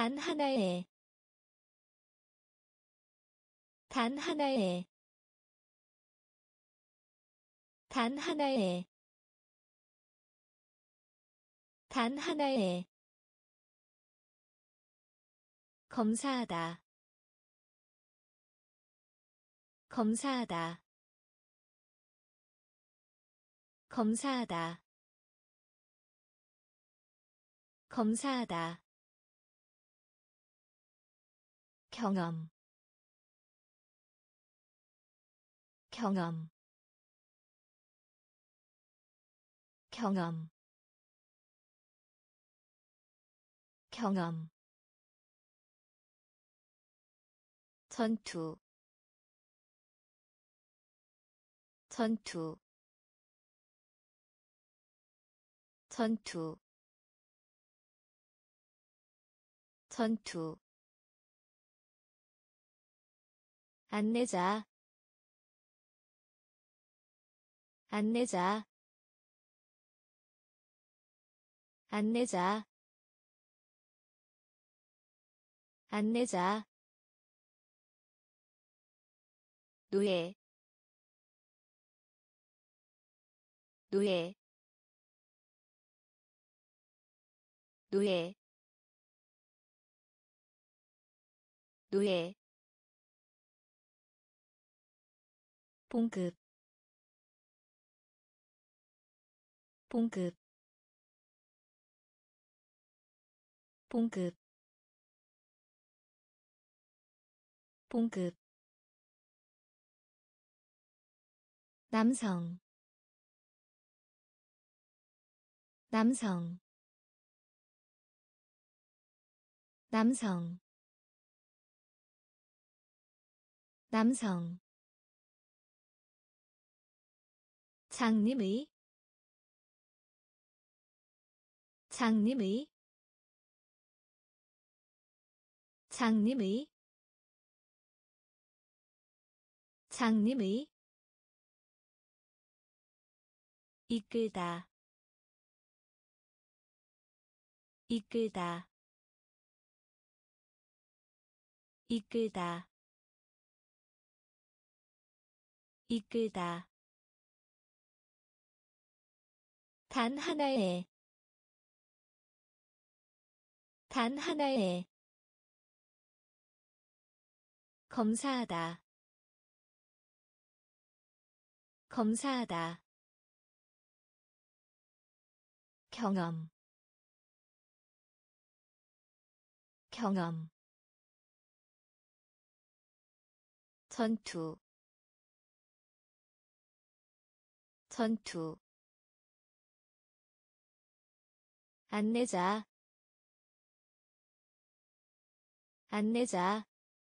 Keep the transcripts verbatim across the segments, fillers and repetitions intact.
단 하나의 단 하나의 단 하나의 단 하나의 검사하다 검사하다 검사하다 검사하다 경험 경험 경험 경험 전투 전투 전투 전투 안내자 안내자 안내자 안내자 노예 노예 노예 노예 봉급 봉급 봉급 봉급 남성 남성 남성 남성 장님의 장님의 장님의 장님의 이끌다 이끌다 이끌다 이끌다 단 하나의 단 하나의 검사하다 검사하다 경험 경험 전투 전투 안내자 안내자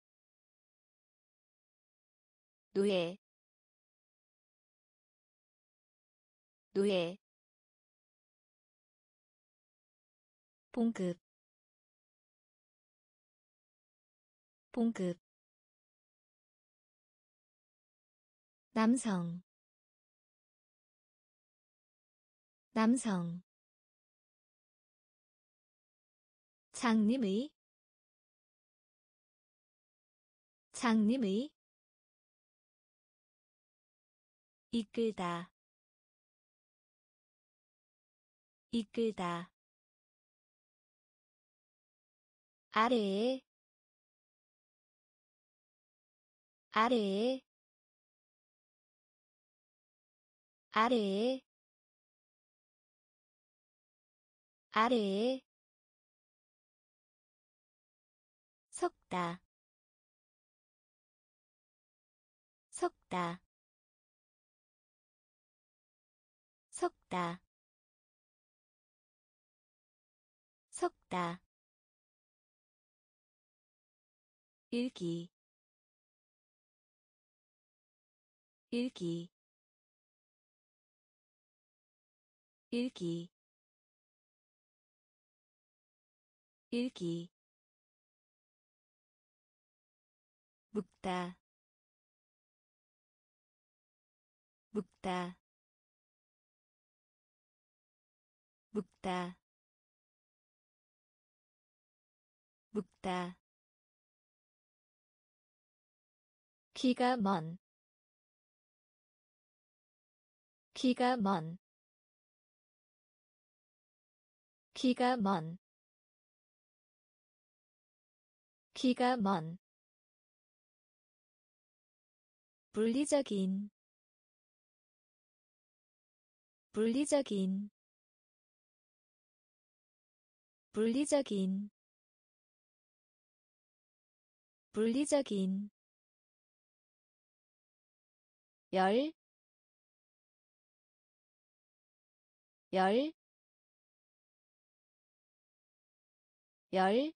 노예 노예 봉급 봉급 남성 남성 장님의 장님의 이끌다 이끌다 아래에 아래에 아래에 아래에 섞다 섞다 섞다 섞다 읽기 읽기 읽기 읽기 묵다 묵다 묵다 묵다 기가 먼 기가 먼 기가 먼 기가 먼 물리적인 물리적인 물리적인 물리적인 열, 열, 열,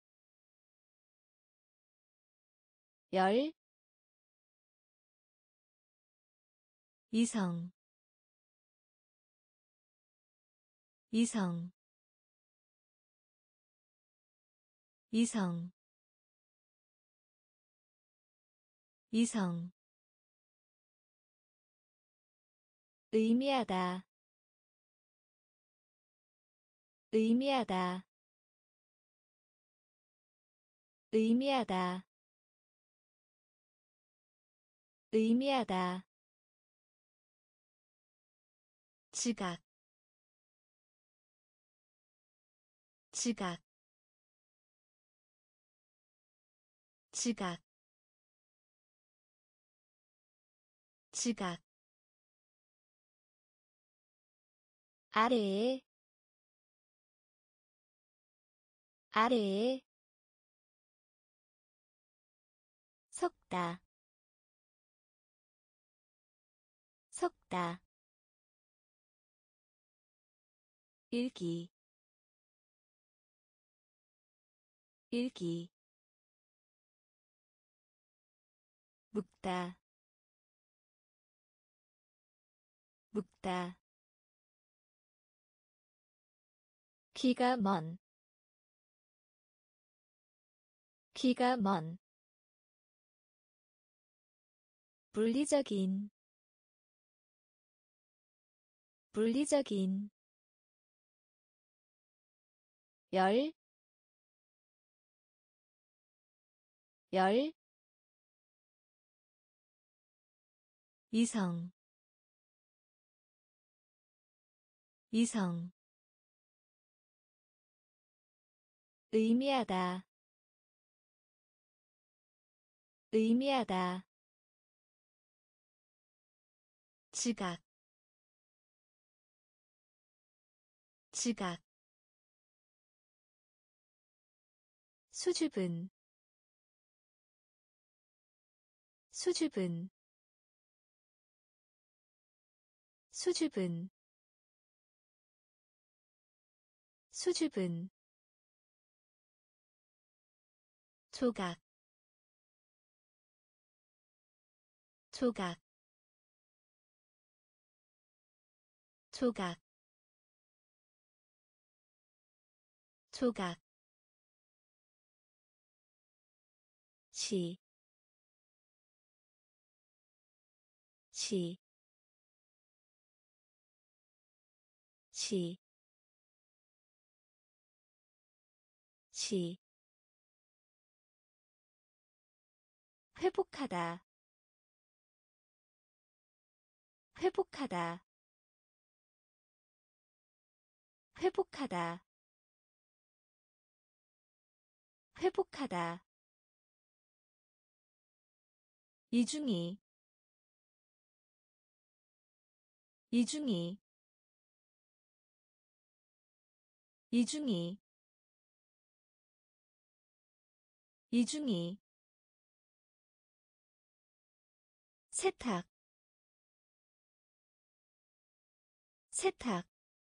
열, 이성, 이성, 이성, 이성, 의미하다, 의미하다, 의미하다, 의미하다, 지각, 지각, 지각, 지각, 아래에, 아래에, 섞다, 섞다, 읽기, 읽기, 묵다, 묵다, 기가 먼, 기가 먼, 물리적인, 물리적인, 열, 열, 이성, 이성, 의미하다, 의미하다, 지각, 지각, 수줍은, 수줍은, 수줍은, 수줍은, 조각, 조각, 조각, 조각, 시, 시, 시, 시, 회복하다, 회복하다, 회복하다, 회복하다, 이중이, 이중이, 이중이, 이중이, 세탁, 세탁,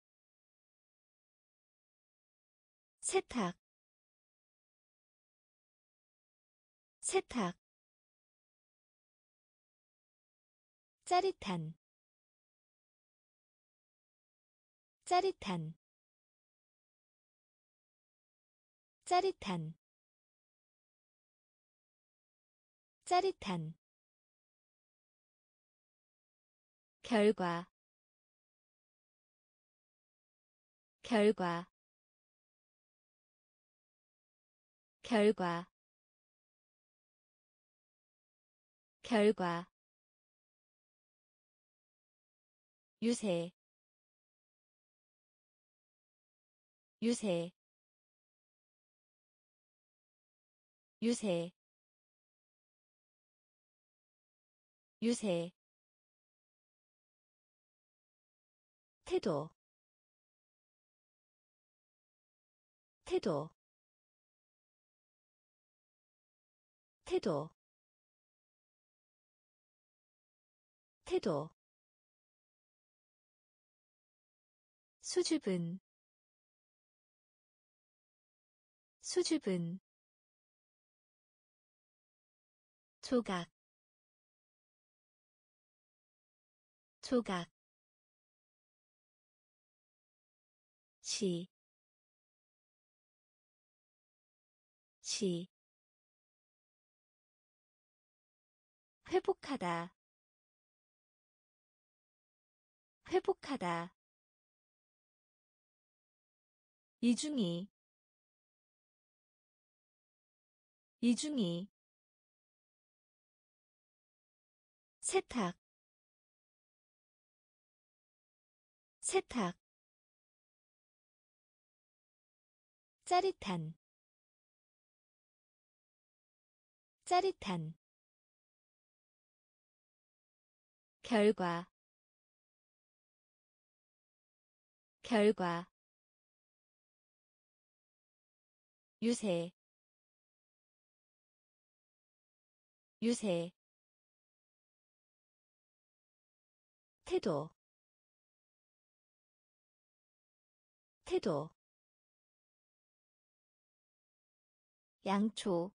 세탁, 세탁, 짜릿한, 짜릿한, 짜릿한, 짜릿한, 결과, 결과, 결과 결과 유세 유세 유세 유세 태도 태도 태도 태도 수줍은 수줍은 조각 조각 시, 시 회복하다 회복하다 이중이 이중이 세탁 세탁 짜릿한 짜릿한 결과 결과 유세 유세 태도 태도 양초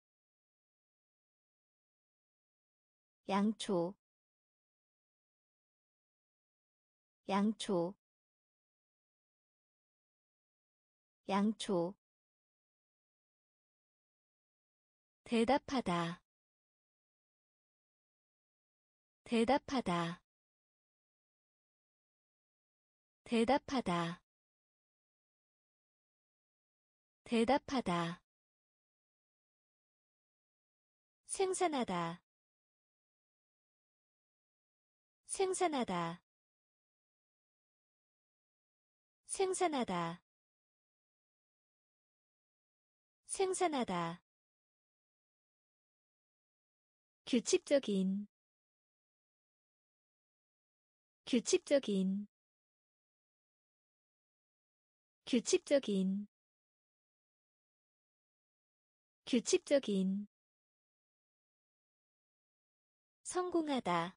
양초 양초 양초 대답하다 대답하다 대답하다 대답하다 생산하다 생산하다 생산하다 생산하다 규칙적인 규칙적인 규칙적인 규칙적인 성공하다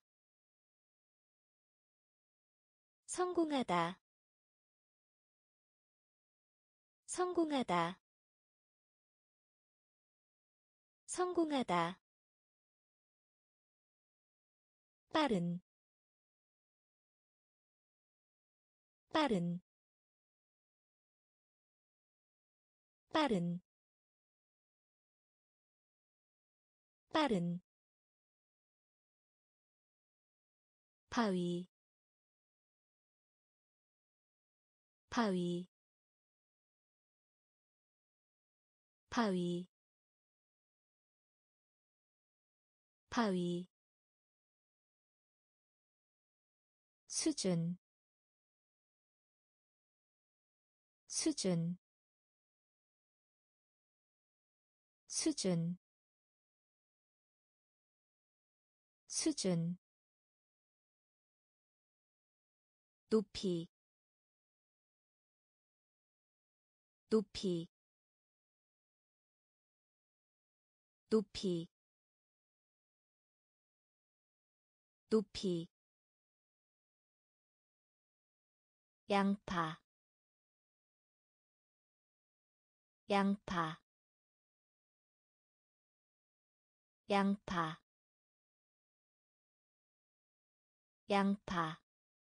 성공하다 성공하다 성공하다 빠른 빠른 빠른 빠른 바위 바위 바위 바위 수준 수준 수준 수준 높이 높이 높이 높이 양파 양파 양파 양파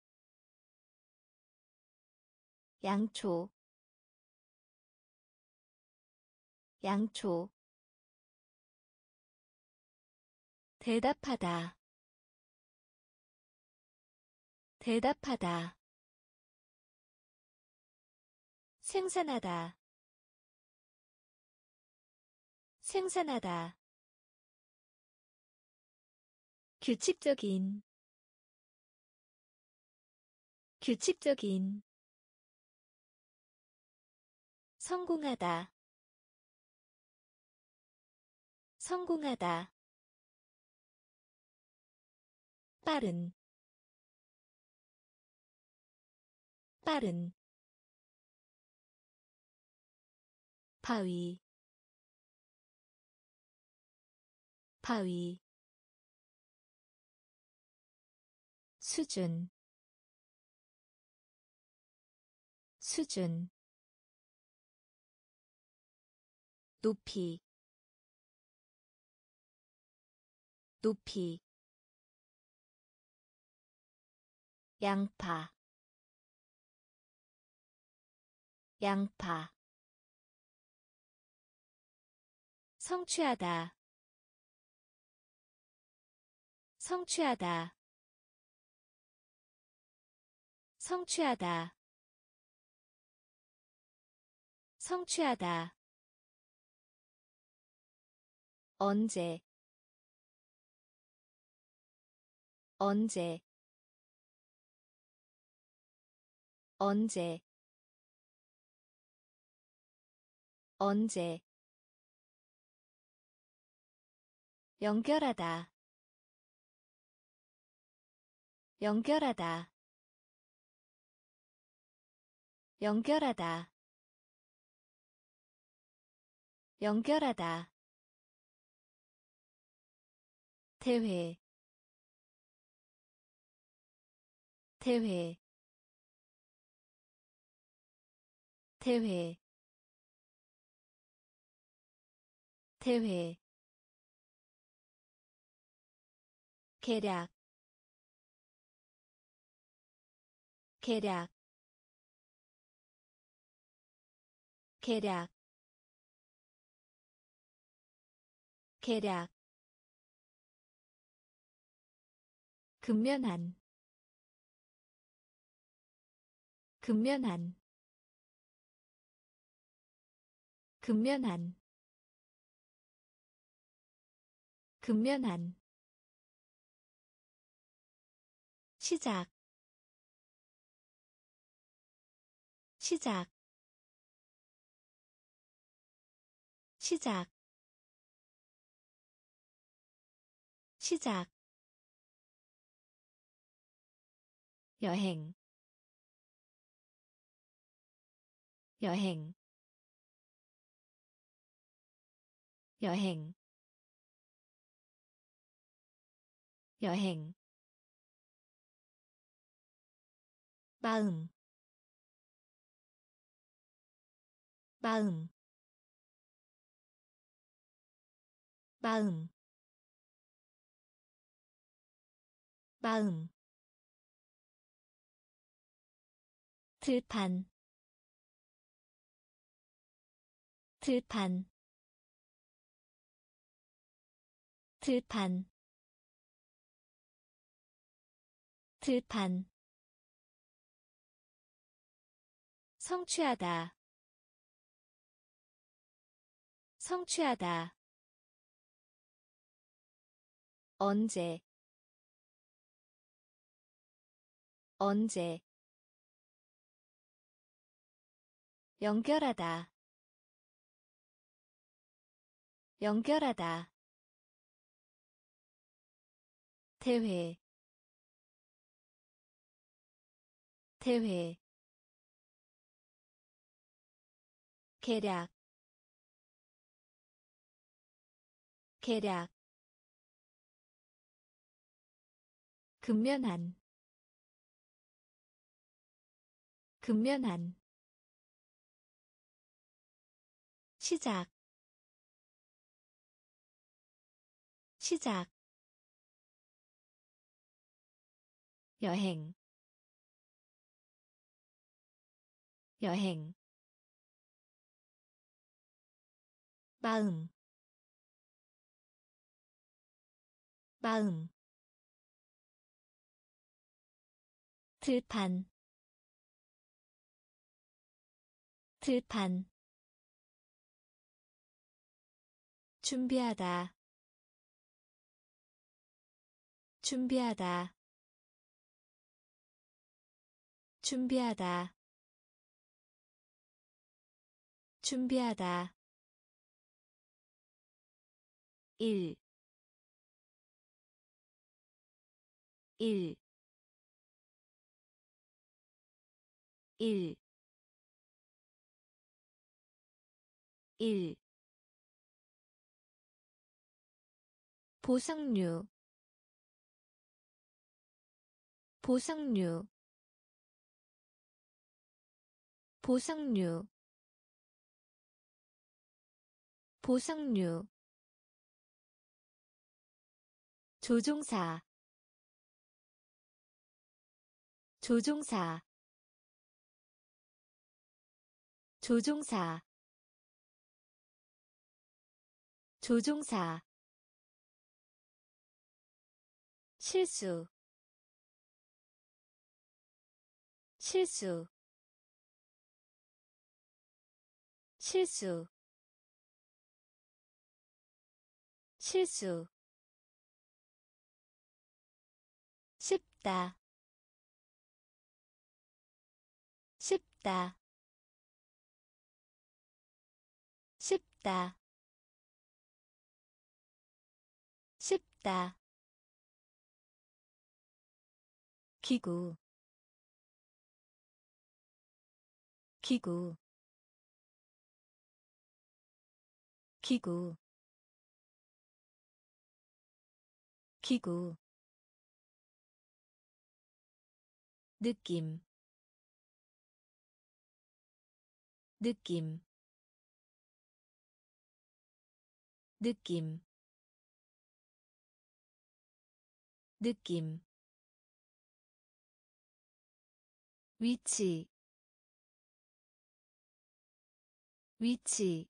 양초 양초 대답하다 대답하다 생산하다 생산하다. 규칙적인 규칙적인 성공하다. 성공하다. 빠른 빠른 바위 바위 수준 수준 높이 높이 양파 양파 성취하다 성취하다 성취하다 성취하다 언제 언제 언제 언제 연결하다 연결하다 연결하다 연결하다 대회 대회 대회 대회 계략 계략 계략 계략 근면한 근면한 근면한 근면한 시작 시작 시작 시작 여행 여행 여행 여행 마음 마음 마음 마음 들판 들판 들판 들판 성취하다 성취하다 언제 언제 연결하다 연결하다 대회 대회 계략 계략 근면한 근면한 시작 시작 여행 여행 마음 마음 들판 들판 준비하다 준비하다 준비하다 준비하다 일 일 일 일 보상류 보상류 보상류 보상류 조종사 조종사 조종사 조종사 실수 실수 실수 실수 쉽다 쉽다 쉽다 쉽다 기구 기구 기구 기구 느낌 느낌 느낌 느낌 위치 위치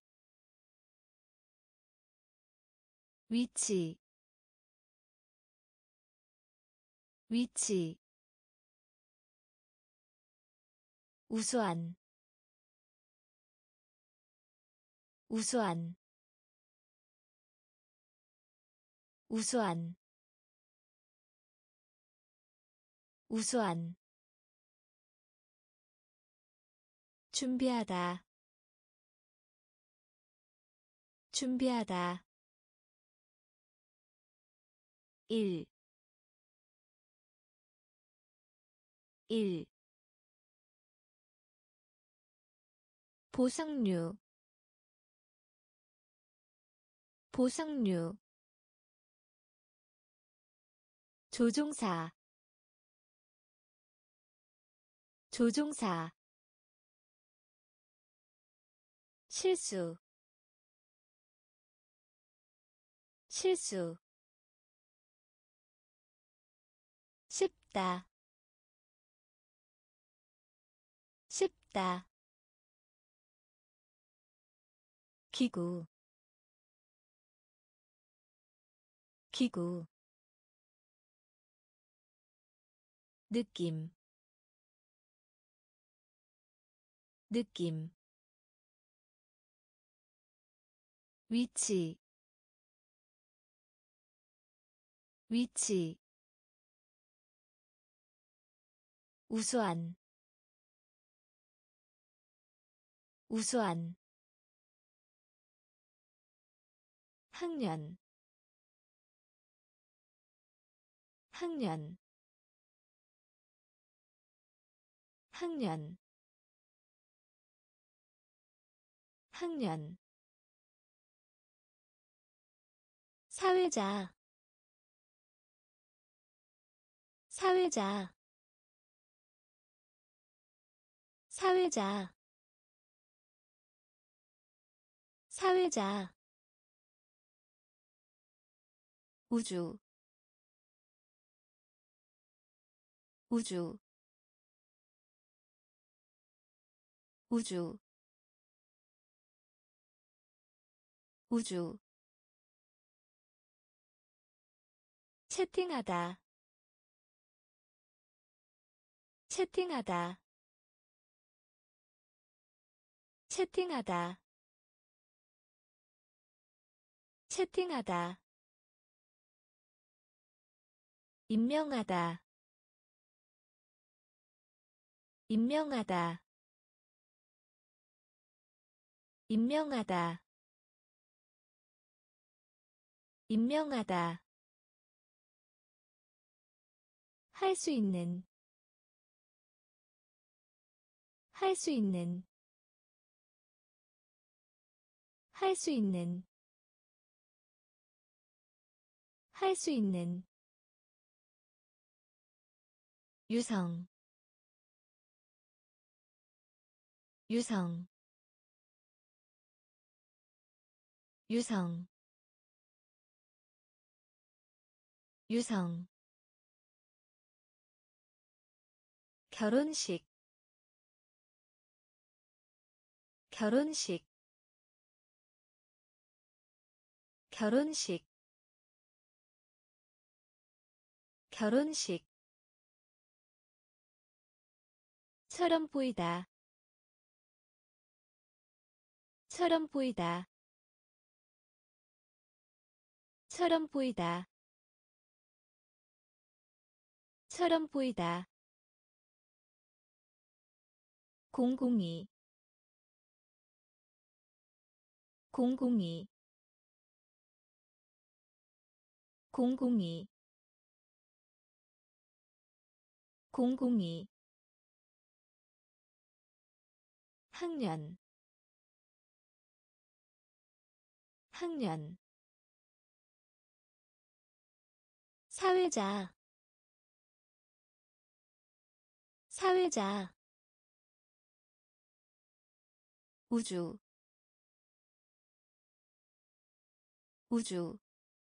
위치 위치 우수한 우수한 우수한 우수한 준비하다 준비하다 일 일 보상류 보상류 조종사 조종사 실수 실수 쉽다 쉽다 기구 기구 느낌 느낌 위치 위치 우수한 우수한 학년 학년 학년 학년 사회자 사회자 사회자 사회자 우주 우주 우주 우주 채팅하다 채팅하다 채팅하다 채팅하다. 임명하다. 임명하다. 임명하다. 임명하다. 할 수 있는. 할 수 있는. 할 수 있는. 할 수 있는. 유성. 유성. 유성. 유성. 결혼식. 결혼식. 결혼식. 결혼식. 처럼 보이다. 처럼 보이다. 처럼 보이다. 처럼 보이다. 공공이. 공공이. 공공이. 공공이. 학년. 학년. 사회자. 사회자. 우주. 우주.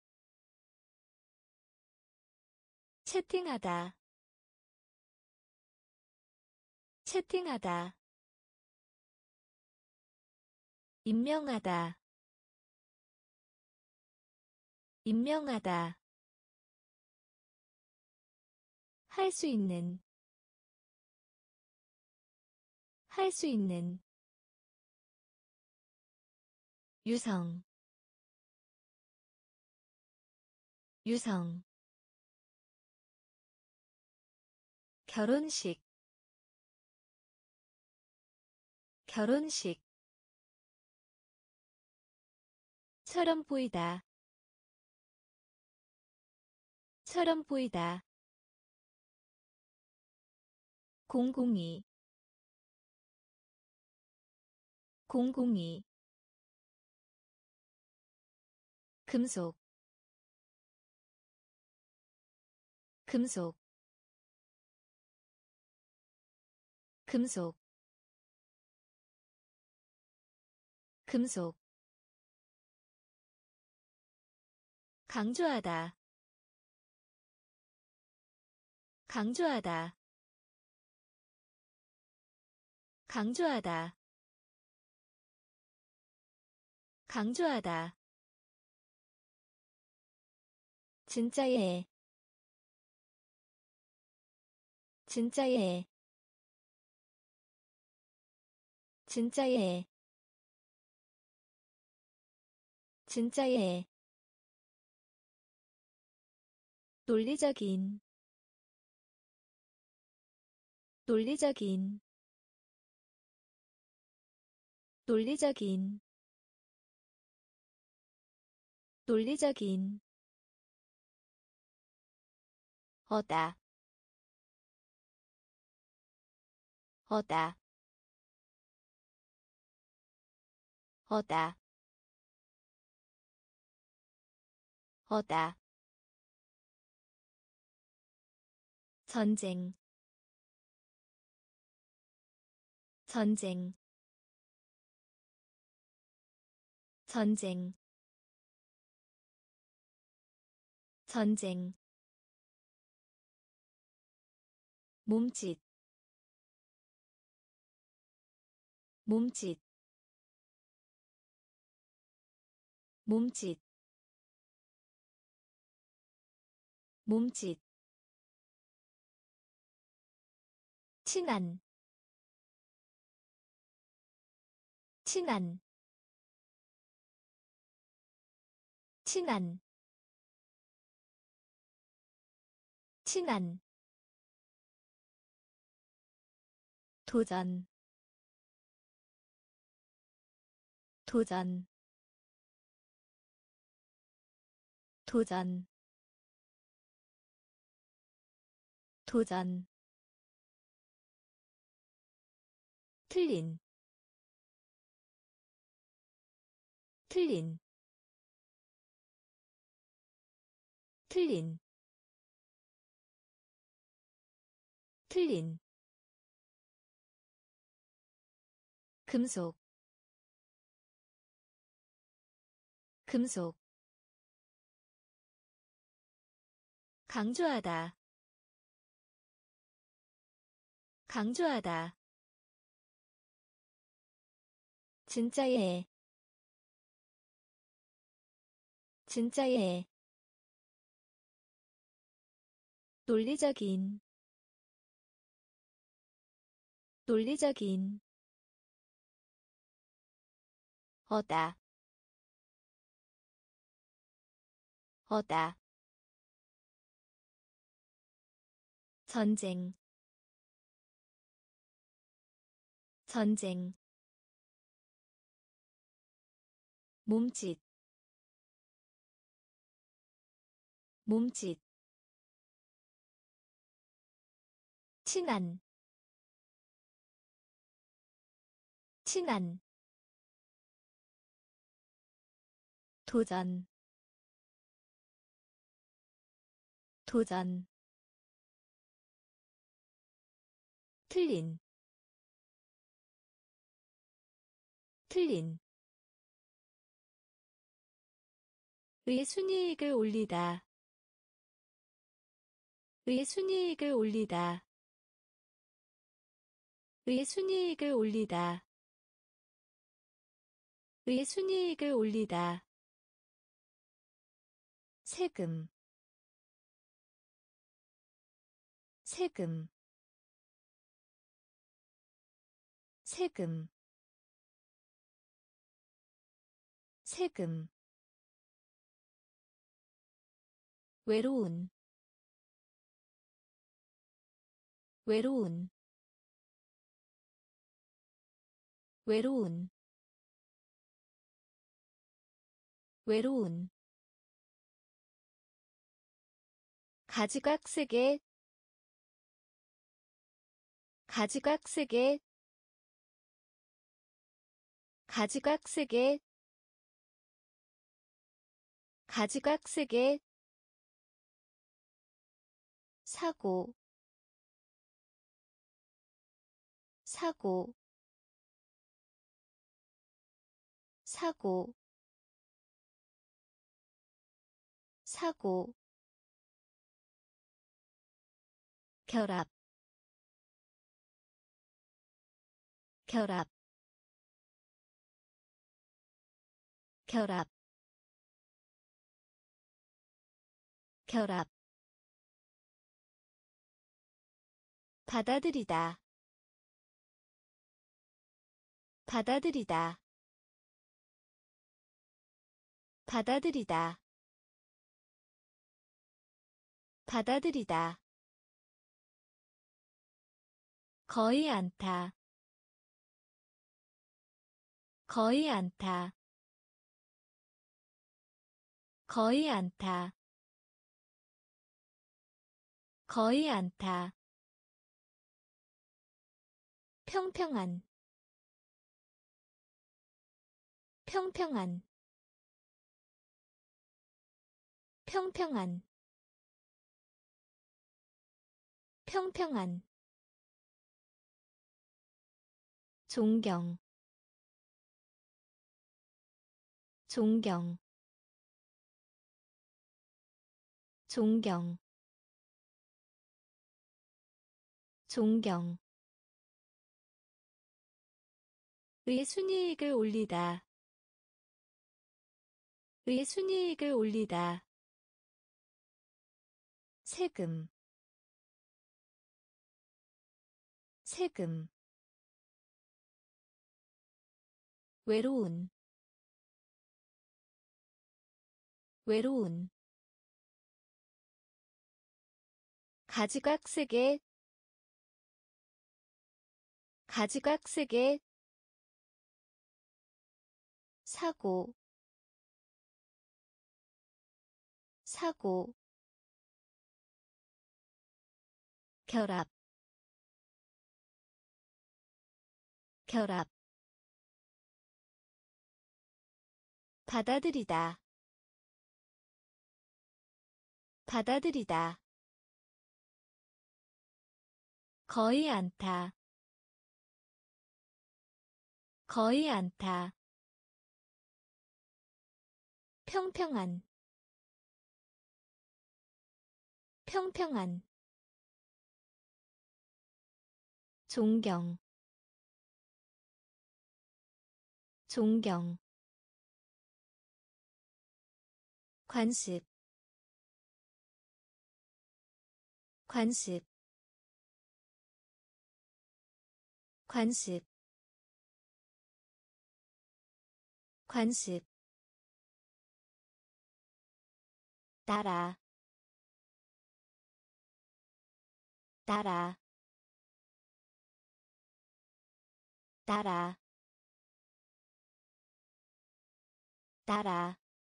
채팅하다. 채팅하다. 임명하다. 임명하다. 할 수 있는. 할 수 있는. 유성. 유성. 결혼식. 결혼식. 처럼 보이다. 처럼 보이다. 공공이. 공공이. 금속. 금속. 금속. 금속. 강조하다. 강조하다. 강조하다. 강조하다. 진짜예. 진짜예. 진짜예. 진짜예. 논리적인. 논리적인. 논리적인. 논리적인. 어다. 어다. 어다. 어다. 전쟁. 전쟁. 전쟁. 전쟁. 몸짓. 몸짓. 몸짓. 몸짓. 친한. 친한. 친한 친한 도전 도전 도전 도전 틀린 틀린 틀린 틀린 금속 금속 강조하다 강조하다 진짜예 진짜예 논리적인 논리적인 어다 어다 전쟁 전쟁 몸짓 몸짓 친한 친한 도전 도전 틀린 틀린 의 순이익을 올리다 의 순이익을 올리다 의 순이익을 올리다 의 순이익을 올리다 세금 세금 세금 세금 외로운 외로운 외로운 외로운 가지각색의 가지각색의 가지각색의 가지각색의 사고 사고 사고 사고 결합 결합 결합 결합 받아들이다 받아들이다 받아들이다 받아들이다 거의 않다 거의 않다 거의 않다 거의 않다 평평한 평평한 평평한 평평한 존경 존경 존경 존경 의 순이익을 올리다 의 순이익을 올리다 세금 세금 외로운 외로운 가지각색의 가지각색의 사고 사고 결합 결합 받아들이다 받아들이다 거의 않다 거의 않다 평평한 평평한 존경 존경 관습 관습 관습 관습 따라 따라 따라 따라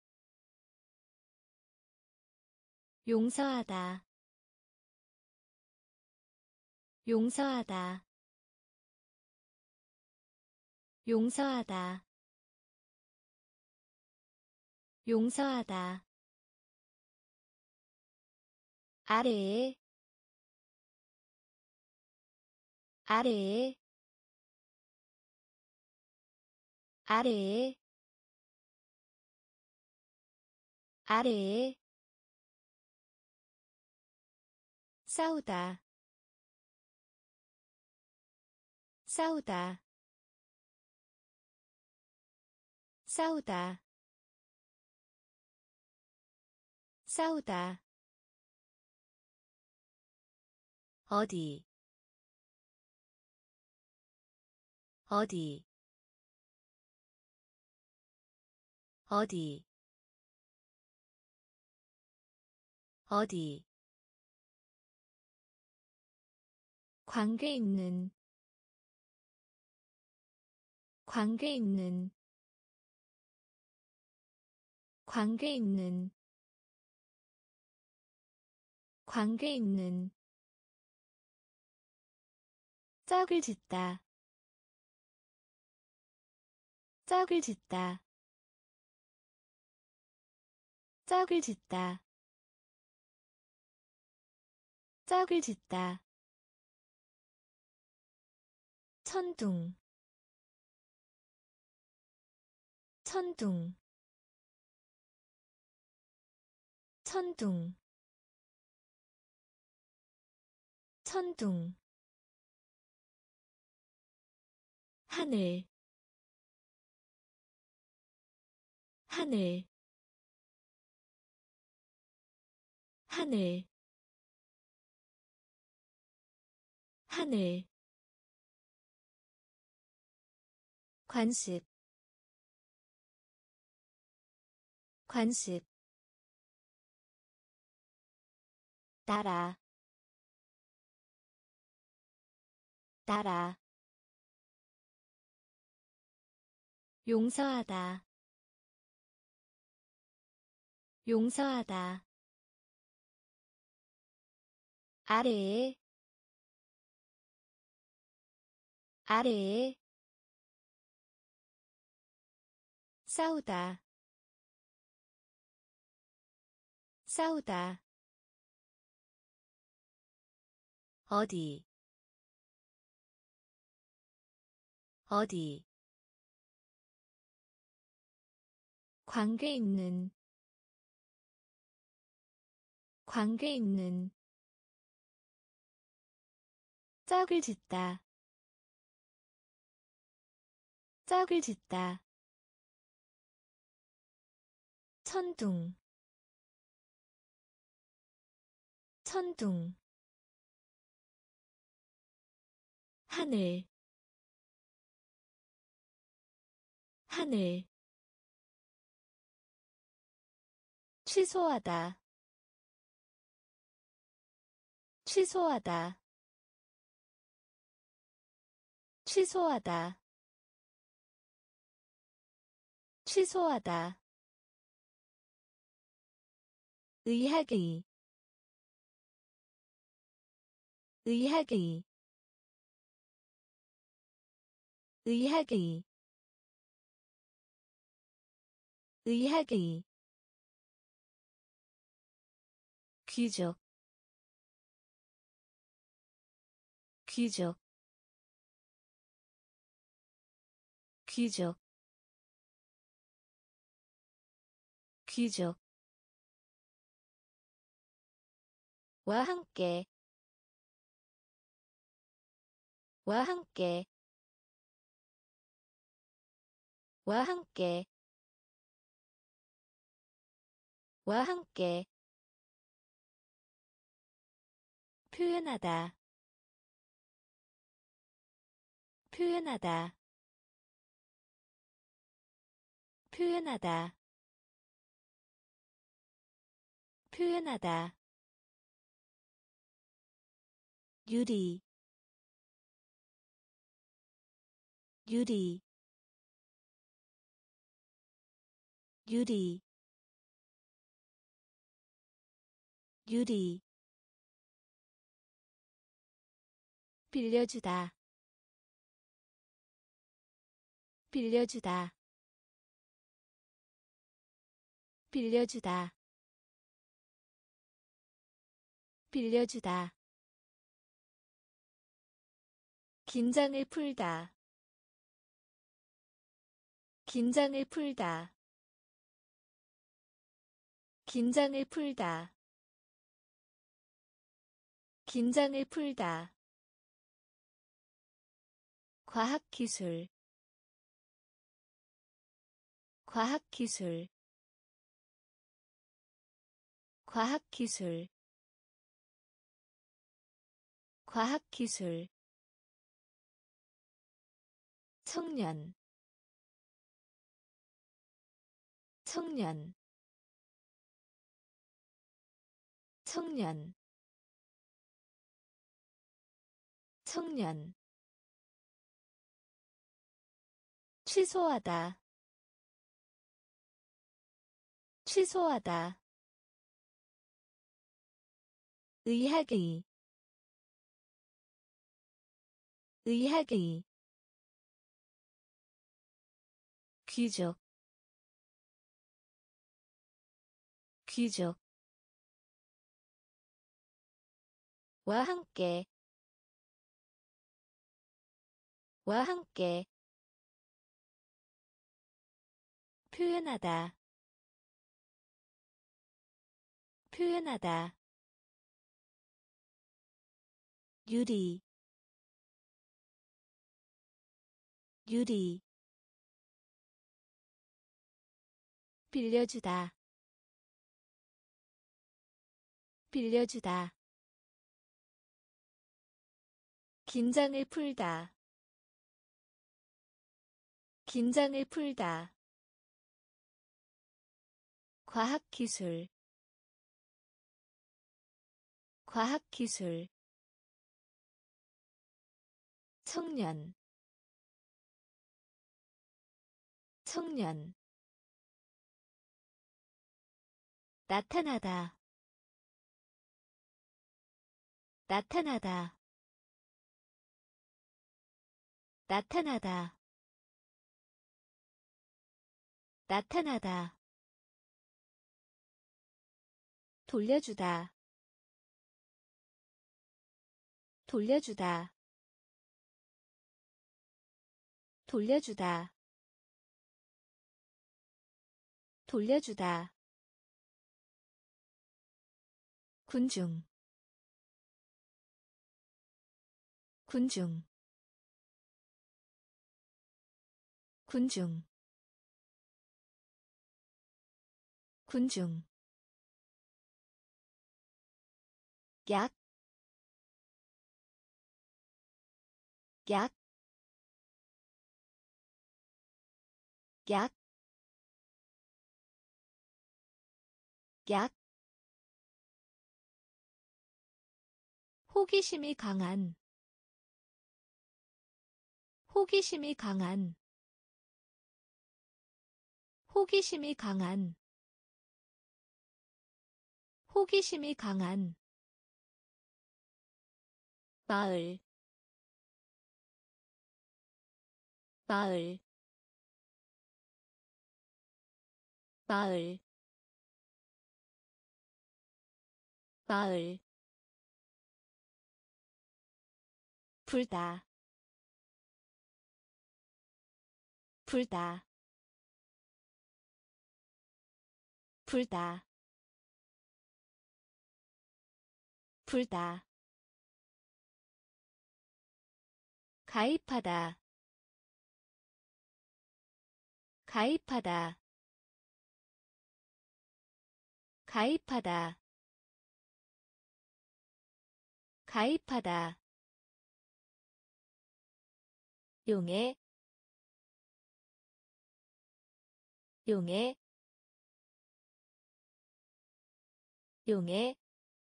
용서하다 용서하다 용서하다 용서하다 아래에 아래에 아래에 아래에 싸우다 싸우다 싸우다 싸우다 어디 어디 어디 어디 관계 있는 관계 있는 관계 있는 관계 있는 짝을 짓다 짝을 짓다 짝을 짓다 짝을 짓다 천둥 천둥 천둥 천둥 하늘 하늘 하늘 하늘 관습 관습 따라 따라 용서하다 용서하다 아래에 아래에 싸우다 싸우다 어디 어디 관계 있는 관계 있는 짝을 짓다 짝을 짓다 천둥 천둥 하늘 하늘 취소하다, 취소하다, 취소하다, 취소하다. 의학의, 의학의, 의학의, 의학의. 귀족, 귀족, 귀족, 귀족. 와 함께, 와 함께, 와 함께, 와 함께. 표현하다, 표현하다, 표현하다, 표현하다. 유리, 유리, 유리, 유리. 빌려주다, 빌려주다, 빌려주다, 빌려주다. 긴장을 풀다, 긴장을 풀다, 긴장을 풀다, 긴장을 풀다. 과학기술, 과학기술, 과학기술, 과학기술. 청년, 청년, 청년, 청년. 취소하다, 취소하다. 의학의, 의학의. 귀족, 귀족. 와 함께, 와 함께. 표현하다, 표현하다. 유리, 유리. 빌려주다, 빌려주다. 긴장을 풀다, 긴장을 풀다. 과학기술, 과학기술. 청년, 청년. 나타나다, 나타나다, 나타나다, 나타나다. 돌려주다, 돌려주다, 돌려주다, 돌려주다. 군중, 군중, 군중, 군중. 약, 약, 약. 약 호기심이 강한 호기심이 강한 호기심이 강한 호기심이 강한 마을 마을 마을 마을 불다 불다 불다 불다 가입하다 가입하다 가입하다 가입하다 용해 용해 용해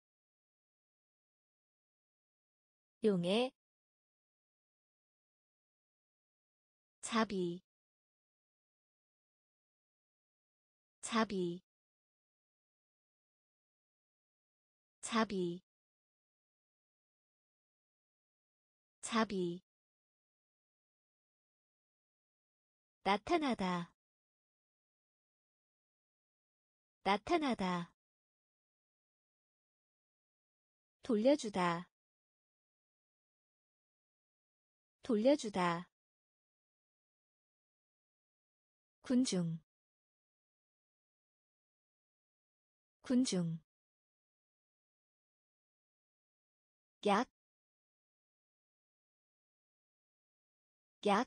용해 자비 자비 자비 자비 나타나다 나타나다 돌려주다 돌려주다 군중 군중 약 약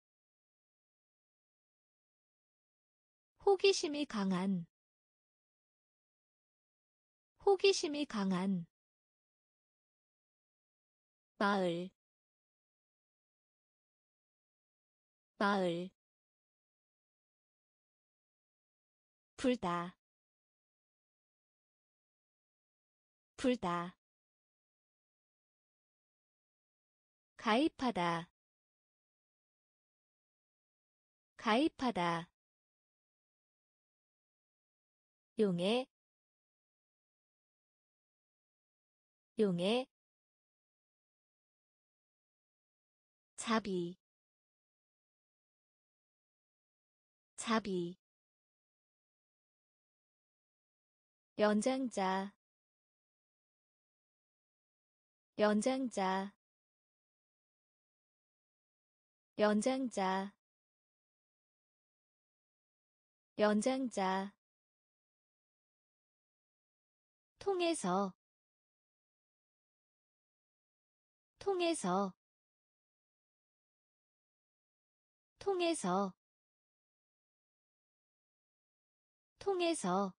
호기심이 강한 호기심이 강한 마을 마을 불다 불다 가입하다 가입하다 용해 용해 자비 자비 연장자 연장자 연장자 연장자 통해서 통해서 통해서 통해서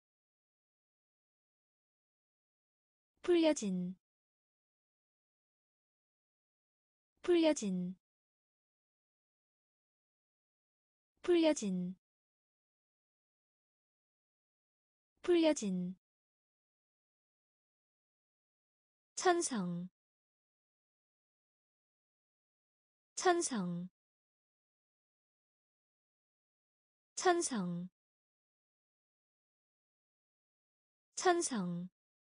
풀려진 풀려진 풀려진 풀려진 천성 천성 천성 천성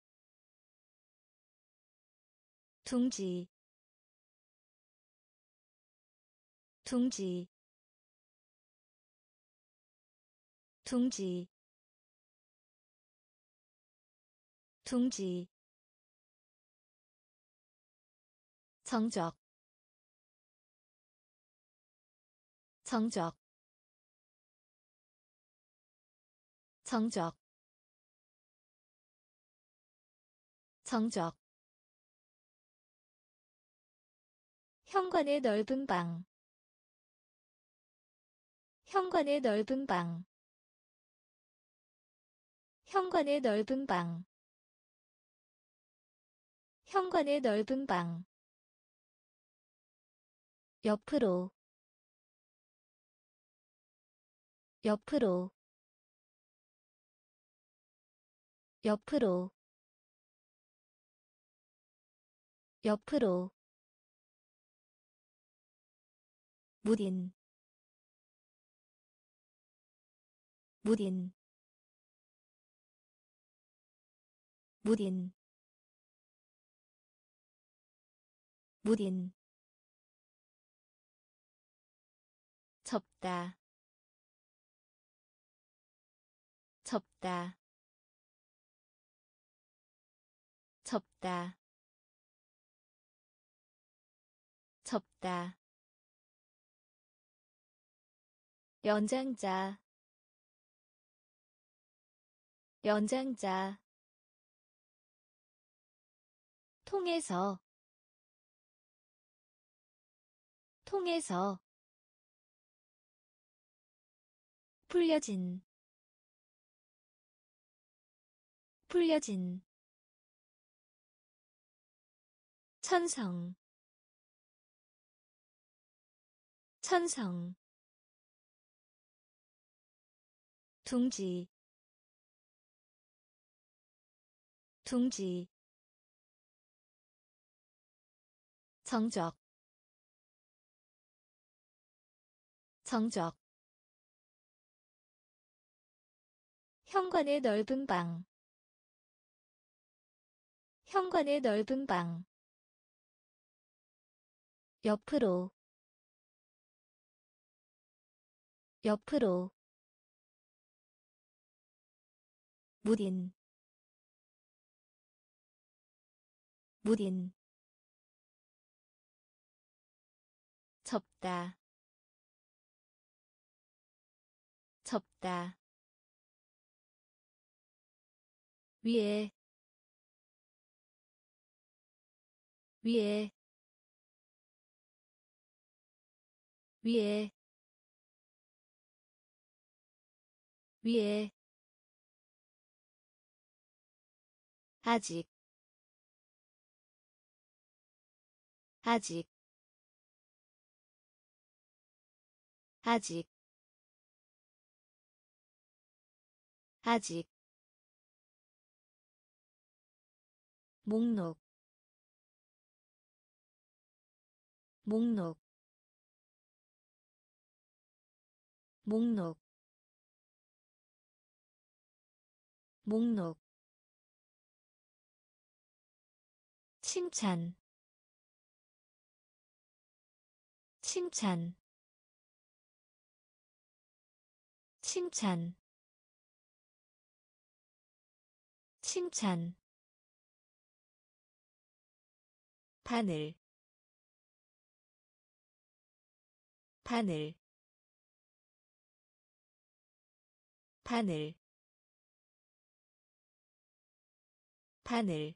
둥지 둥지 둥지 둥지 정적 정적 정적 정적 현관의 넓은 방 현관의 넓은 방 현관의 넓은 방 현관의 넓은 방 옆으로 옆으로 옆으로 옆으로 무딘 무딘 무딘 무딘 접다 접다 접다 접다 연장자 연장자 통해서 통해서 풀려진 풀려진 천성 천성 둥지 둥지 정적 정적 현관의 넓은 방 현관의 넓은 방 옆으로 옆으로 무딘 무딘 접다 접다 위에 위에 위에 위에 아직 아직 아직 아직 목록 목록 목록 목록 칭찬 칭찬 칭찬 칭찬 바늘 바늘 바늘 바늘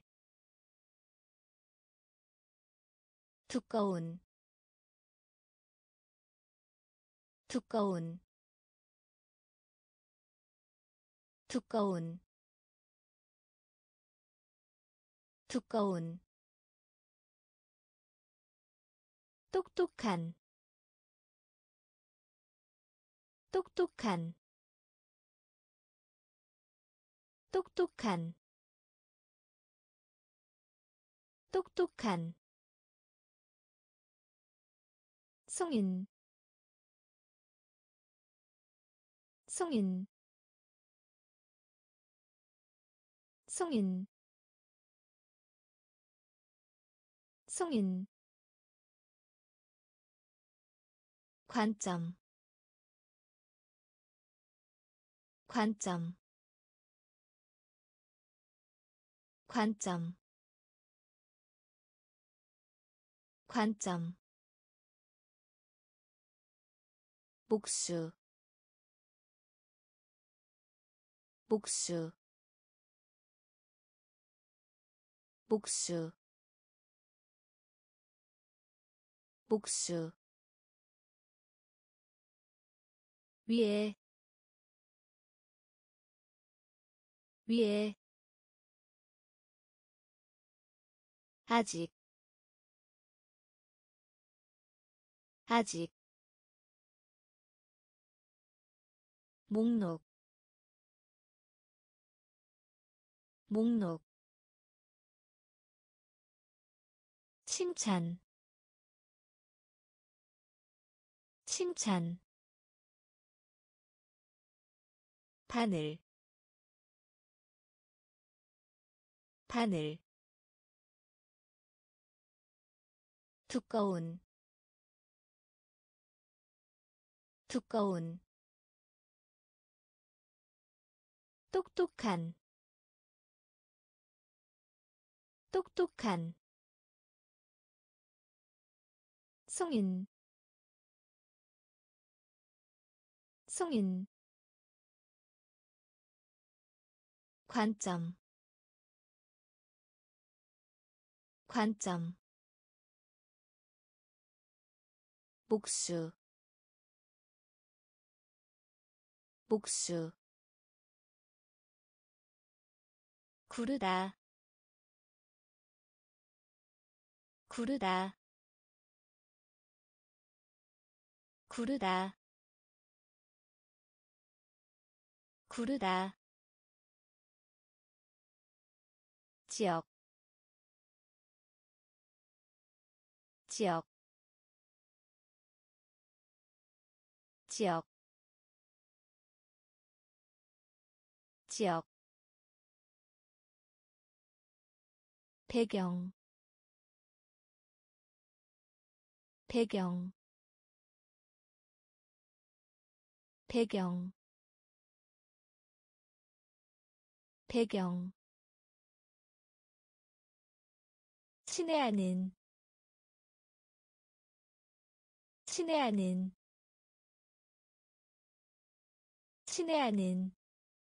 두꺼운 두꺼운 두꺼운 두꺼운 똑똑한 똑똑한 똑똑한 똑똑한 성인 성인 성인 성인 관점 관점 관점 관점 목수 목수 목수 목수 위에 위에 아직 아직 목록 목록 칭찬 칭찬 바늘 바늘 두꺼운 두꺼운 똑똑한 똑똑한 성인 성인 관점 관점 목수 목수 구르다 구르다 구르다 구르다 지역 지역 지역 지역 배경 배경 배경 배경 친애하는 친애하는 친애하는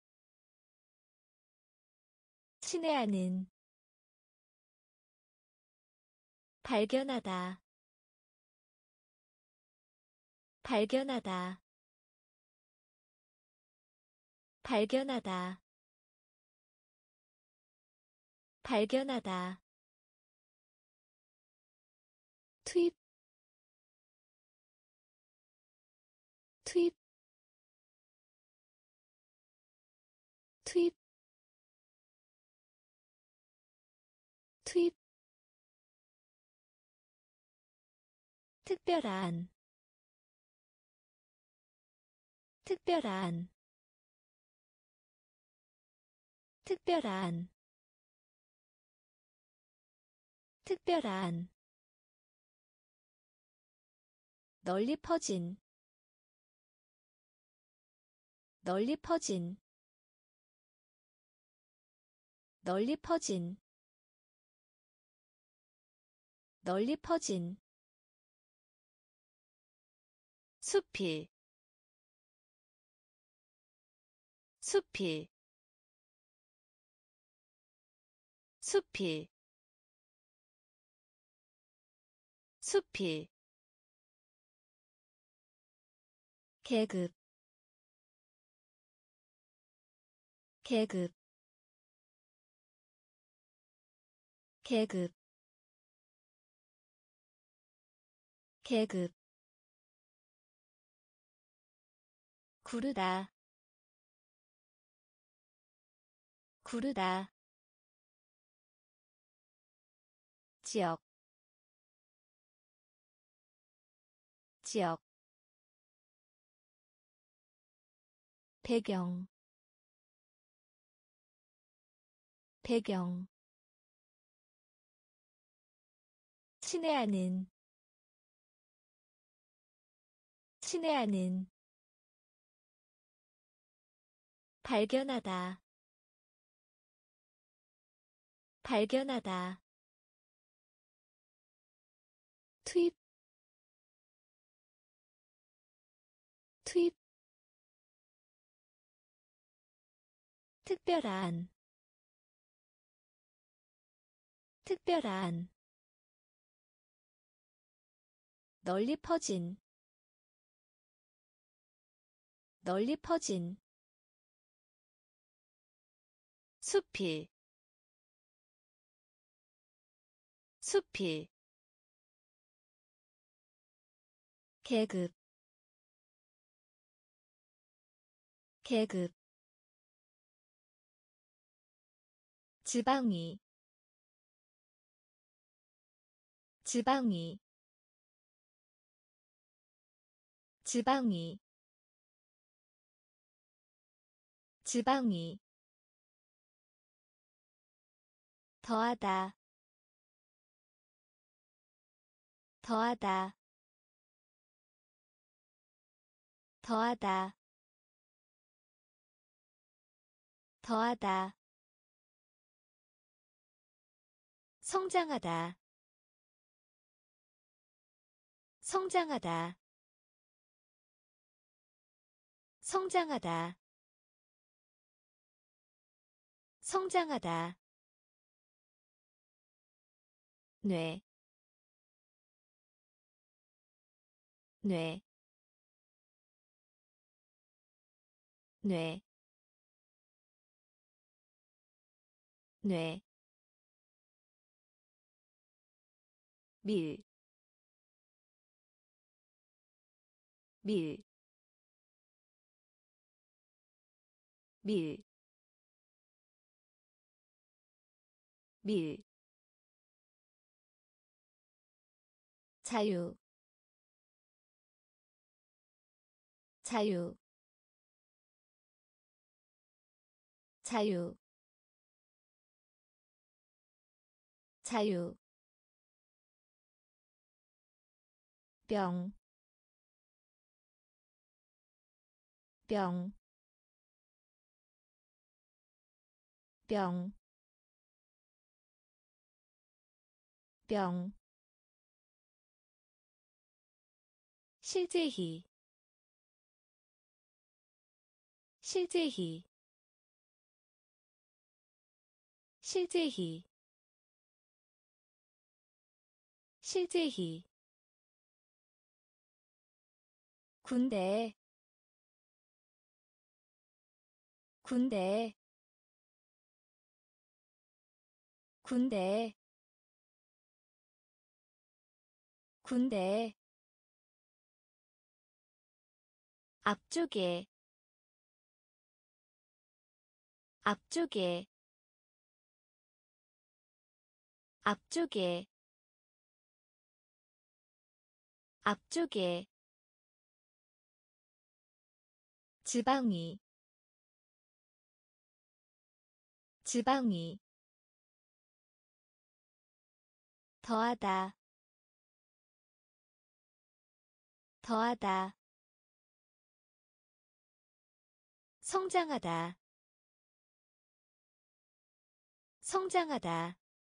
친애하는 발견하다 발견하다 발견하다 발견하다 투입 투입 투입 투입 특별한 특별한 특별한 특별한 널리 퍼진 널리 퍼진 널리 퍼진 널리 퍼진 숲이 숲이 숲이 숲이 계급 계급 계급 계급 구르다 구르다 지역 지역 배경 배경 친애하는 친애하는 발견하다 발견하다 투입 투입 특별한 특별한 널리 퍼진 널리 퍼진 숲이 숲이 계급 계급 지방이 지방이 지방이 지방이 더하다 더하다 더하다 더하다 성장하다 성장하다 성장하다 성장하다 뇌, 뇌, 뇌, 뇌, 밀, 밀, 밀, 밀, 자유, 자유, 자유, 자유, 병, 병, 병, 병, 실제히, 실제히, 실제히, 실제히, 군대, 군대, 군대, 군대, 앞쪽에, 앞쪽에, 앞쪽에, 앞쪽에, 지방이, 지방이, 더하다, 더하다, 성장하다, 성장하다,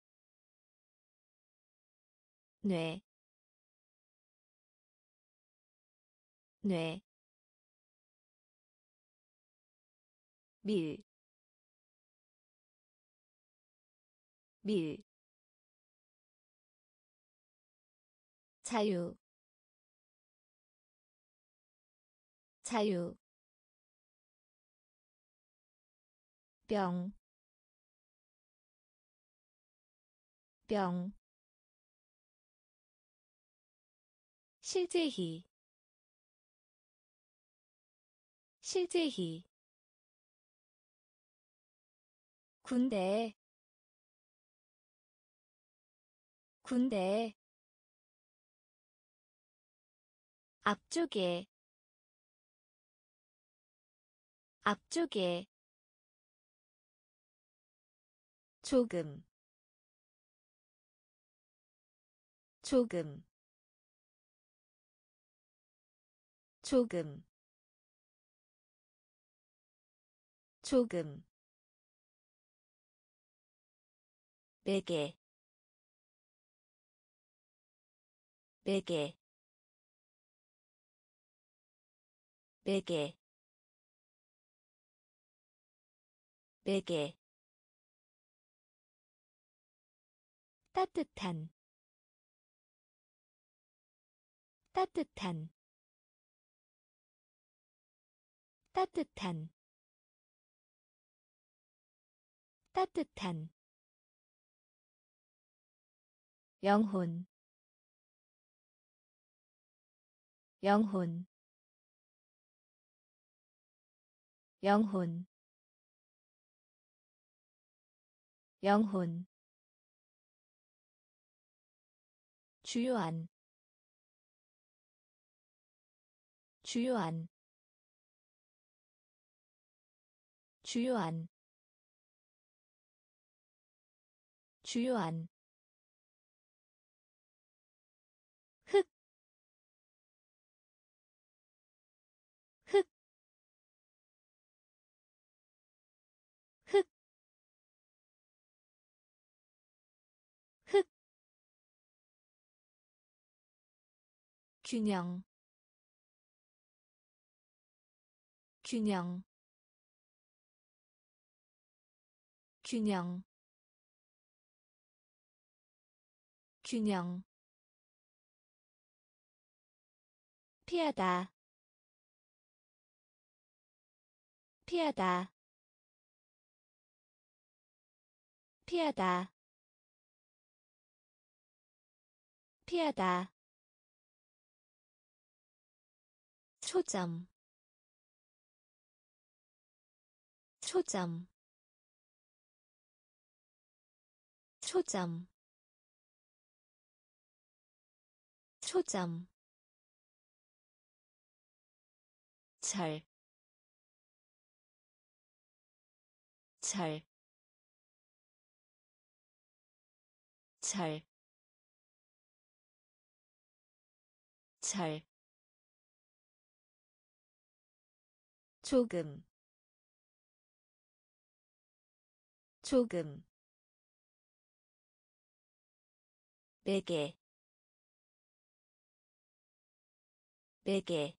뇌, 뇌, 밀, 밀, 자유, 자유, 병, 병, 실제히, 실제히, 군대, 군대, 앞쪽에, 앞쪽에, 조금, 조금, 조금, 조금, 베개, 베개, 베개, 베개, 따뜻한, 따뜻한, 따뜻한, 따뜻한, 영혼, 영혼, 영혼, 영혼 주요한 주요한 주요한 주요한 흑, 흑, 흑, 흑, 균형, 균형, 균형, 균형, 피하다, 피하다, 피하다, 피하다, 초점, 초점, 초점, 초점, 절, 절, 절, 절, 조금, 조금, 베개, 베개,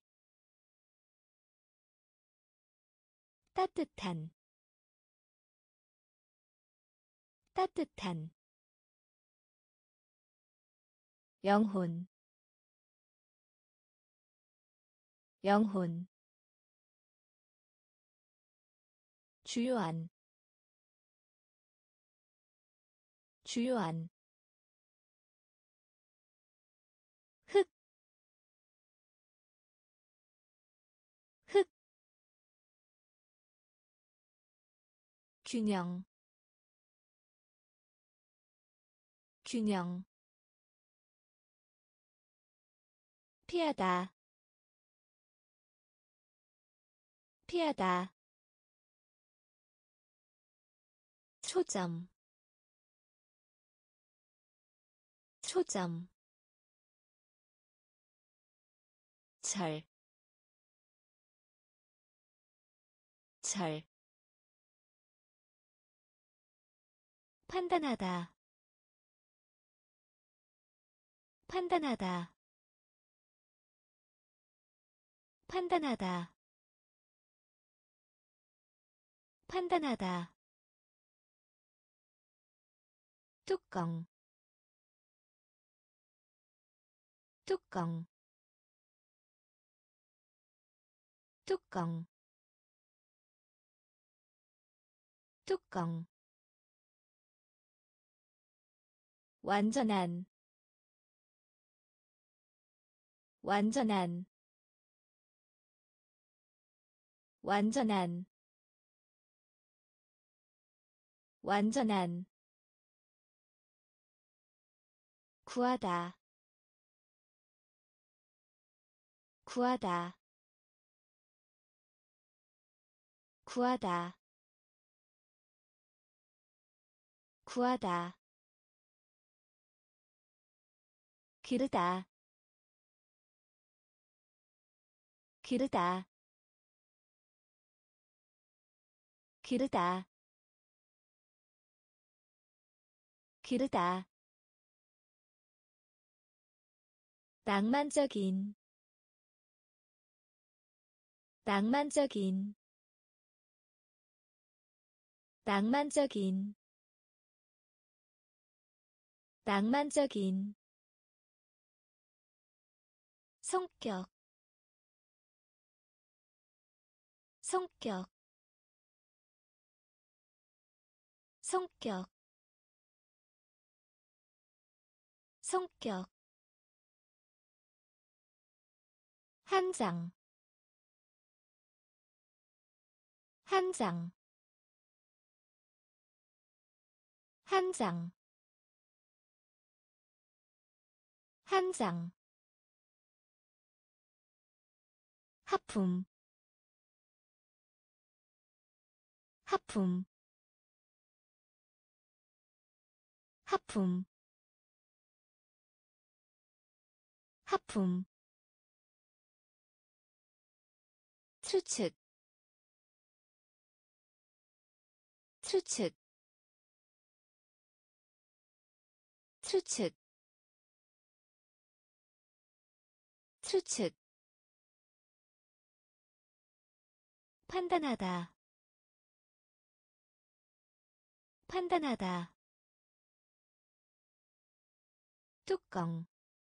따뜻한, 따뜻한, 영혼, 영혼, 주요한, 주요한, 흑, 흑, 균형, 균형, 피하다, 피하다, 초점, 초점, 절, 절, 판단하다, 판단하다, 판단하다, 판단하다, 뚜껑, 뚜껑, 뚜껑, 뚜껑, 완전한, 완전한, 완전한, 완전한, 구하다, 구하다, 구하다, 구하다, 기르다, 기르다, 기르다, 기르다, 낭만적인, 낭만적인, 낭만적인, 낭만적인, 성격, 성격, 성격, 성격, 한 장, 한 장, 한 장, 한 장. 하품, 하품, 하품, 하품. 추측, 추측, 추측, 추측. 판단하다, 판단하다. 뚜껑,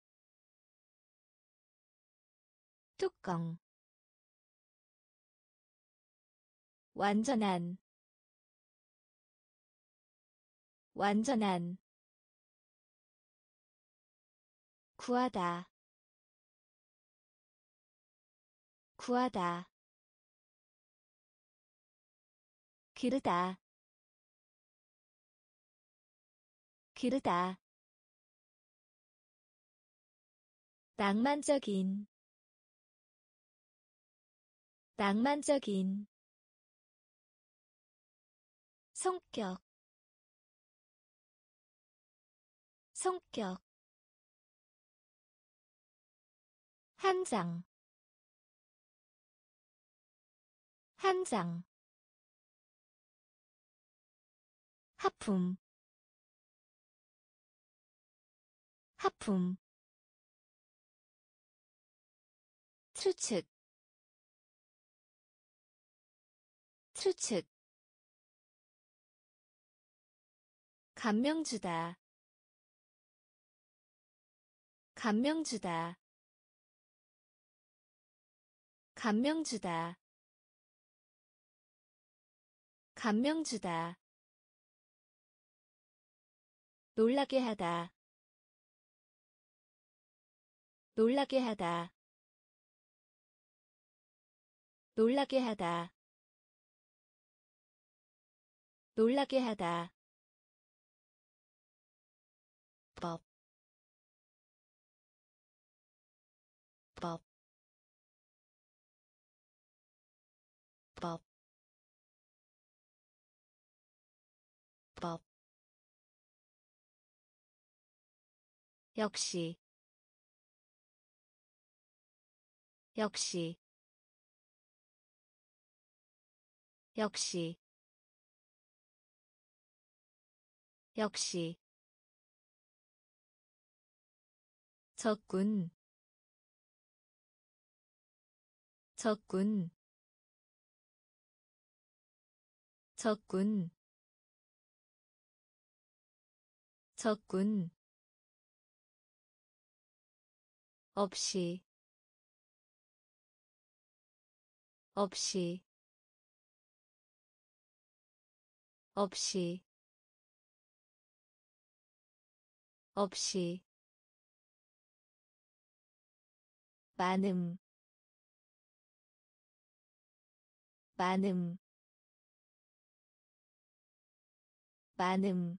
뚜껑. 완전한, 완전한. 구하다, 구하다. 기르다, 기르다. 낭만적인, 낭만적인. 성격, 성격. 한 장, 한 장. 하품, 하품. 추측, 추측. 감명 주다, 감명 주다. 감명 주다, 감명 주다. 놀라게 하다, 놀라게 하다. 놀라게 하다, 놀라게 하다. 법, 법, 법, 법. 역시, 역시, 역시, 역시. 적군, 적군, 적군, 적군. 없이, 없이, 없이, 없이. 많음, 많음, 많음,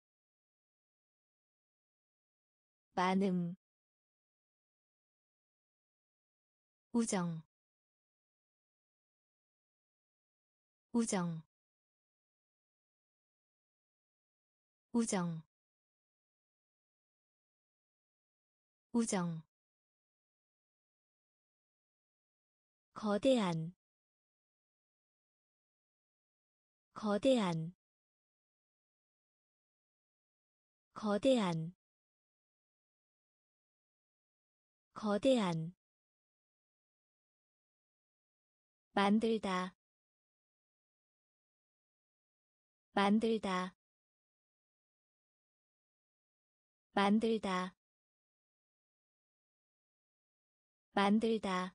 많음. 우정, 우정, 우정, 우정. 거대한, 거대한, 거대한, 거대한. 만들다, 만들다, 만들다, 만들다.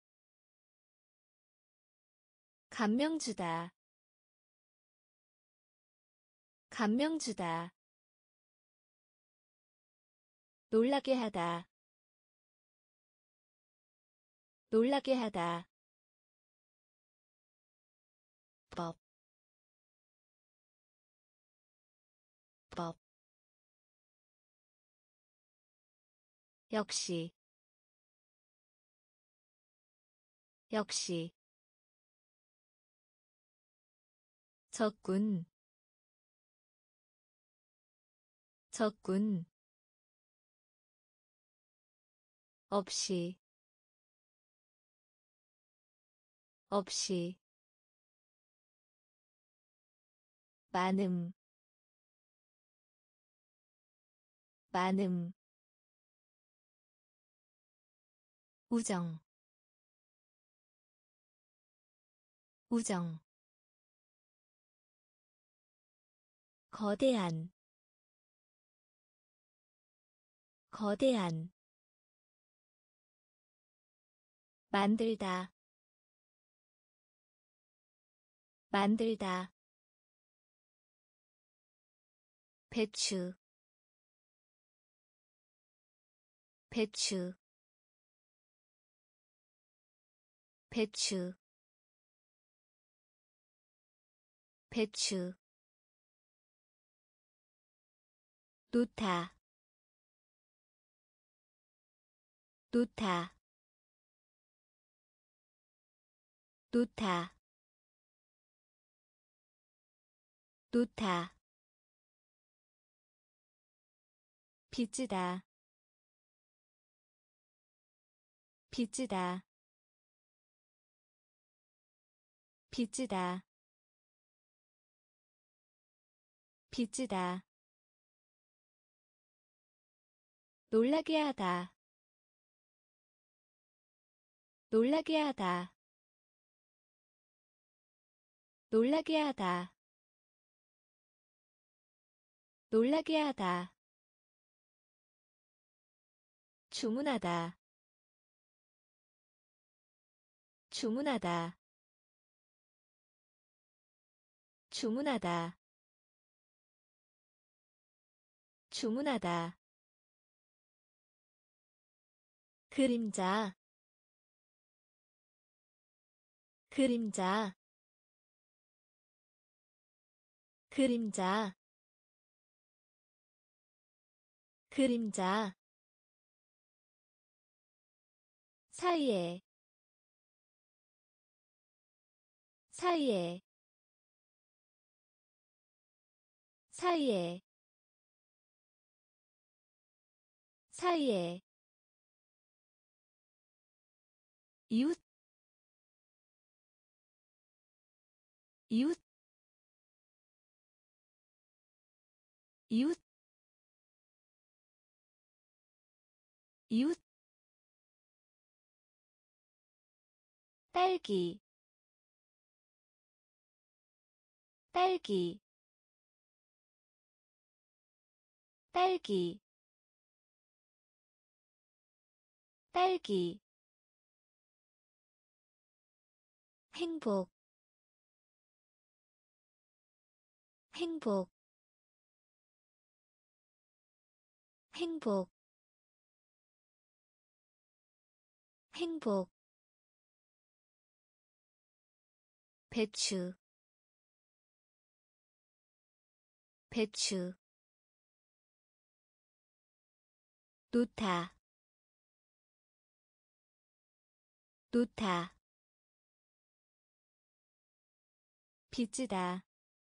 감명 주다, 감명 주다. 놀라게 하다, 놀라게 하다. 법, 역시 역시 적군 적군 없이 없이 많음 많음 우정 우정 거대한 거대한 만들다 만들다 배추 배추 배추 배추 놓다 놓다 놓다 놓다 빚지다 빚지다 빚지다 빚지다 놀라게 하다 놀라게 하다 놀라게 하다 놀라게 하다 주문하다 주문하다 주문하다 주문하다 그림자 그림자 그림자 그림자 사이에 사이에 사이에 사이에 이웃 이웃 이웃 이웃 딸기 딸기 딸기 딸기 행복 행복 행복 행복 배추 배추 놓다 놓다 빚지다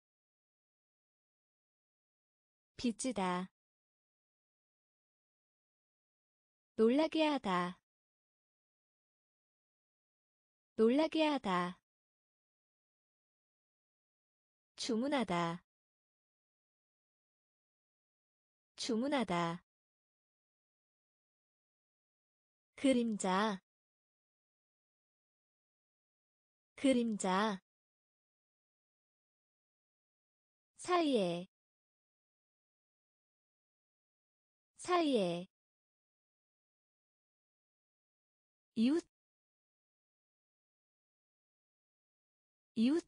빚지다 놀라게 하다 놀라게 하다 주문하다 주문하다 그림자 그림자 사이에 사이에 이웃 이웃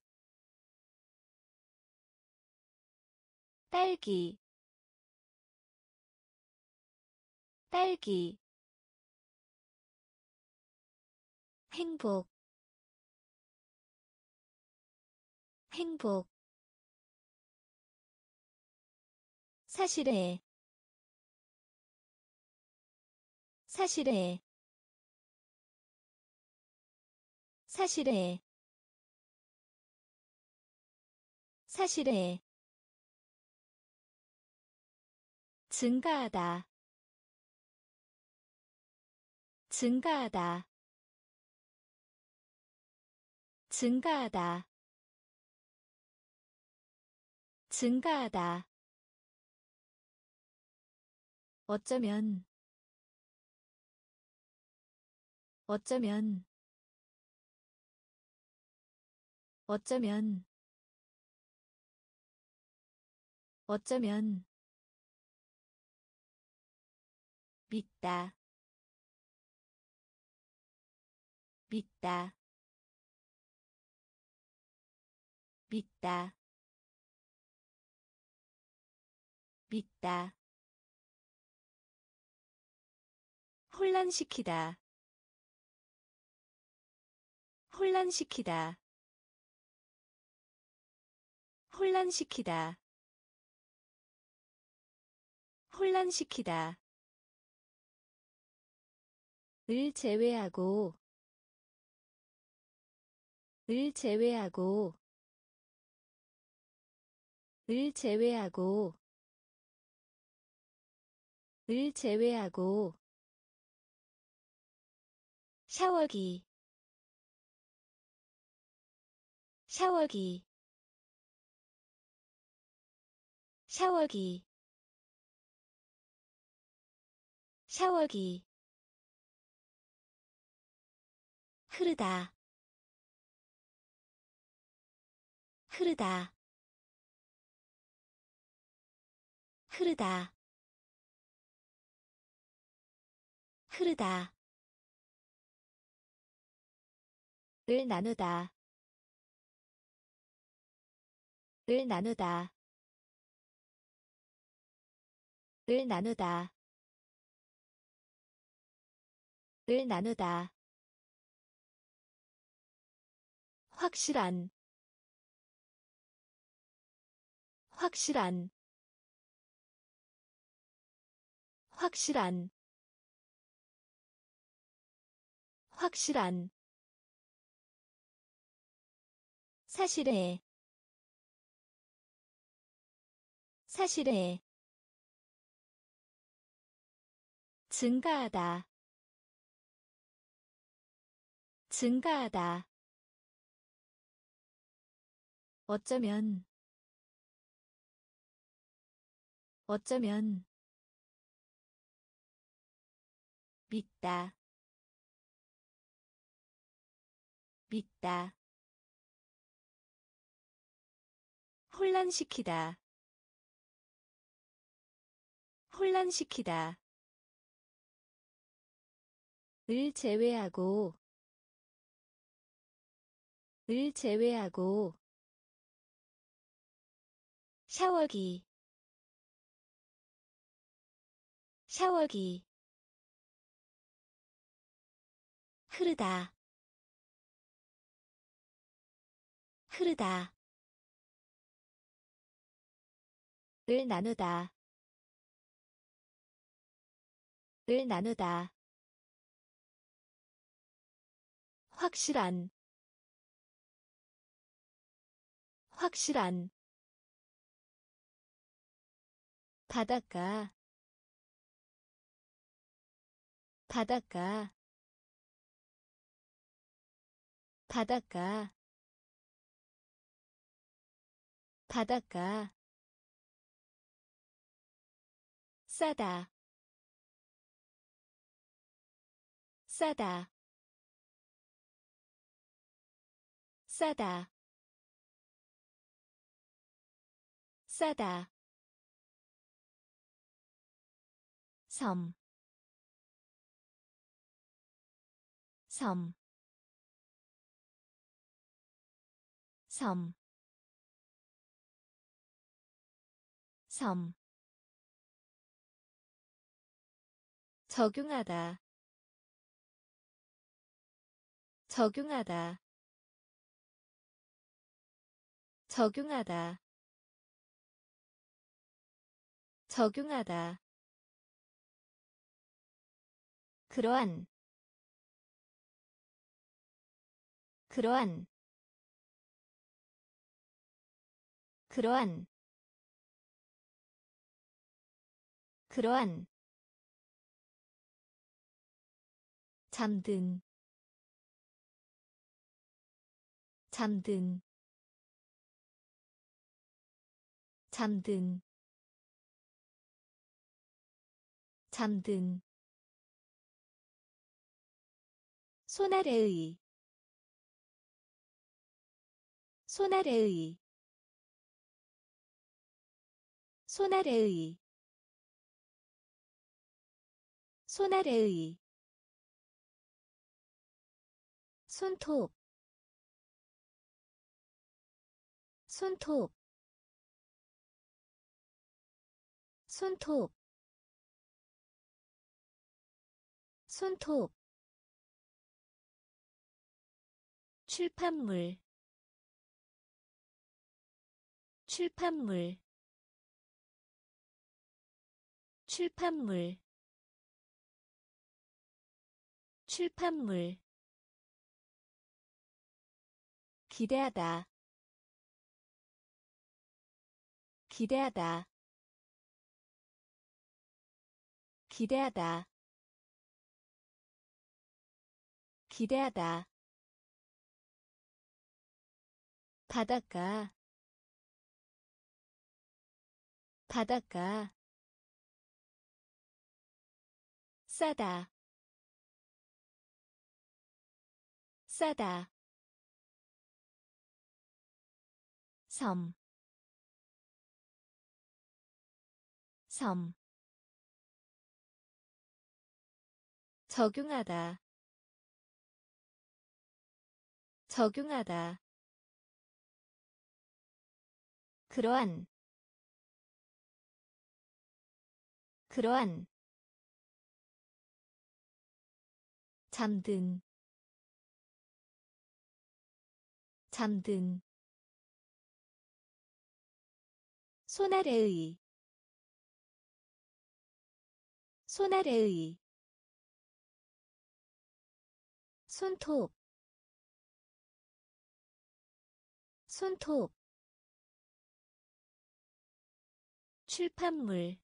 딸기 딸기 행복 행복 사실에 사실에 사실에 사실에 증가하다 증가하다 증가하다 증가하다 어쩌면 어쩌면 어쩌면 어쩌면 믿다 믿다 믿다 믿다 혼란시키다 혼란시키다 혼란시키다 혼란시키다 을 제외하고 을 제외하고 을 제외하고 을 제외하고 샤워기 샤워기 샤워기 샤워기 흐르다 흐르다 흐르다 흐르다 을 나누다 을 나누다 을 나누다 을 나누다 확실한 확실한 확실한 확실한 사실에 사실에 증가하다 증가하다 어쩌면 어쩌면 믿다 믿다 혼란시키다 혼란시키다 을 제외하고 을 제외하고 샤워기 샤워기 흐르다 흐르다 을 나누다 을 나누다 확실한 확실한 바닷가 바닷가 바닷가 바닷가 싸다 싸다 싸다 싸다 섬, 섬, 섬, 섬 적용하다 적용하다 적용하다 적용하다 그러한 그러한 그러한 그러한 잠든 잠든 잠든 잠든 손아래의 손아래의 손아래의 손아래의 손톱 손톱 손톱 손톱 출판물 출판물 출판물 출판물 기대하다 기대하다 기대하다 기대하다 바닷가 바닷가 싸다 싸다 섬, 섬 적용하다 적용하다 그러한 그러한 잠든 잠든 손아래의 손아래의 손톱 손톱 출판물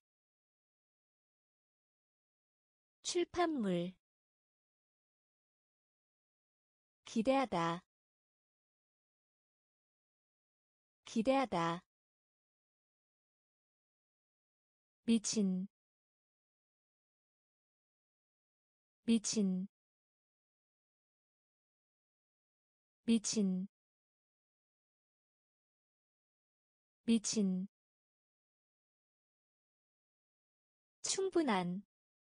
출판물 기대하다 기대하다 미친 미친 미친 미친 충분한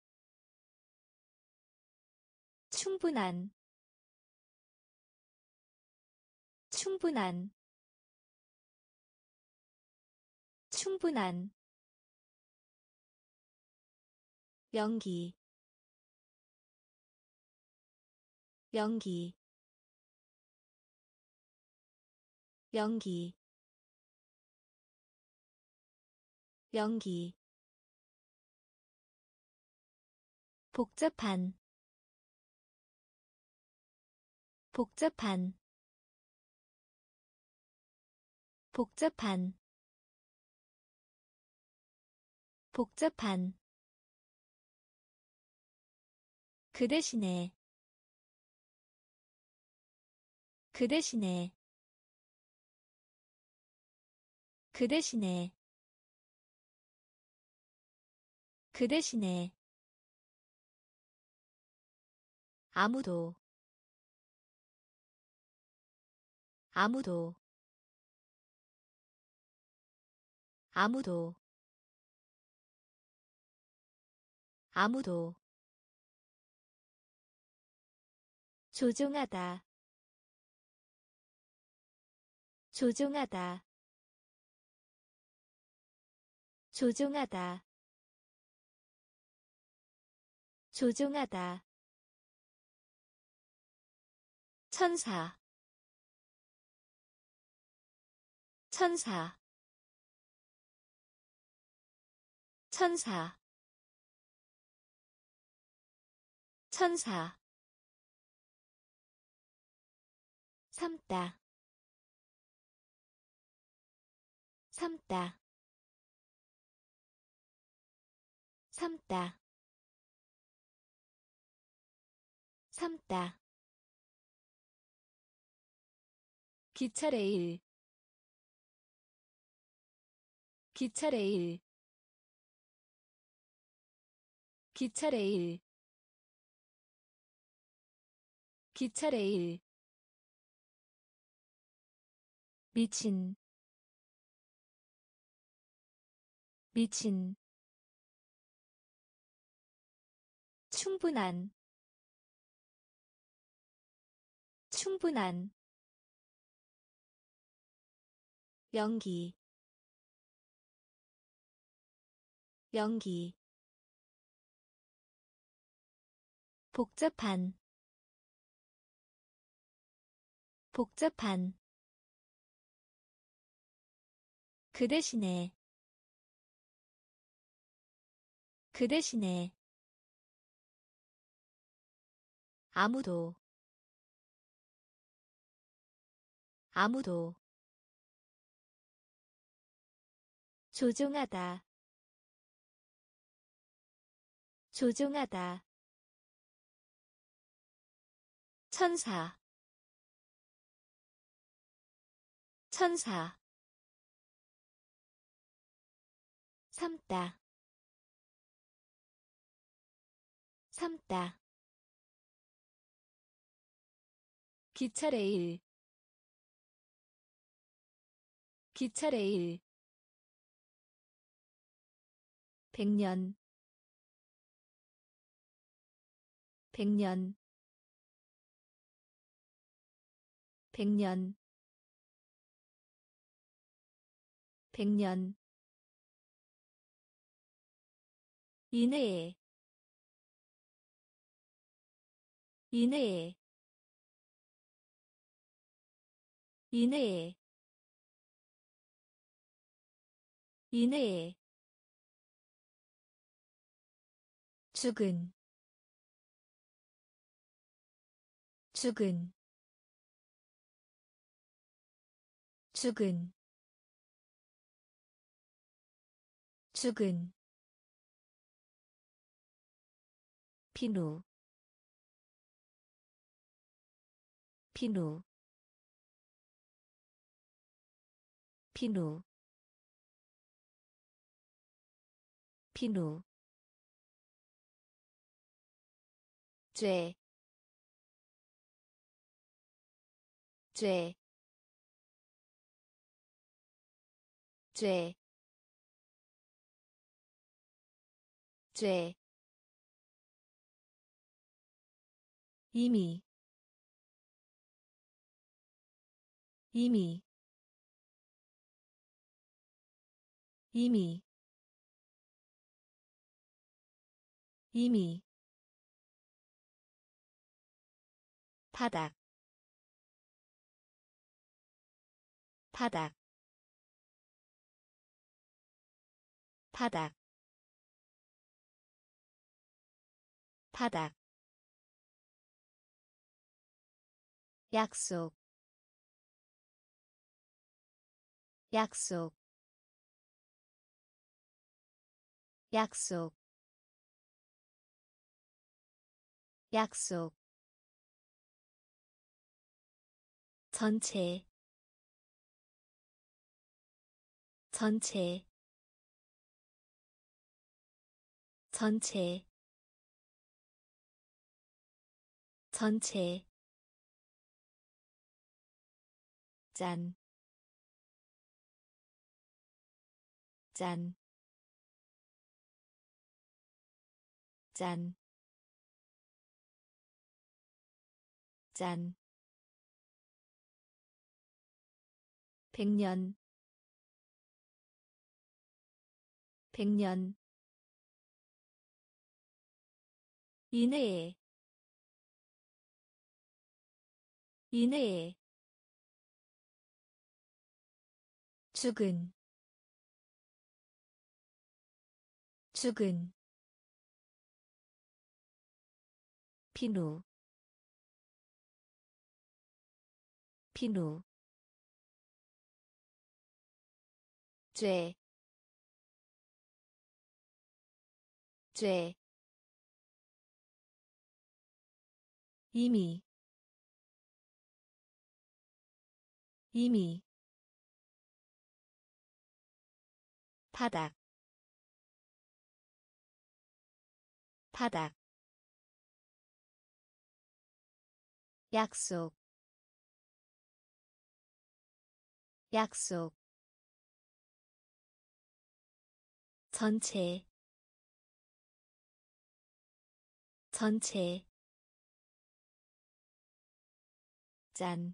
충분한 충분한 충분한 연기 연기 연기 연기 복잡한 복잡한 복잡한 복잡한 그 대신에 그 대신에 그 대신에 그 대신에 아무도 아무도 아무도 아무도 조종하다 조종하다 조종하다 조종하다 천사 천사 천사 천사 삼다 삼다 삼다 삼다 기차레일 기차레일 기차레일 기차레일 미친 미친 충분한 충분한 연기 연기 복잡한 복잡한 그 대신에 그 대신에 아무도 아무도 조종하다 조종하다 천사 천사 삼다 삼다 기차레일 기차레일 백년 백년 백년 백년 이내에 이내에 이내에 이내에 죽은 죽은 죽은 죽은 비누 비누 비누 비누 죄, 죄, 죄, 죄, 이미, 이미, 이미, 이미, 바닥, 바닥, 바닥, 바닥, 약속, 약속, 약속, 약속, 전체, 전체, 전체, 전체, 짠, 짠, 짠, 짠, 백년, 백년, 이내에, 이내에, 죽은, 죽은, 비누 비누 죄, 죄, 이미, 이미, 바닥, 바닥, 약속, 약속, 전체, 전체, 짠,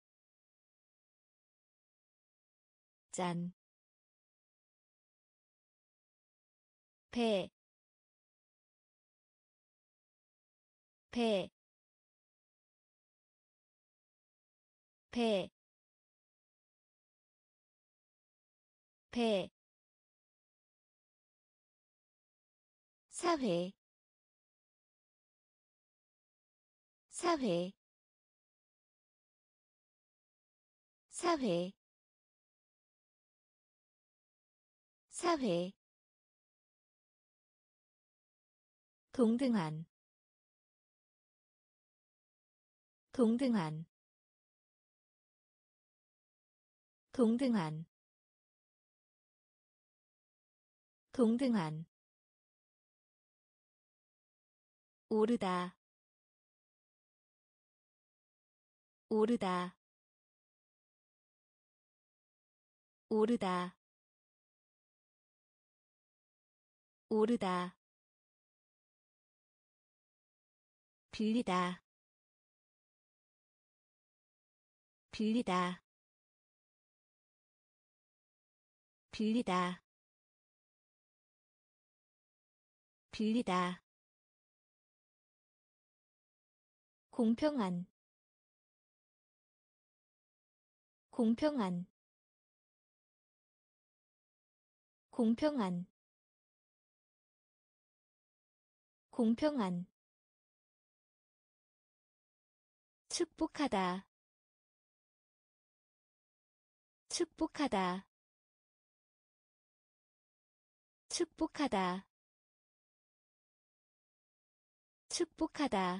짠, 배, 배, 배, 배, 사회, 사회, 사회, 사회, 동등한, 동등한, 동등한, 동등한, 오르다, 오르다, 오르다, 오르다, 빌리다, 빌리다, 빌리다, 빌리다, 공평한, 공평한, 공평한, 공평한, 축복하다, 축복하다, 축복하다, 축복하다,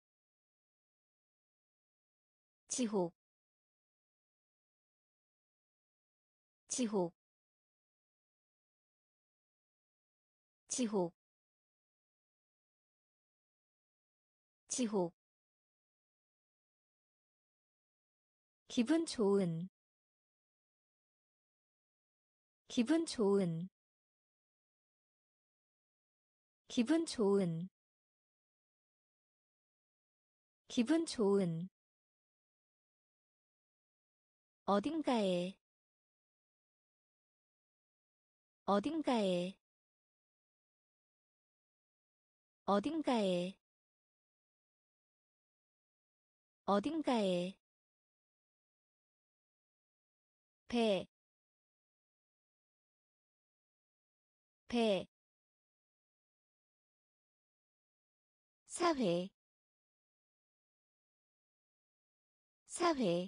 지옥, 지옥, 지옥, 지옥, 기분 좋은, 기분 좋은, 기분 좋은, 기분 좋은, 어딘가에, 어딘가에, 어딘가에, 어딘가에, 배, 배, 사회, 사회,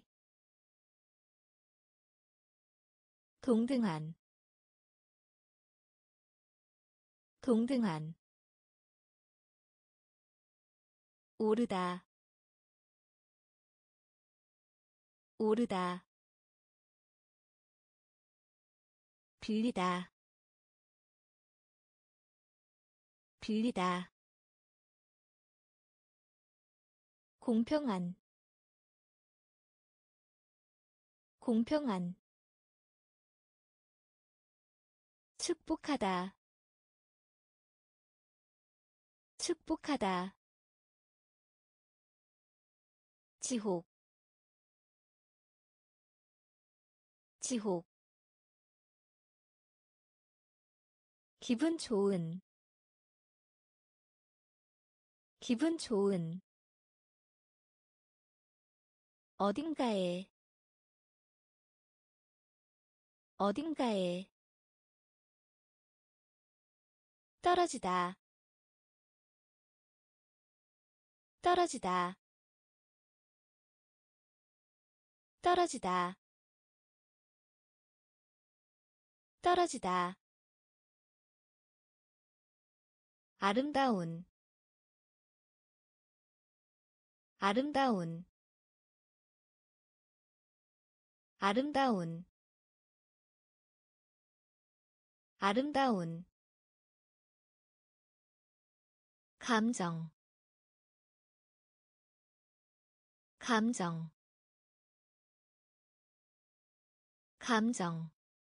동등한, 동등한, 오르다, 오르다, 빌리다, 빌리다, 공평한, 공평한, 축복하다, 축복하다, 지옥, 지옥, 기분 좋은, 기분 좋은, 어딘가에, 어딘가에, 떨어지다, 떨어지다 떨어지다 떨어지다 아름다운 아름다운 아름다운 아름다운 감정 감정 감정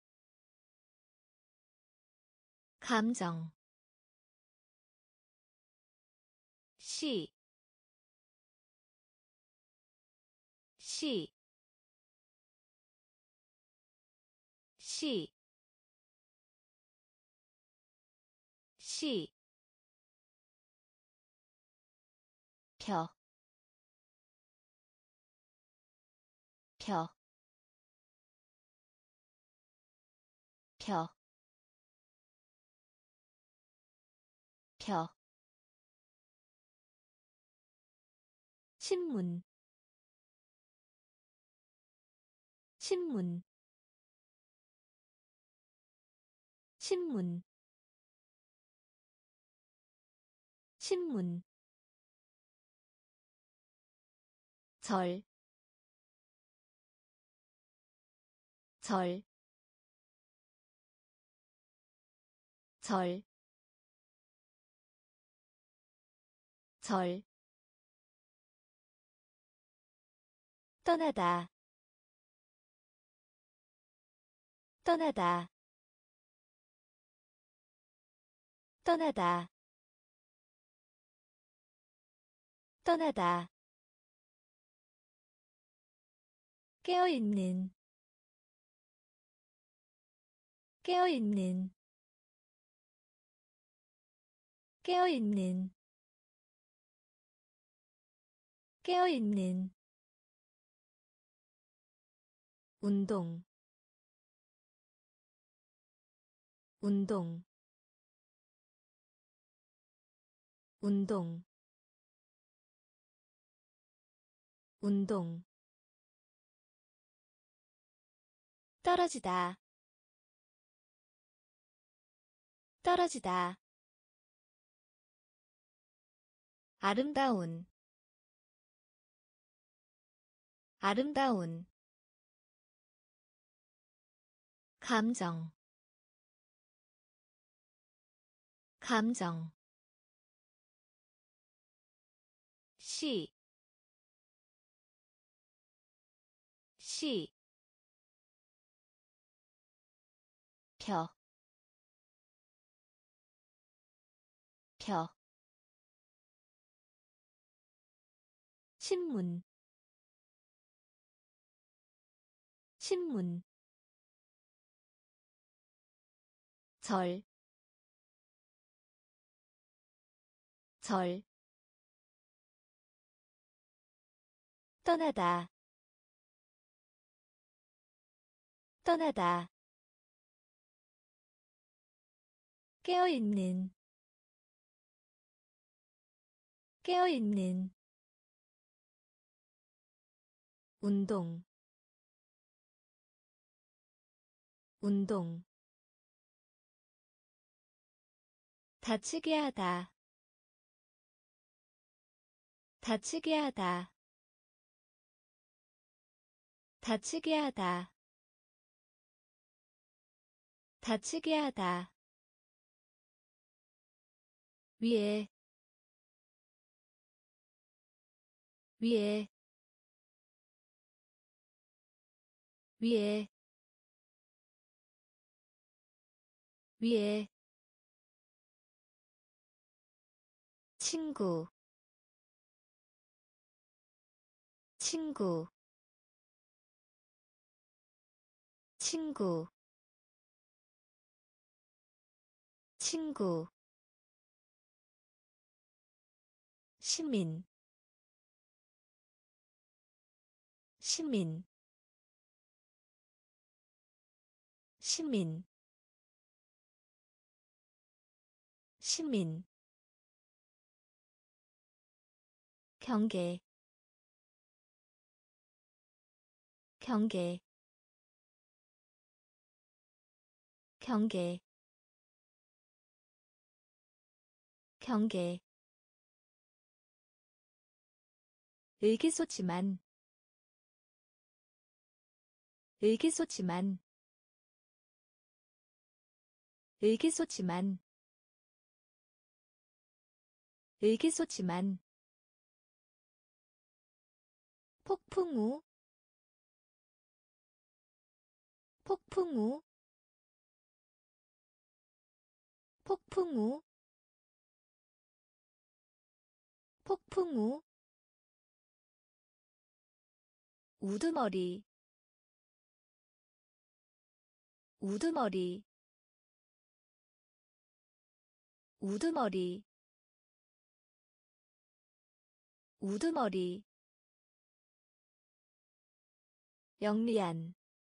감정 시, 시, 시, 시, 펴, 펴, 펴, 펴, 신문, 신문, 신문, 신문, 절, 절, 절, 절, 떠나다, 떠나다, 떠나다, 떠나다, 깨어있는, 깨어있는, 깨어있는, 깨어있는, 운동, 운동, 운동, 운동, 떨어지다, 떨어지다, 아름다운, 아름다운, 감정, 감정, 시, 시, 펴, 펴, 신문, 신문, 절, 절, 떠나다, 떠나다, 깨어있는, 깨어있는, 운동, 운동, 다치게 하다, 다치게 하다, 다치게 하다, 다치게 하다, 위에, 위에, 위에, 위에, 친구, 친구, 친구, 친구, 시민, 시민, 시민, 시민, 경계 경계 경계 경계 의기소침한 의기소침한 의기소침한 의기소침한 폭풍우 폭풍우 폭풍우 폭풍우 우두머리 우두머리 우두머리 우두머리 영리한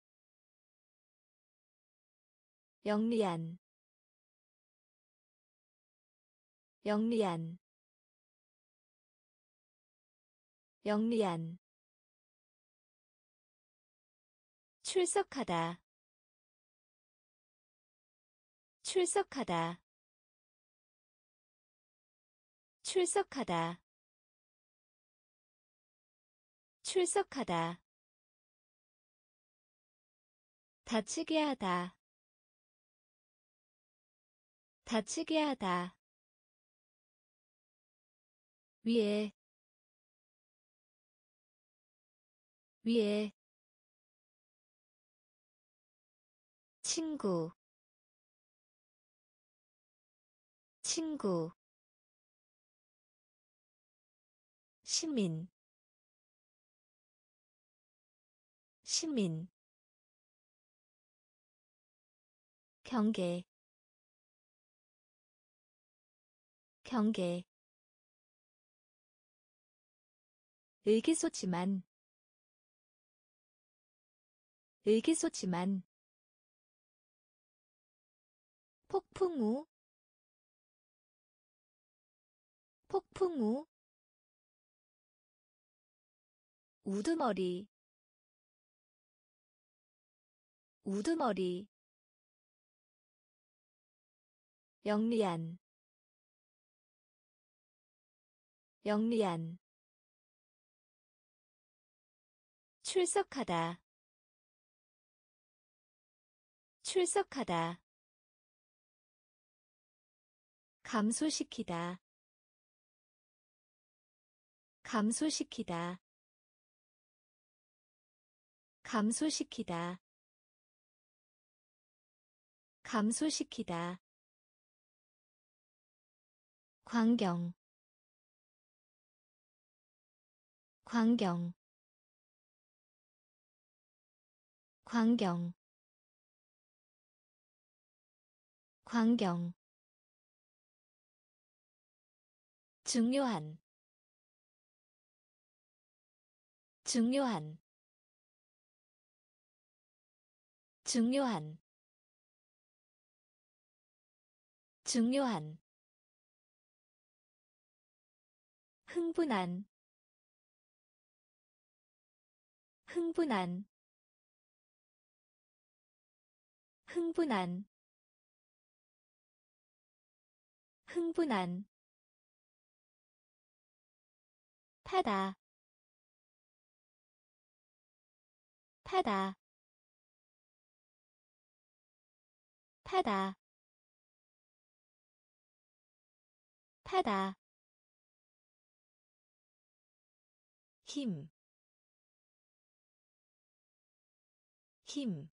영리한 영리한 영리한 출석하다 출석하다 출석하다 출석하다 다치게 하다 다치게 하다 위에 위에 친구 친구 시민 시민 경계 경계 의기소침한 의기소침한 폭풍우 폭풍우 우두머리 우두머리 영리한 영리한 출석하다 출석하다 감소시키다 감소시키다 감소시키다 감소시키다 광경 광경 광경 광경 중요한 중요한 중요한 중요한 흥분한 흥분한 흥분한 흥분한 타다 타다 타다 타다 힘, 힘,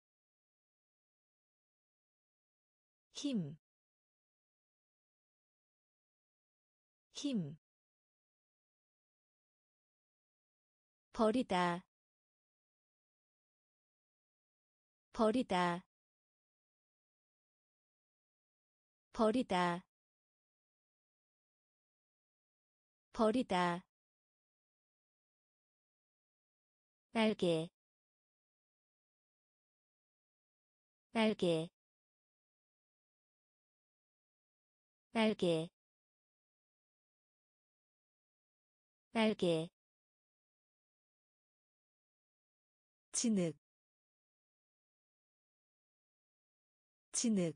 힘, 힘. 버리다, 버리다, 버리다, 버리다. 날개, 날개, 날개, 날개 진흙 진흙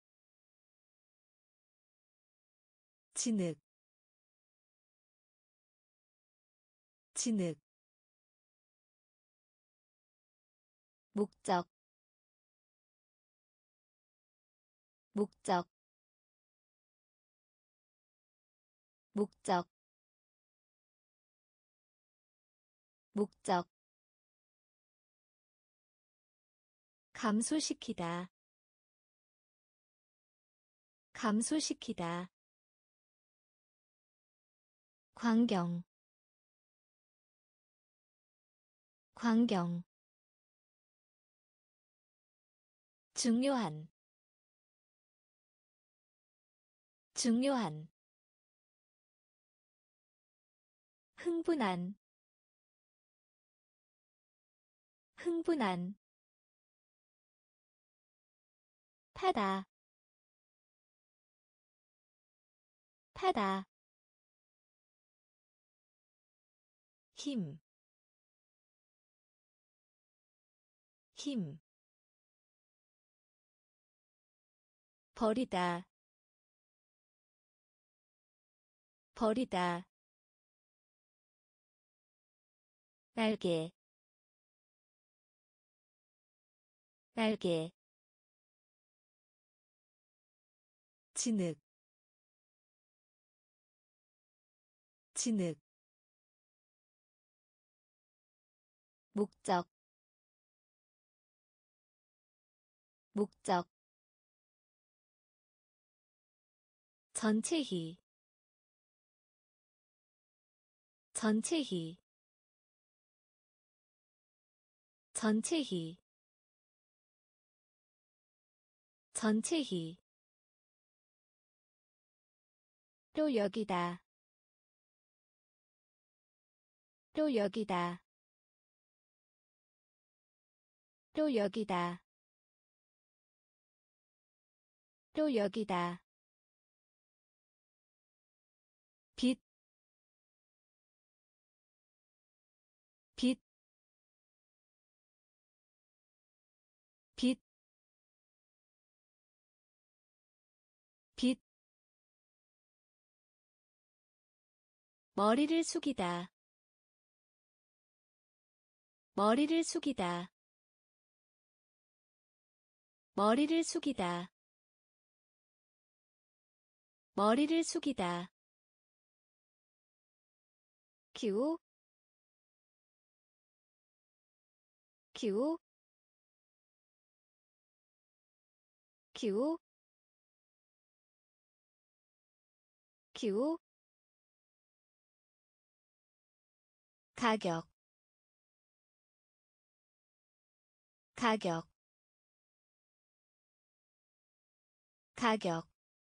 진흙 진흙 목적 목적 목적 목적 감소시키다 감소시키다 광경 광경 중요한 중요한 흥분한 흥분한 타다 타다 힘, 힘, 버리다, 버리다, 날개, 날개, 진흙 진흙 목적, 목적, 전체히, 전체히, 전체히, 전체히, 또 여기다, 또 여기다, 또 여기다, 또 여기다, 빛, 빛, 빛, 빛, 머리를 숙이다, 머리를 숙이다, 머리를 숙이다, 머리를 숙이다, 기후, 기후, 기후, 기후, 가격, 가격, 가격,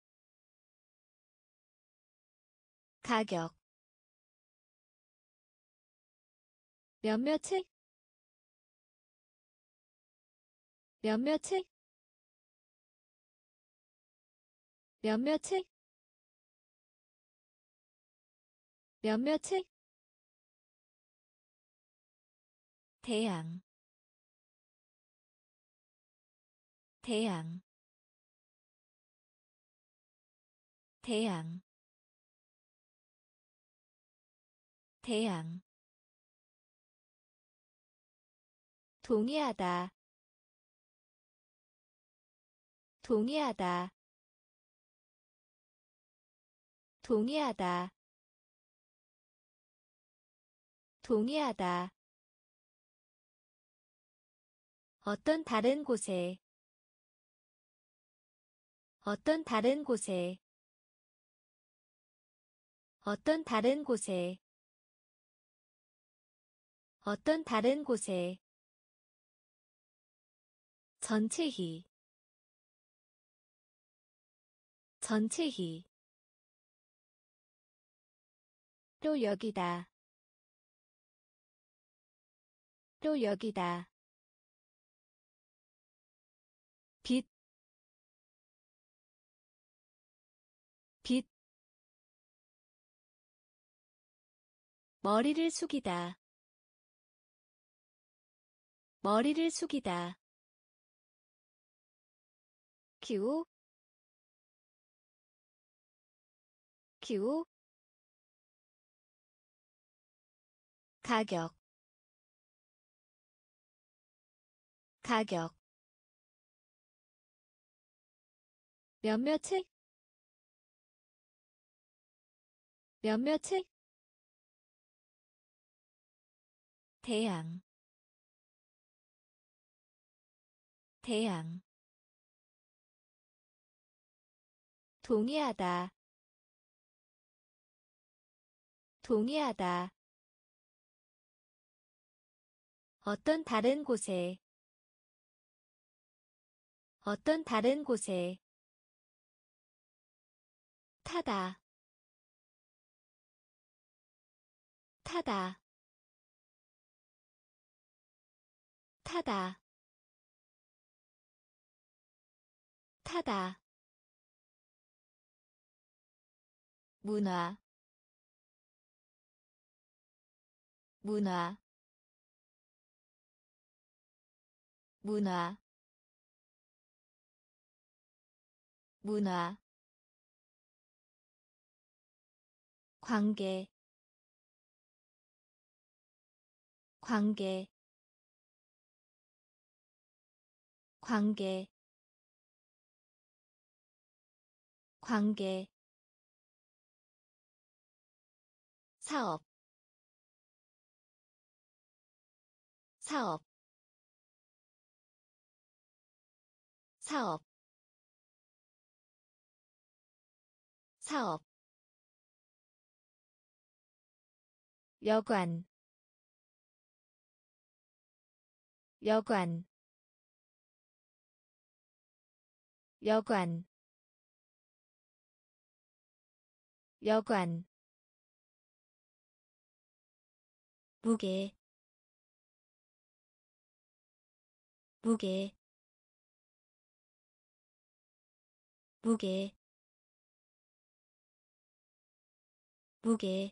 가격, 몇몇의, 몇몇의, 몇몇의, 몇몇의, 태양, 태양, 태양, 태양, 동의하다, 동의하다, 동의하다, 동의하다, 어떤 다른 곳에, 어떤 다른 곳에, 어떤 다른 곳에, 어떤 다른 곳에, 전체히, 전체히, 또 여기다, 또 여기다, 빛, 빛, 머리를 숙이다. 머리를 숙이다. 기호 기호 가격 가격 몇몇의 몇몇의 대양 대양 동의하다 동의하다 어떤 다른 곳에 어떤 다른 곳에 타다 타다 타다 타다 문화 문화 문화 문화 관계 관계 관계 관계 사업 사업 사업 사업 여관 여관 여관 여관 무게 무게 무게 무게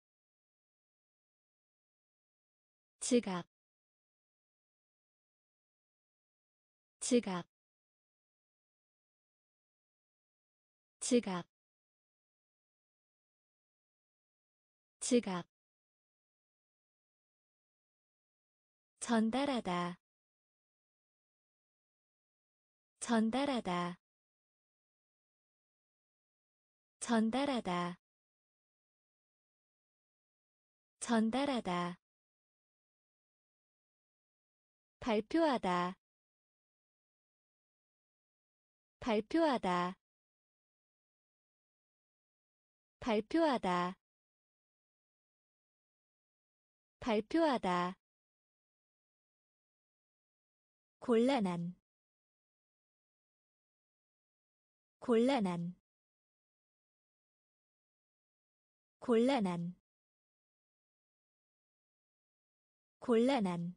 지갑 지갑 지갑 지갑 전달하다 전달하다 전달하다 전달하다 발표하다 발표하다 발표하다 발표하다 곤란한 곤란한 곤란한 곤란한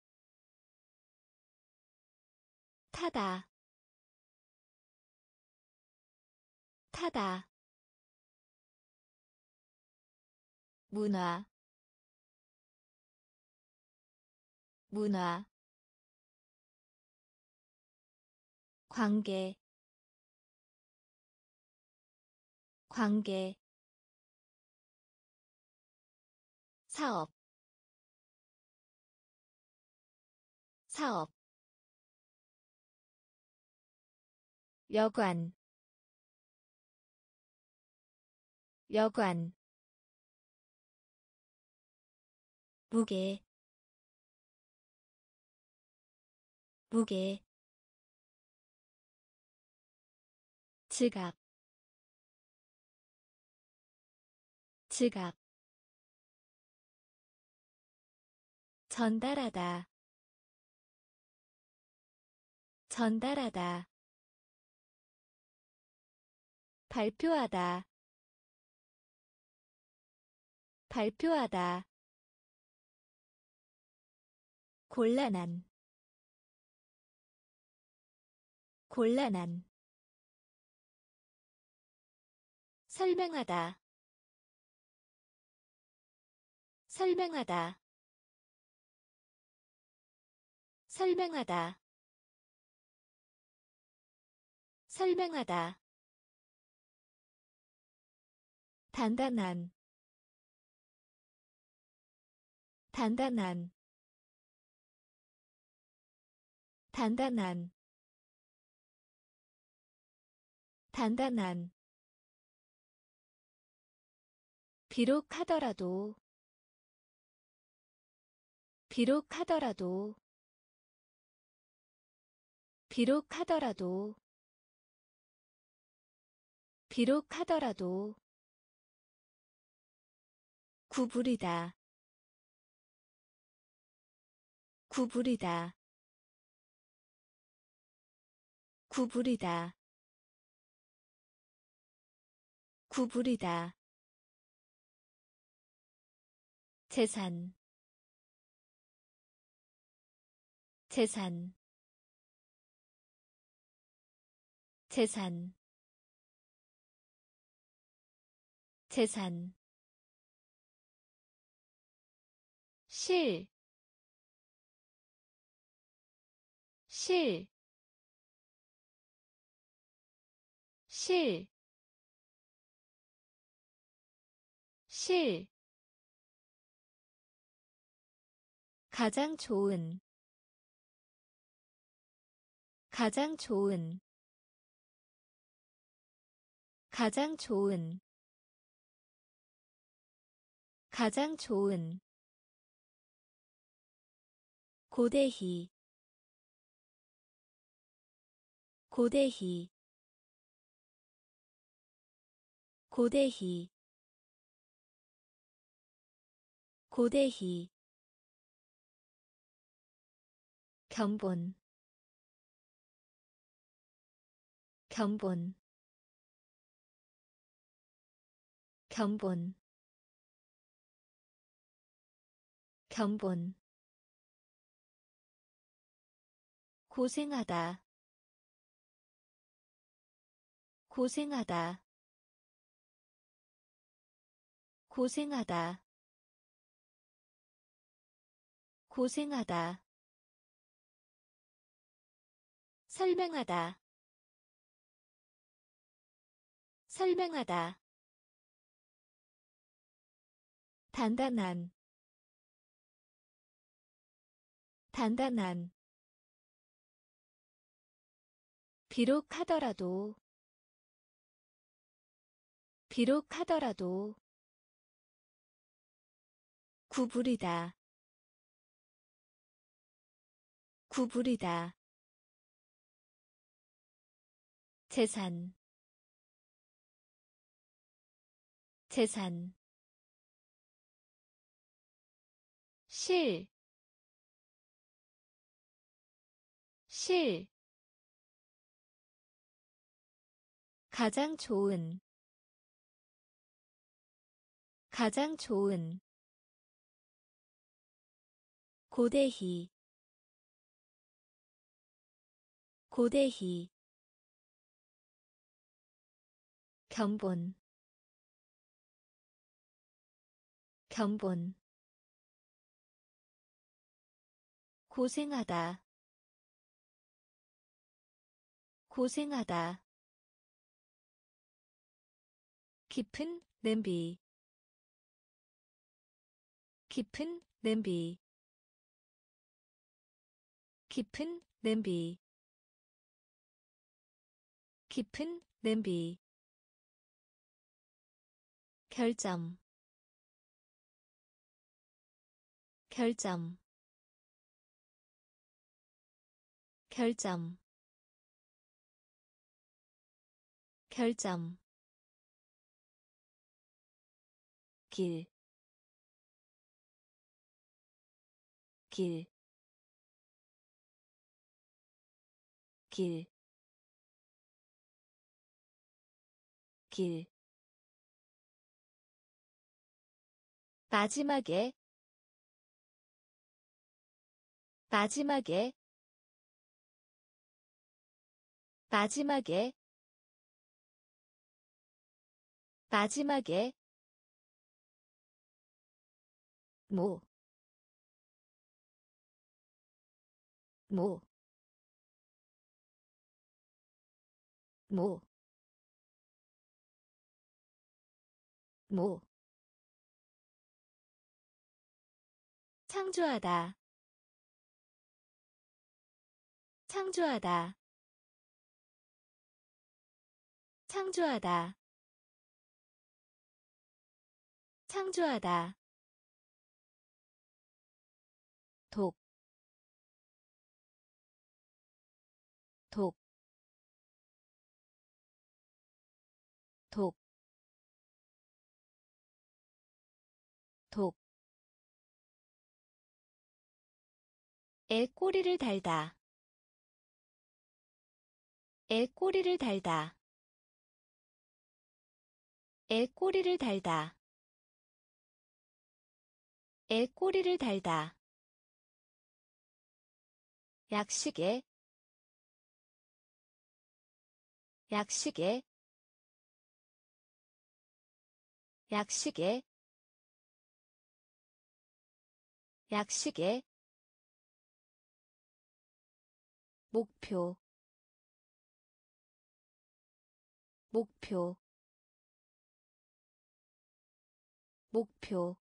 타다 타다 문화 문화 관계 관계 사업 사업 여관 여관 무게 무게 지갑 지갑 전달하다 전달하다 발표하다 발표하다 곤란한 곤란한 설명하다 설명하다 설명하다 설명하다 단단한 단단한 단단한 단단한 비록 하더라도 비록 하더라도 비록 하더라도 비록 하더라도 구부리다 구부리다 구부리다 구부리다 재산 재산 재산 재산 실, 실, 실, 실. 가장 좋은, 가장 좋은, 가장 좋은, 가장 좋은. 고대희, 고대희, 고대희, 고대희. 견본, 견본, 견본, 견본. 고생하다, 고생하다, 고생하다, 고생하다. 설명하다, 설명하다. 단단한, 단단한. 비록 하더라도 비록 하더라도 구부리다 구부리다 재산 재산 실, 실. 가장 좋은, 가장 좋은. 고대희, 고대희. 견본, 견본. 고생하다, 고생하다. 깊은 냄비, 깊은 냄비, 깊은 냄비, 깊은 냄비. 결점, 결점, 결점, 결점. 길, 길, 길, 길. 마지막에, 마지막에, 마지막에, 마지막에. 모, 모, 모, 모. 창조하다, 창조하다, 창조하다, 창조하다. 독, 독, 독, 독. 애 꼬리를 달다, 애 꼬리를 달다, 애 꼬리를 달다, 애 꼬리를 달다. 약식에, 약식에, 약식에, 약식에. 목표, 목표, 목표,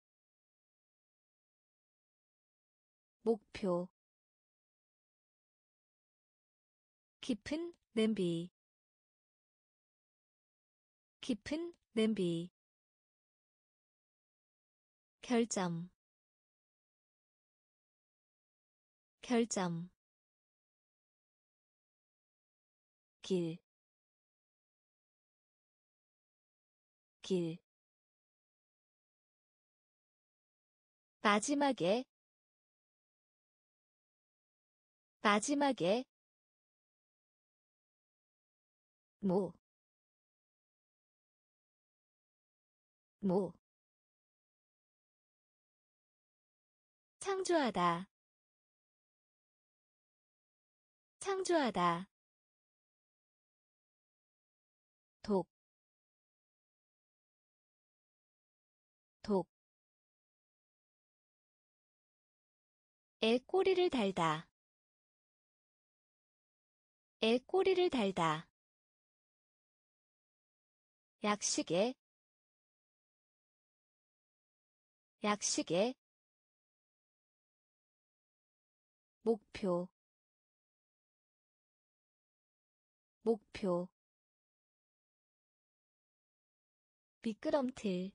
목표. 깊은 냄비, 깊은 냄비. 결점, 결점. 길, 길. 마지막에, 마지막에. 모, 모. 창조하다, 창조하다. 독, 독. 애 꼬리를 달다, 애 꼬리를 달다. 약식에, 약식에. 목표, 목표. 미끄럼틀,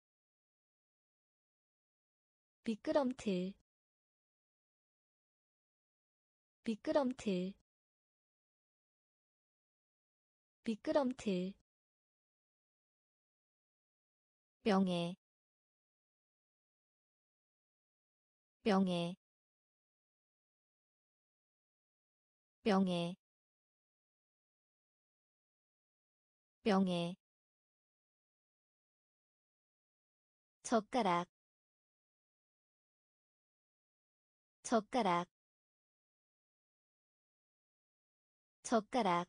미끄럼틀, 미끄럼틀, 미끄럼틀. 명예, 명예, 명예, 명예. 젓가락, 젓가락, 젓가락,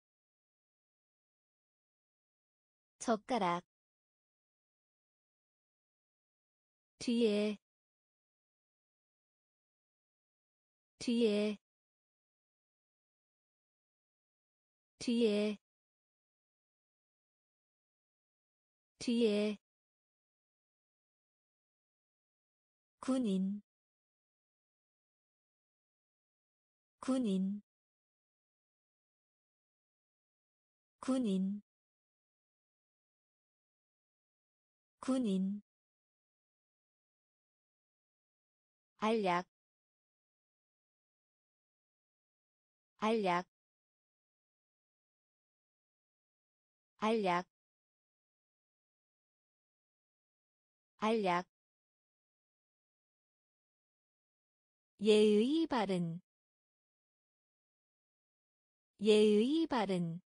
젓가락. 뒤에, 뒤에, 뒤에, 뒤에. 군인, 군인, 군인, 군인. 알약, 알약, 알약, 알약. 예의 바른, 예의 바른,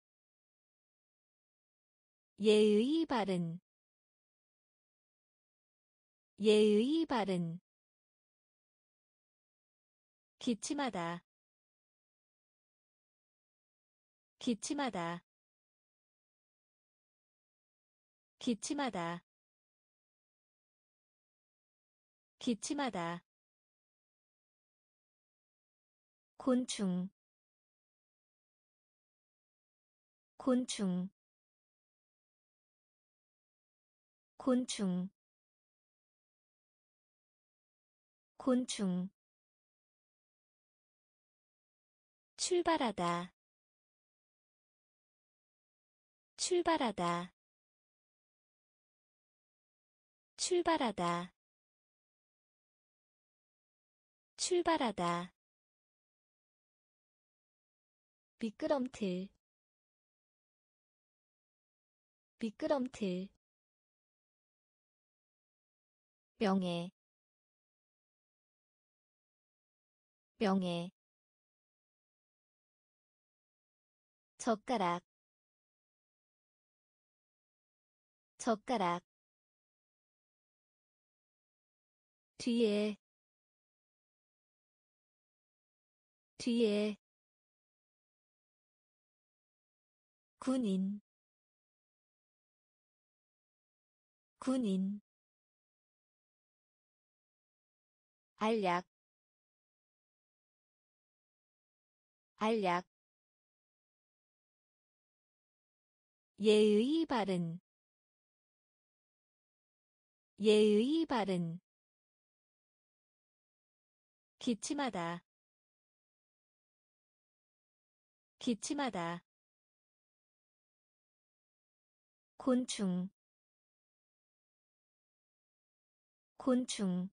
예의 바른, 예의 바른. 기침하다, 기침하다, 기침하다, 기침하다. 곤충 곤충 곤충 곤충 출발하다 출발하다 출발하다 출발하다 미끄럼틀 미끄럼틀 명예 명예 젓가락 젓가락 뒤에 뒤에 군인 군인 알약 알약 예의 바른 예의 바른 기침하다 기침하다 곤충 곤충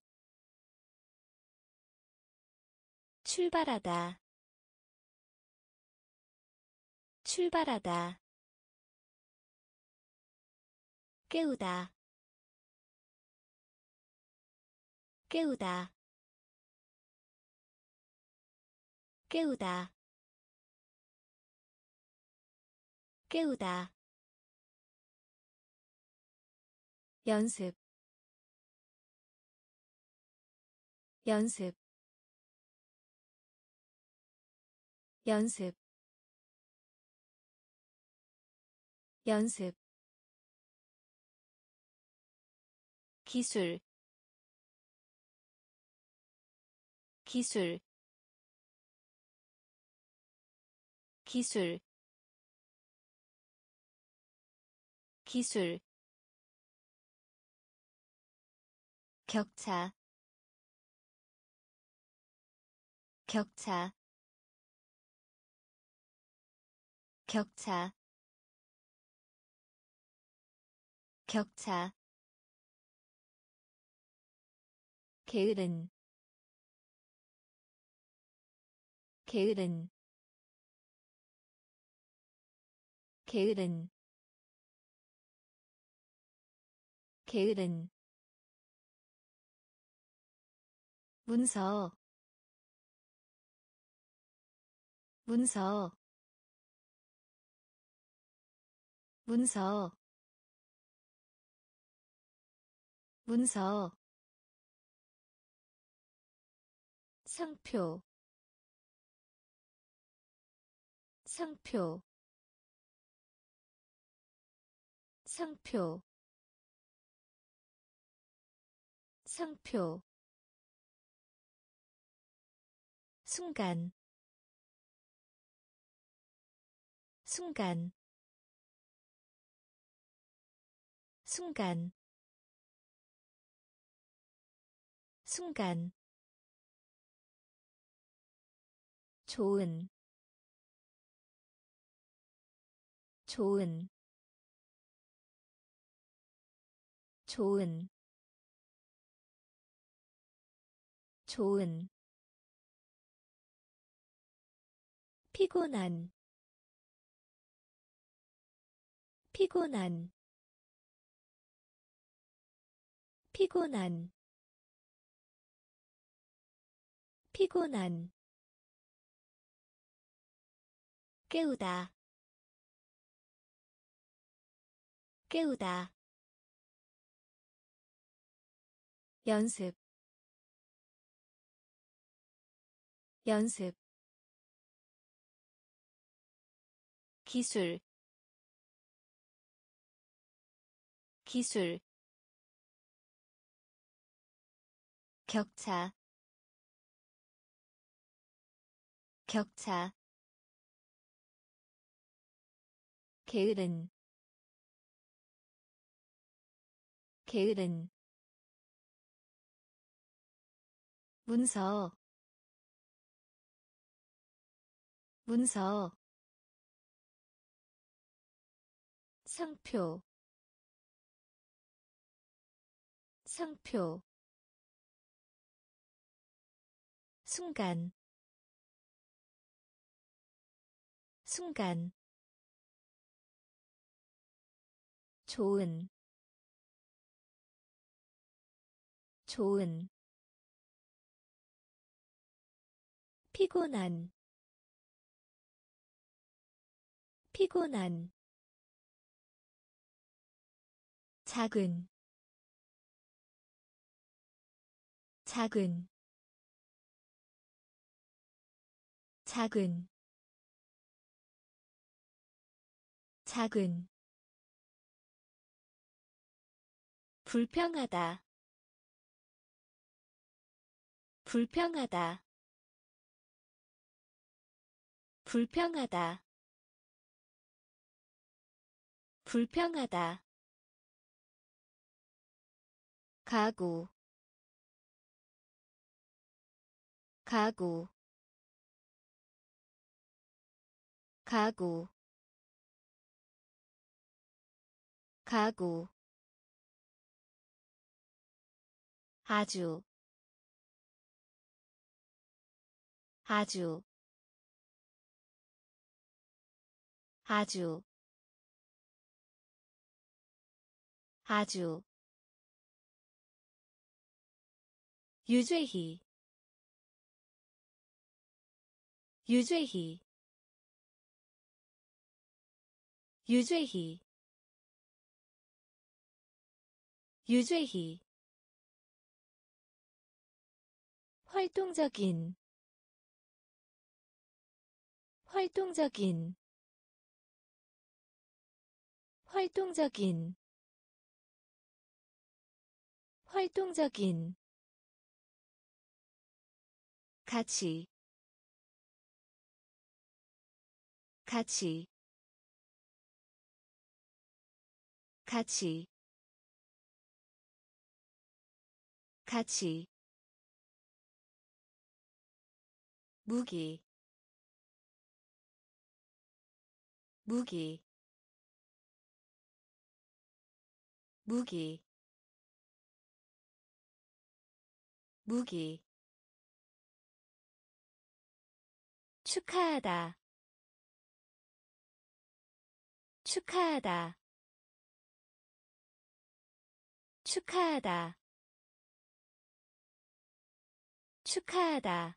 출발하다 출발하다 깨우다 깨우다 깨우다 깨우다 연습 연습 연습 연습 기술 기술 기술 기술 격차 격차 격차 격차 게으른 게으른 게으른 게으른 문서 문서 문서 문서 상표 상표 상표 상표 순간 순간 순간 순간 좋은 좋은 좋은 좋은 피곤한 피곤한 피곤한 피곤한 깨우다 깨우다 연습 연습 기술 기술 격차 격차 게으른 게으른 문서 문서 상표 상표 순간 순간 좋은 좋은 피곤한 피곤한 작은 작은 작은 작은 불평하다 불평하다 불평하다 불평하다 가구 가구 가구 가구 아주 아주 아주 아주 유죄히 유죄히 유죄히 유죄히 활동적인 활동적인 활동적인 활동적인 가치 가치 가치 가치 무기 무기 무기 무기 축하하다 축하하다 축하하다 축하하다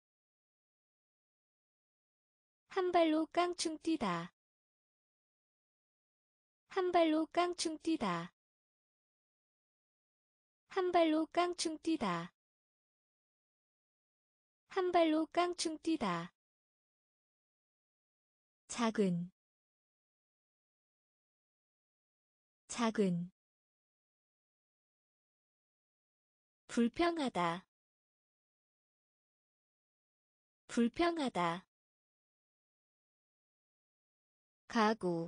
한 발로 깡충 뛰다 한 발로 깡충 뛰다 한 발로 깡충 뛰다 한 발로 깡충 뛰다 작은 작은 불평하다 불평하다 가구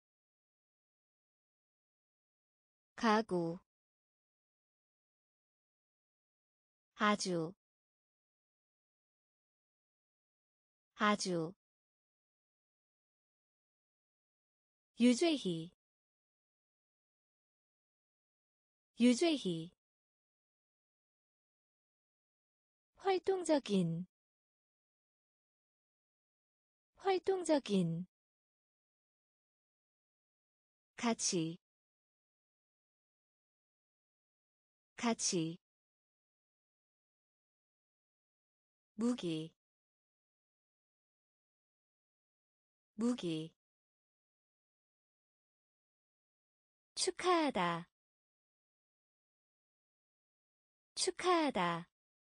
가구 아주 아주 유죄히 유죄히 활동적인 활동적인 가치 가치 무기 무기 축하하다 축하하다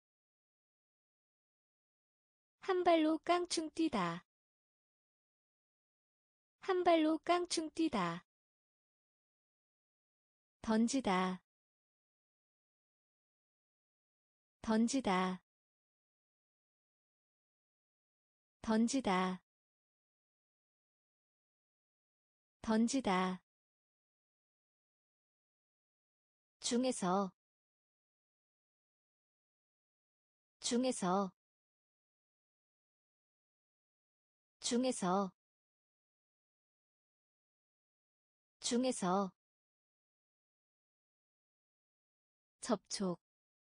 한 발로 깡충 뛰다 한 발로 깡충 뛰다 던지다 던지다 던지다 던지다 중에서 중에서 중에서 중에서 접촉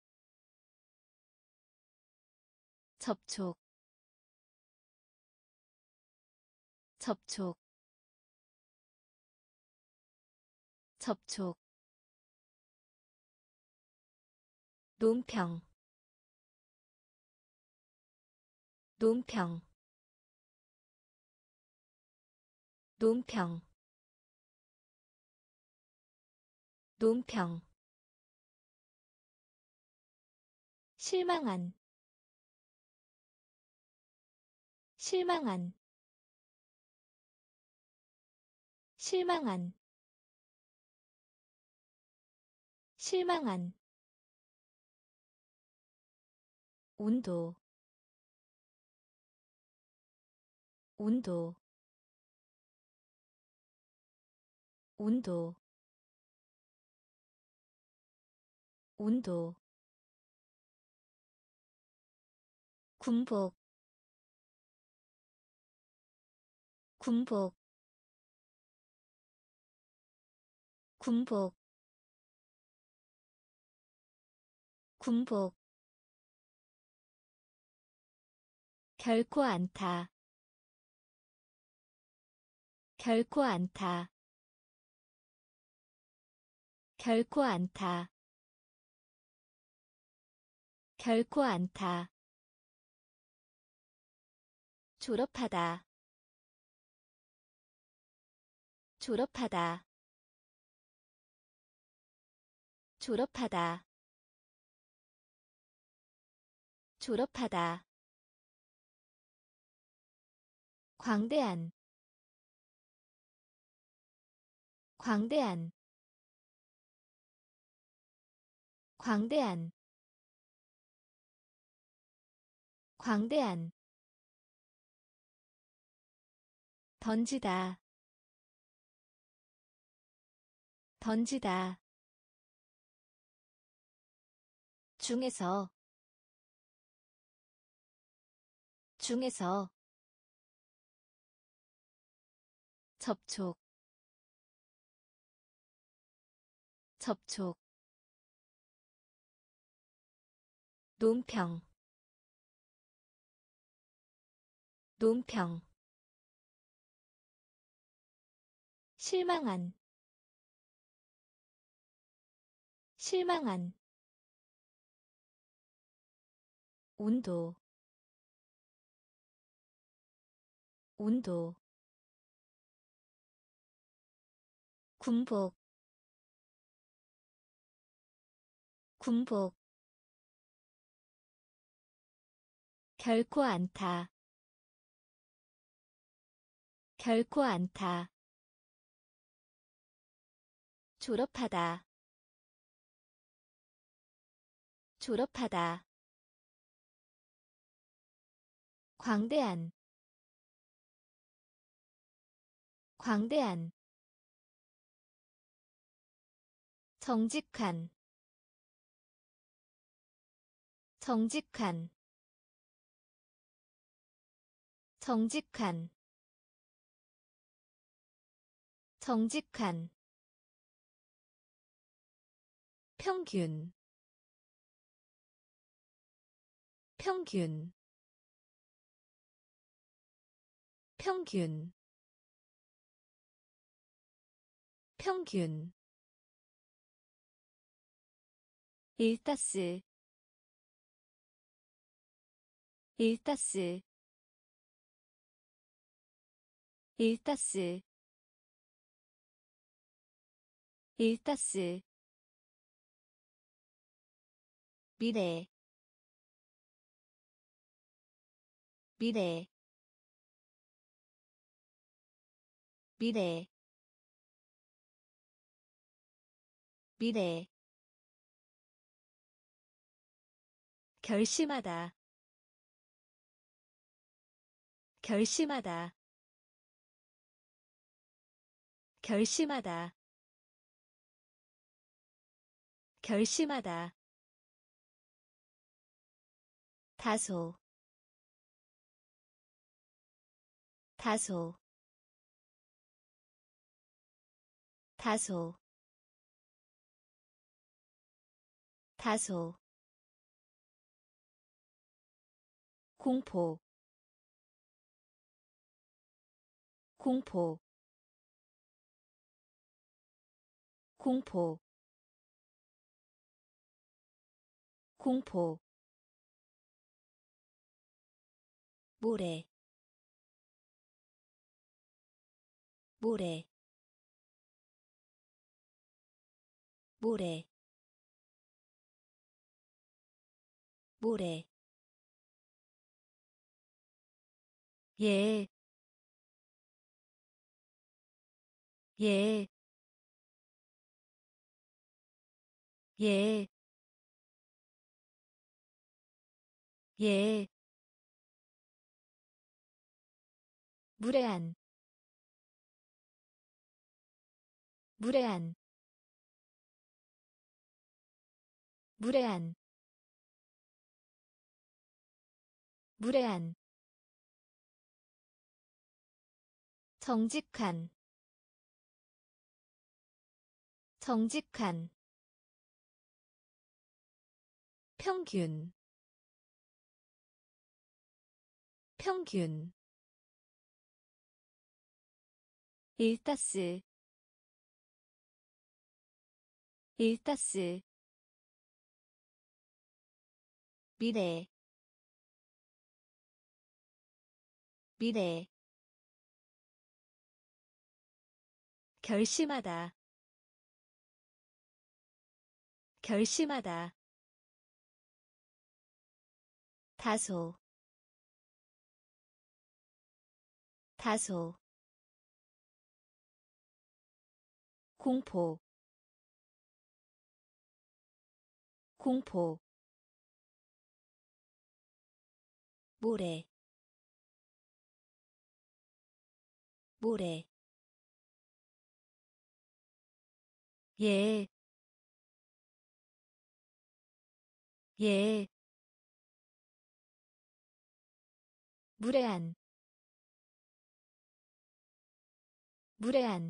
접촉 접촉 접촉 논평 논평 논평 논평 실망한 실망한 실망한 실망한 온도 온도 온도 온도 군복 군복 군복 군복 결코 않다 결코 않다 결코 않다 결코 않다 졸업하다 졸업하다 졸업하다 졸업하다 광대한 광대한 광대한 광대한 던지다 던지다 중에서 중에서 접촉 접촉 논평 논평 실망한 실망한 온도 온도 군복 군복 결코 않다 결코 않다 졸업하다 졸업하다 광대한 광대한 정직한 정직한 정직한 정직한 평균 평균 평균 평균 일타스 일타스 일타스 일타스 미래 미래 미래 미래 결심하다 결심하다 결심하다 결심하다 다소 다소 다소 다소 공포 공포 공포 공포 모래 모래 모래 모래 예, 예, 예, 예, 무례한, 무례한, 무례한, 무례한, 정직한, 정직한, 평균, 평균, 일타스, 일타스, 미래, 미래, 결심하다, 결심하다, 다소, 다소, 공포, 공포, 모래, 모래, 예, 예, 무례한, 무례한,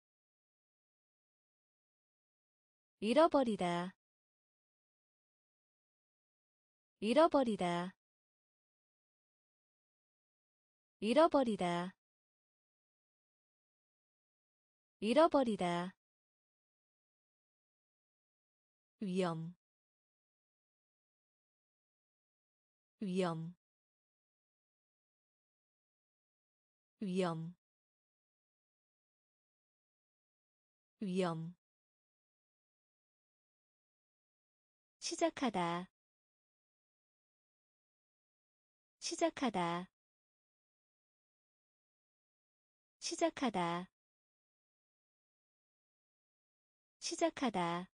잃어버리다, 잃어버리다, 잃어버리다, 잃어버리다, 위험, 위험, 위험, 위험, 시작하다, 시작하다, 시작하다, 시작하다,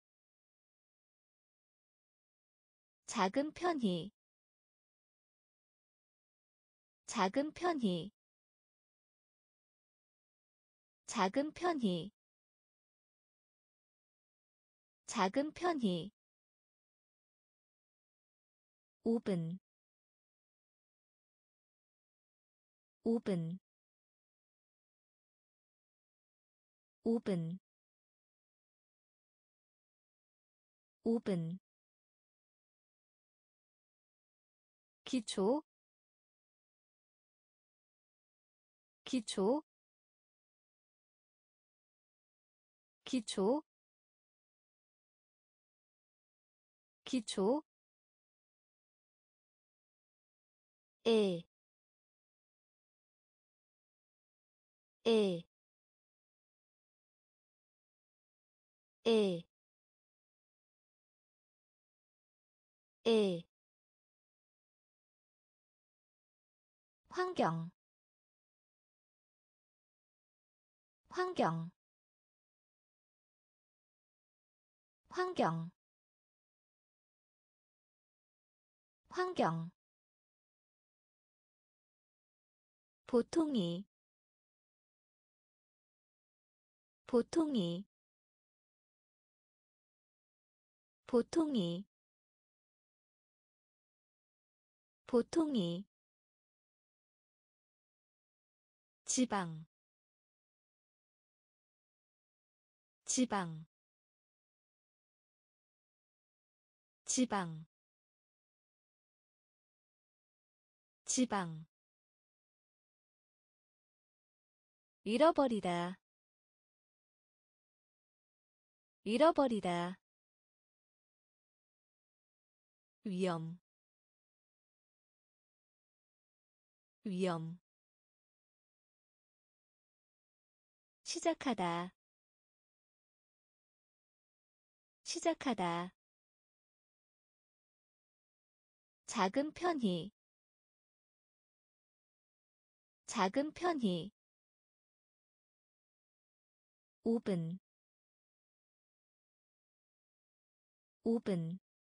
작은 편히, 작은 편히, 작은 편히, 작은 편히, 오 분, 오 분, 오 분, 오 분, 기초, 기초, 기초, 기초, 에, 에, 에, 에, 환경, 환경, 환경, 환경 보통이 보통이 보통이 보통이 지방 지방 지방 지방 잃어버리다 잃어버리다 위험 위험 시작하다 시작하다 작은 편히 작은 편히 오 분 오 분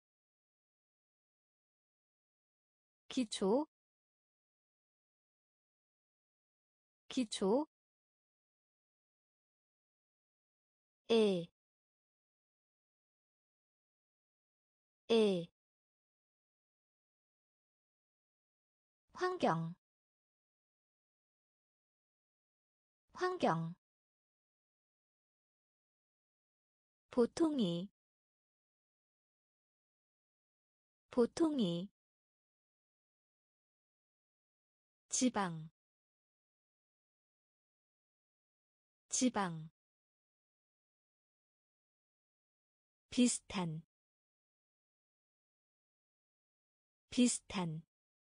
기초 기초 에, 에, 환경 환경 보통이 보통이 지방 지방 비슷한 비슷한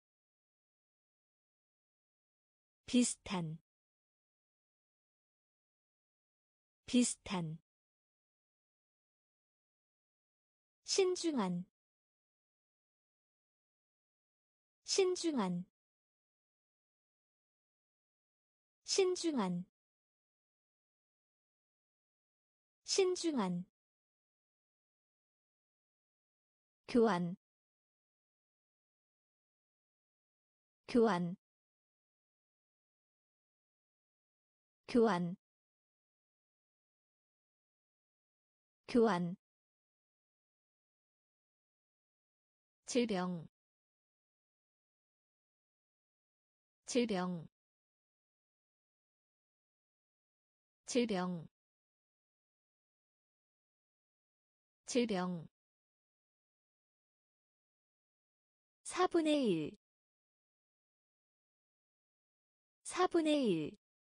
비슷한 비슷한 신중한 신중한 신중한 신중한 교환 교환 교환 교환 질병 질병 질병 질병 사분의 일 사분의 일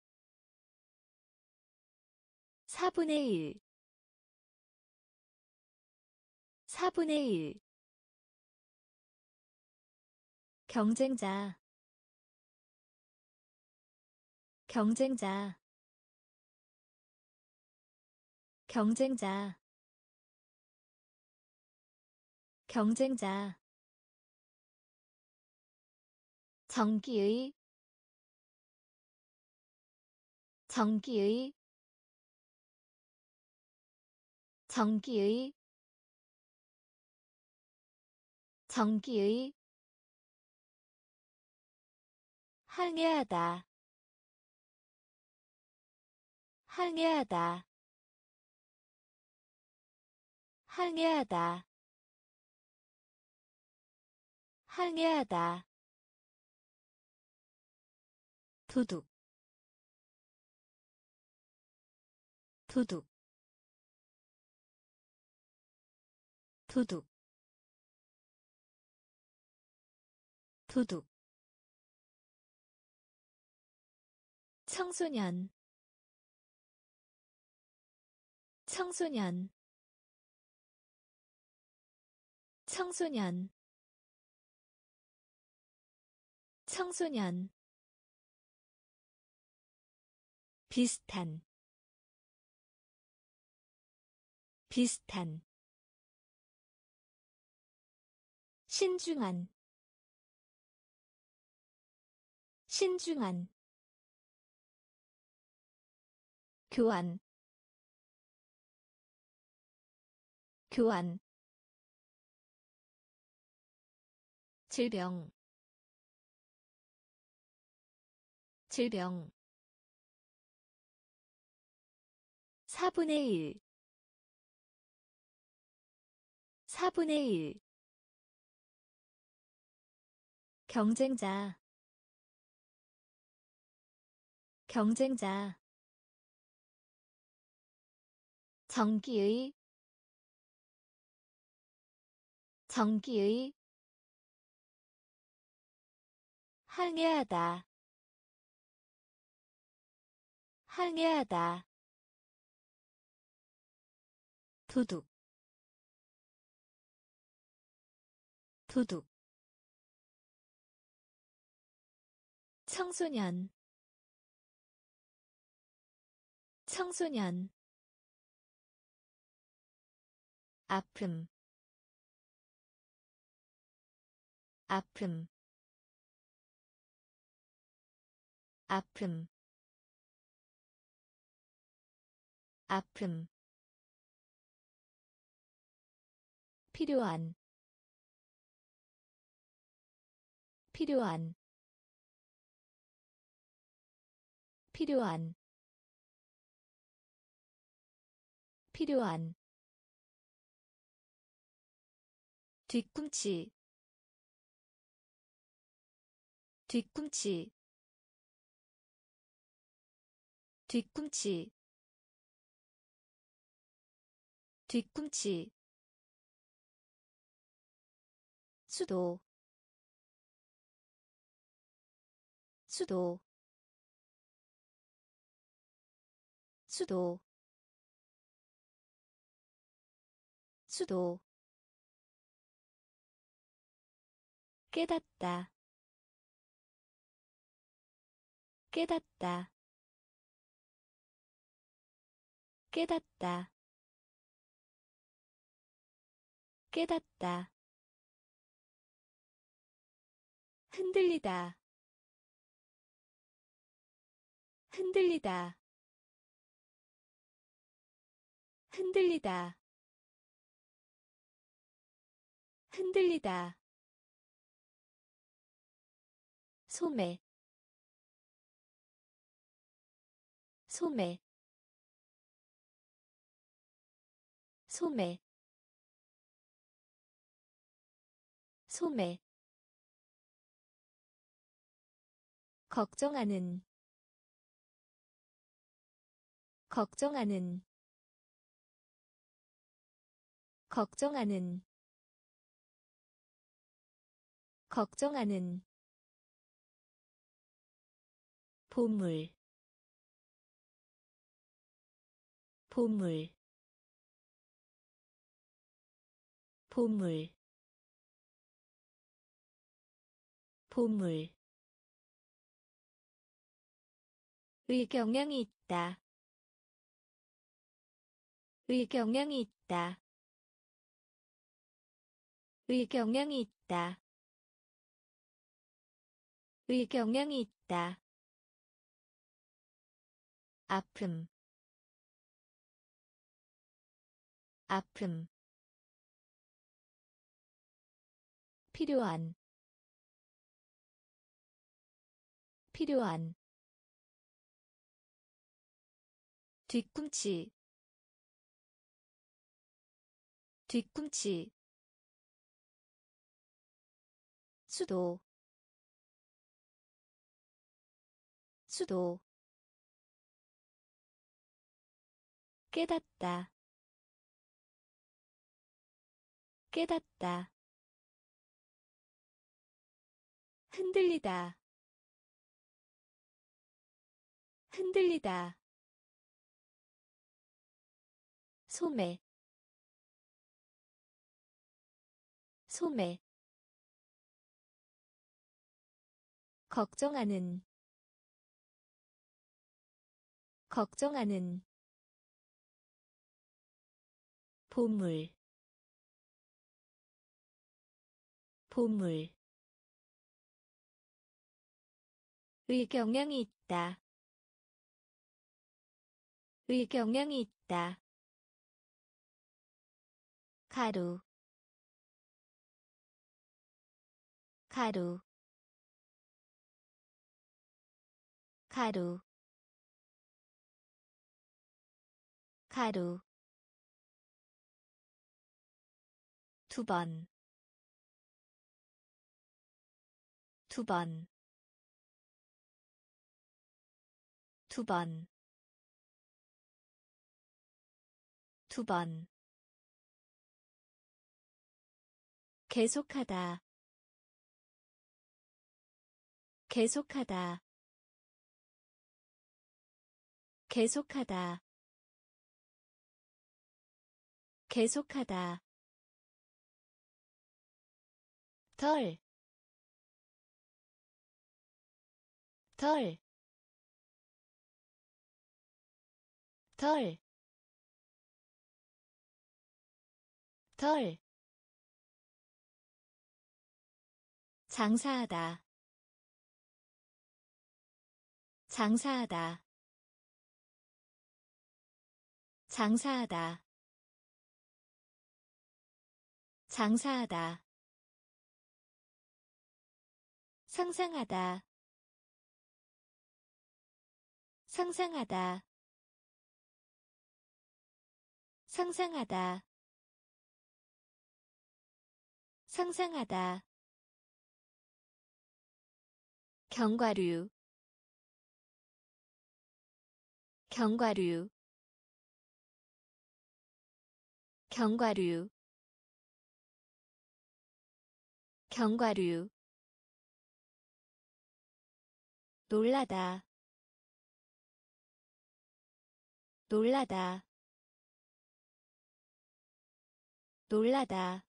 사분의 일 사분의 일 경쟁자 경쟁자 경쟁자 경쟁자 전기의 전기의 전기의 전기의 항해하다 항해하다 항해하다 항해하다 도둑 도둑 도둑 도둑 청소년 청소년 청소년 청소년 비슷한 비슷한 신중한 신중한 교환 교환 질병 질병 사분의 일 사분의 일 경쟁자 경쟁자 정기의 정기의 항해하다 항해하다 도둑 도둑 청소년 청소년 아픔 아픔 아픔 아픔 필요한 필요한 필요한 필요한 뒤꿈치 뒤꿈치 뒤꿈치 뒤꿈치 수도 수도 수도 수도 깨닫다 깨닫다 깨닫다 깨닫다 흔들리다 흔들리다 흔들리다 흔들리다 소매 소매 소매 소매 걱정하는 걱정하는 걱정하는 걱정하는 보물 보물 보물 보물 의경향이 있다 의경향이 있다 의경향이 있다 의경향이 있다 아픔 아픔 필요한 필요한 뒤꿈치 뒤꿈치 수도 수도 깨닫다 깨닫다 흔들리다 흔들리다 소매 소매 걱정하는 걱정하는 보물 보물 의경향이 있다 의경향이 있다 가루 가루 가루 가루 두 번, 두 번, 두 번, 두 번. 계속하다, 계속하다, 계속하다, 계속하다. 덜, 덜, 덜, 덜. 장사하다, 장사하다, 장사하다, 장사하다. 상상하다, 상상하다, 상상하다, 상상하다. 견과류, 견과류, 견과류, 견과류. 놀라다, 놀라다, 놀라다,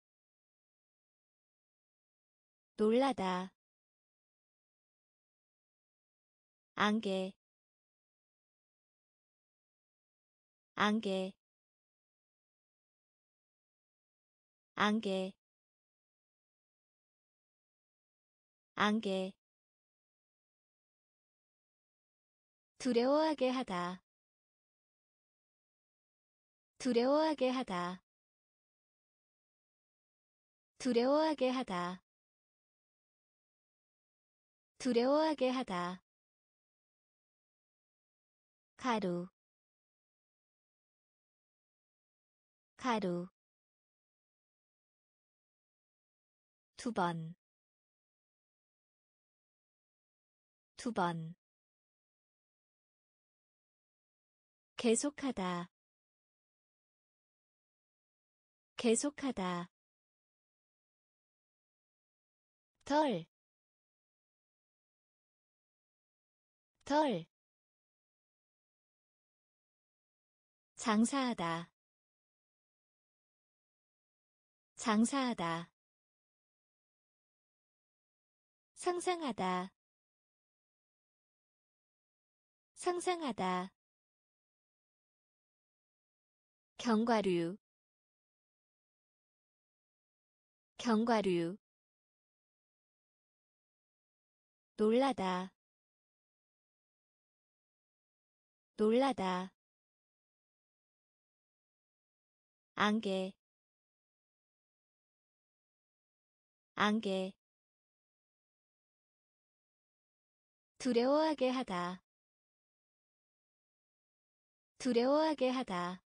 놀라다. 안개, 안개, 안개, 안개. 두려워하게 하다, 두려워하게 하다, 두려워하게 하다, 두려워하게 하다. 가루, 가루. 두 번, 두 번. 계속하다, 계속하다. 덜, 덜. 장사하다, 장사하다. 상상하다, 상상하다. 견과류, 견과류. 놀라다, 놀라다. 안개, 안개. 두려워하게 하다, 두려워하게 하다.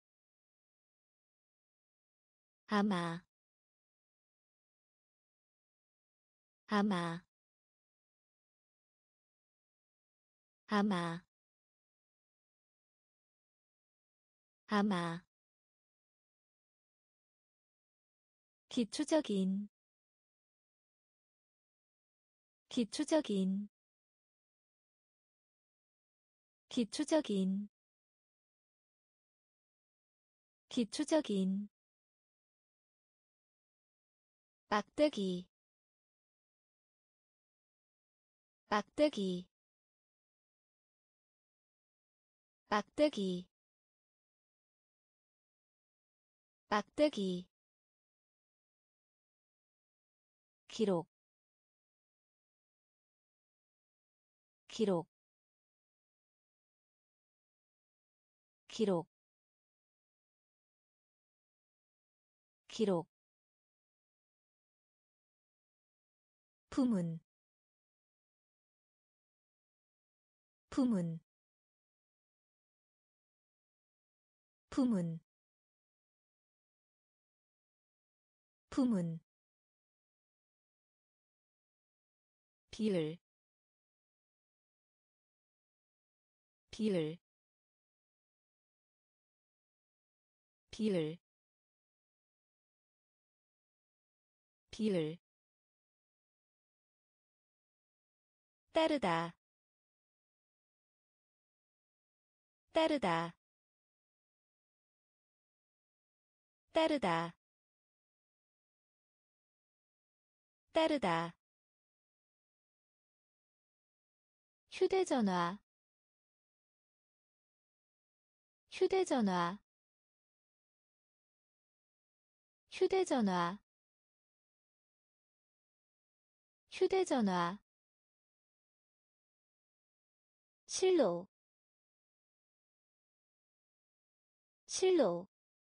아마, 아마, 아마, 아마. 기초적인, 기초적인, 기초적인, 기초적인. 막대기, 막대기, 막대기, 막대기. 기록, 기록, 기록, 기록. 부문 부문 부문 부문 비율 비율 비율 비율 따르다 따르다 따르다 따르다 휴대전화 휴대전화 휴대전화 휴대전화 실로 실로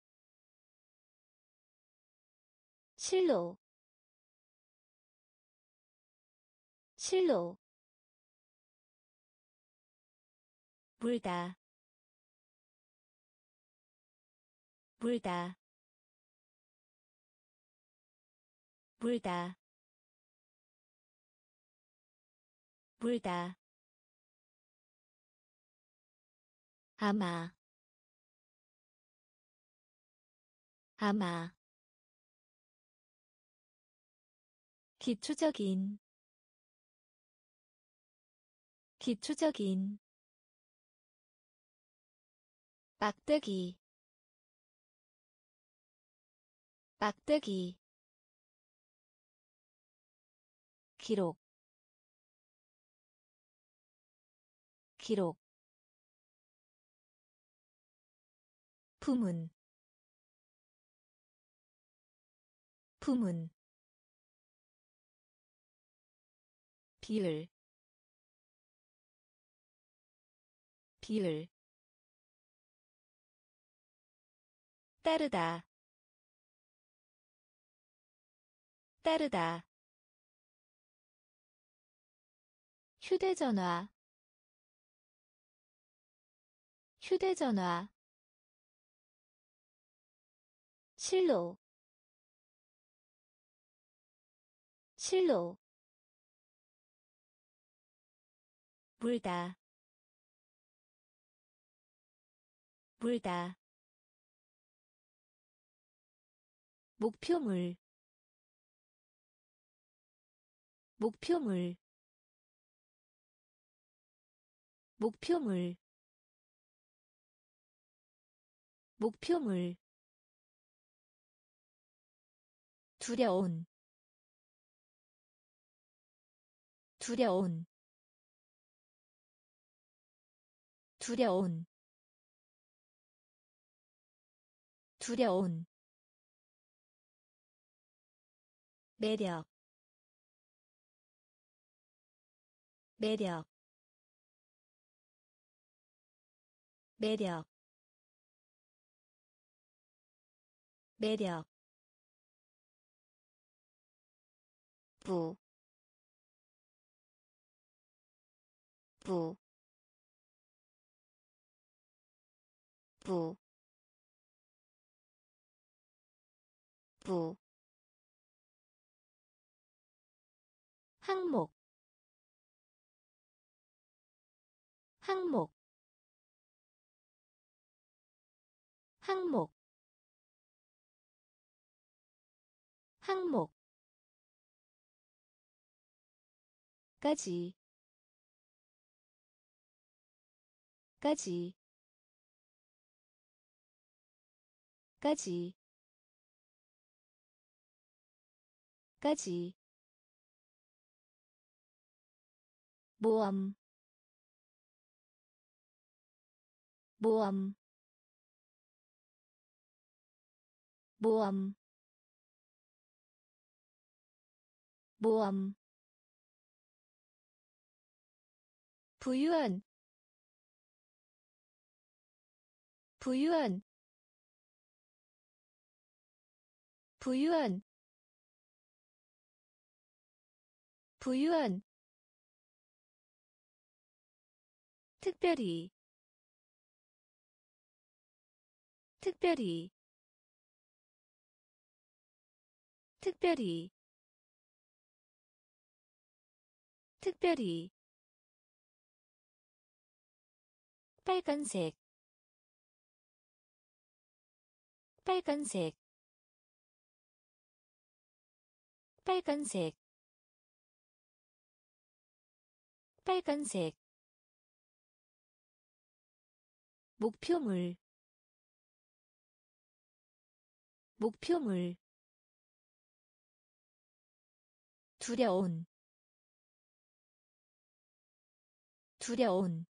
실로 실로 물다 물다 물다 물다 아마 아마 기초적인 기초적인 막대기 막대기 기록 기록 부문 부문 비율 비율 따르다 따르다 휴대전화 휴대전화 실로 실로 물다 물다 목표물 목표물 목표물 목표물 두려운 두려운 두려운 두려운 매력 매력 매력 매력 부, 부, 부, 부 항목 항목 항목 항목 까지 까지 까지 까지 모험 모험 모험 모험 부유한 부유한 부유한 부유한 특별히 특별히 특별히 특별히 빨간색 빨간색 빨간색 빨간색 목표물 목표물 두려운 두려운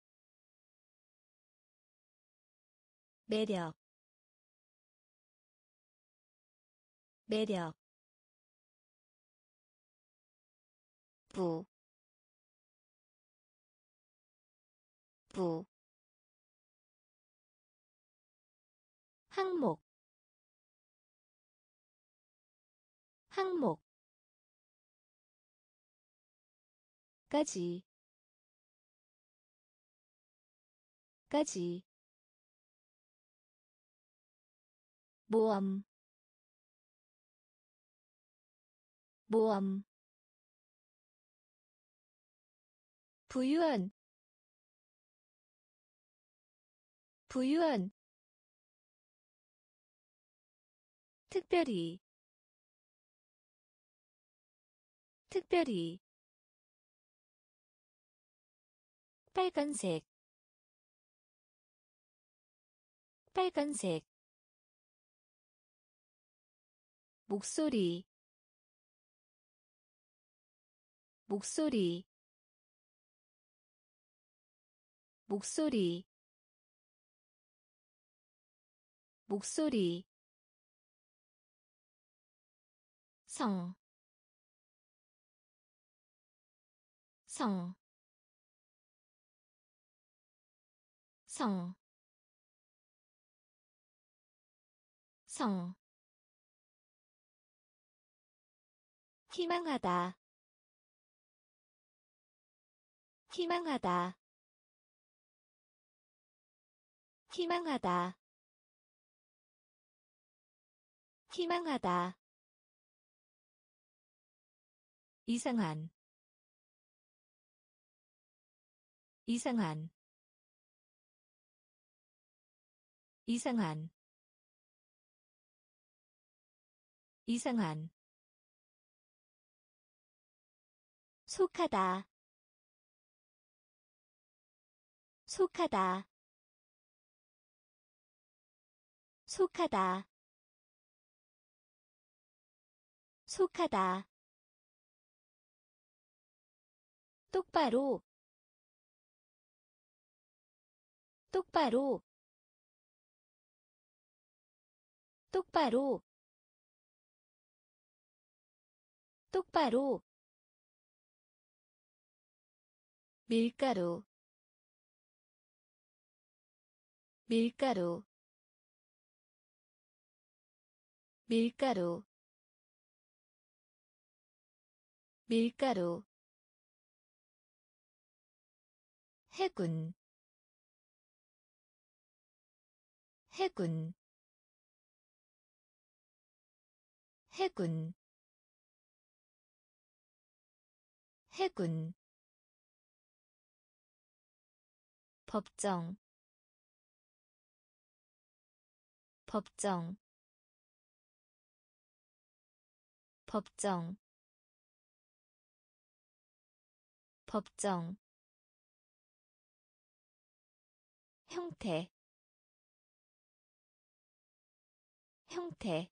매력 매력 부, 부 항목 항목 까지 까지 모험 모험 부유한 부유한 특별히 특별히 빨간색 빨간색 목소리 목소리 목소리 목소리 성, 성, 성, 성 희망하다 희망하다 희망하다 희망하다 이상한 이상한 이상한 이상한 속하다 속하다 속하다 속하다 똑바로 똑바로 똑바로 똑바로 밀가루 밀가루 밀가루 밀가루 해군 해군 해군 해군 법정 법정 법정 법정 형태 형태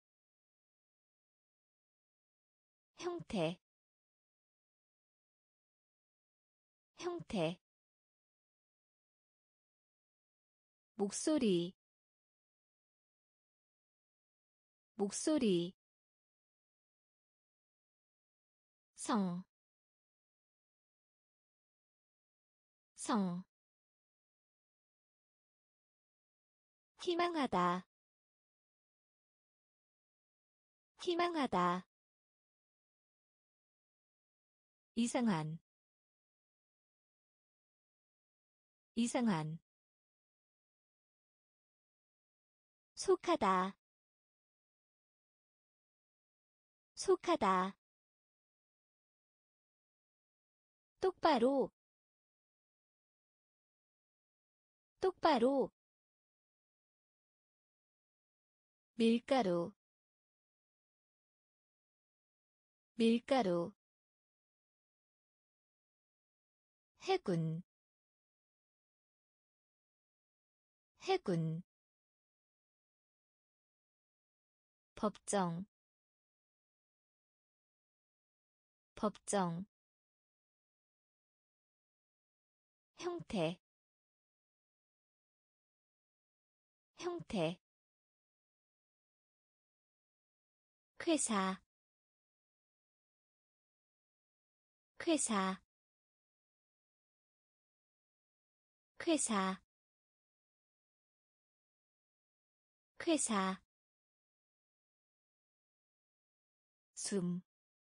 형태 형태 목소리 목소리 성, 성 희망하다 희망하다 이상한 이상한 속하다 속하다 똑바로 똑바로 밀가루 밀가루 해군 해군 법정 법정 형태 형태 회사 회사 회사 회사 숨,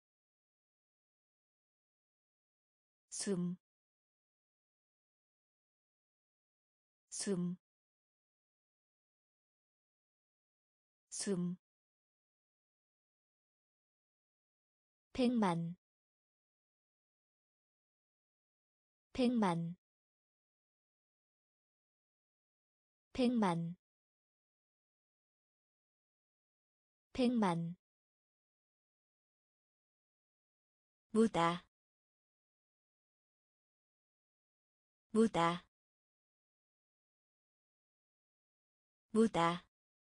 숨, 숨, 숨, 백만, 백만, 백만, 백만, 무다, 무다, 무다,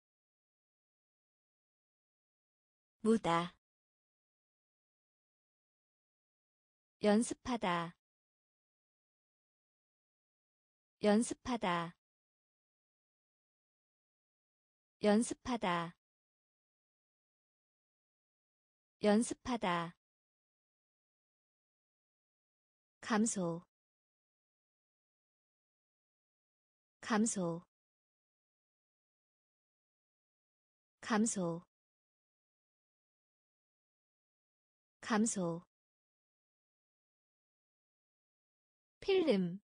무다, 연습하다, 연습하다, 연습하다, 연습하다, 감소, 감소, 감소, 감소, 필름,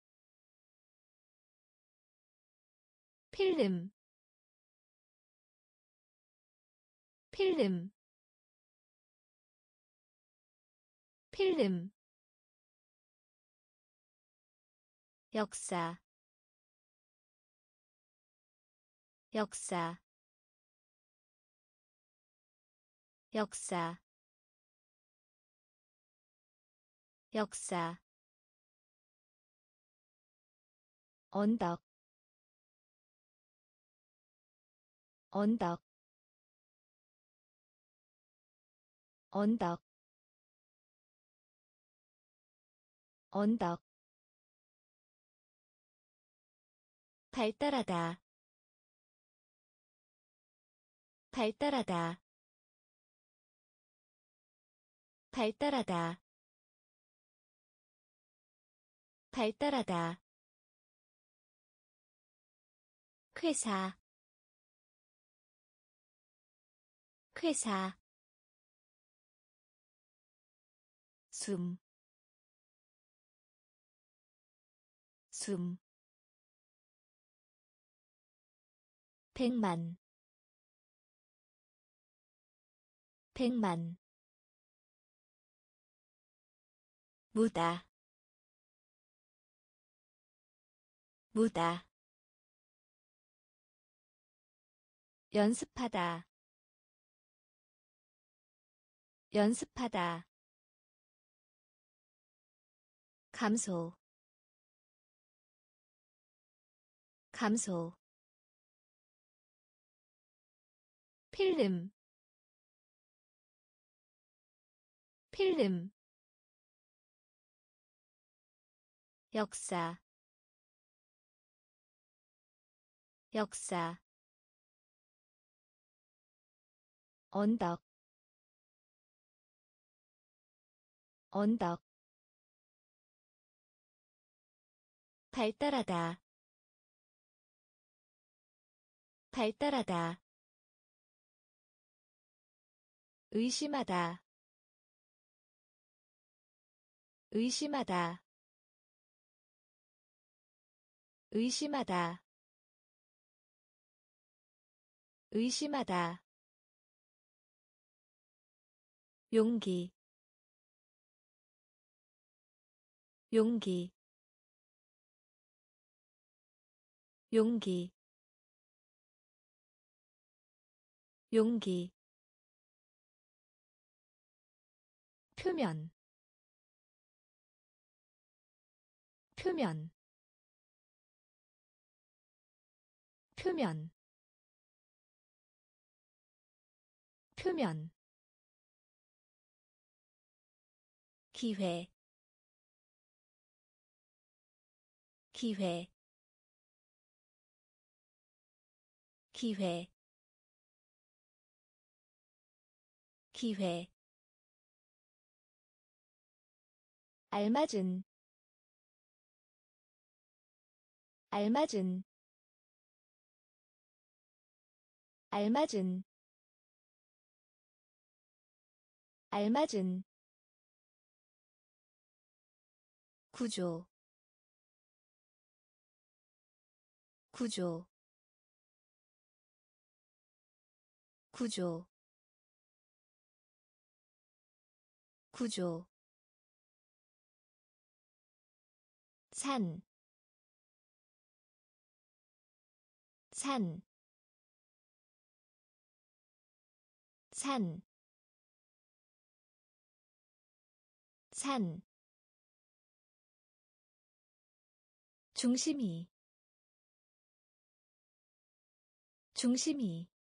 필름, 필름, 필름, 역사, 역사, 역사, 역사, 언덕, 언덕, 언덕, 언덕, 발달하다, 발달하다, 발달하다, 발달하다, 회사, 회사, 숨, 숨, 백만, 백만, 무다, 무다, 연습하다, 연습하다, 감소, 감소, 필름, 필름, 역사, 역사, 언덕, 언덕, 발달하다, 발달하다, 의심하다, 의심하다, 의심하다, 의심하다, 용기, 용기, 용기, 용기, 표면, 표면, 표면, 표면, 기회, 기회, 기회, 기회, 알맞은, 알맞은, 알맞은, 알맞은, 구조, 구조, 구조, 구조, 산, 산, 산, 산, 중심이, 중심이,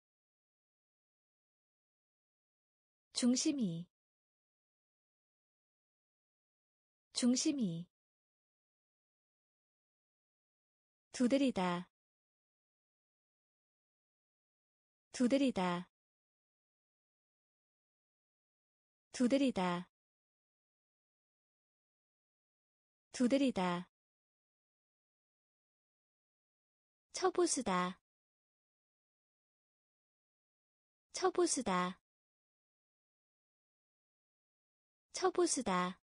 중심이, 중심이, 두드리다, 두드리다, 두드리다, 두드리다, 처부수다, 처부수다, 처부수다,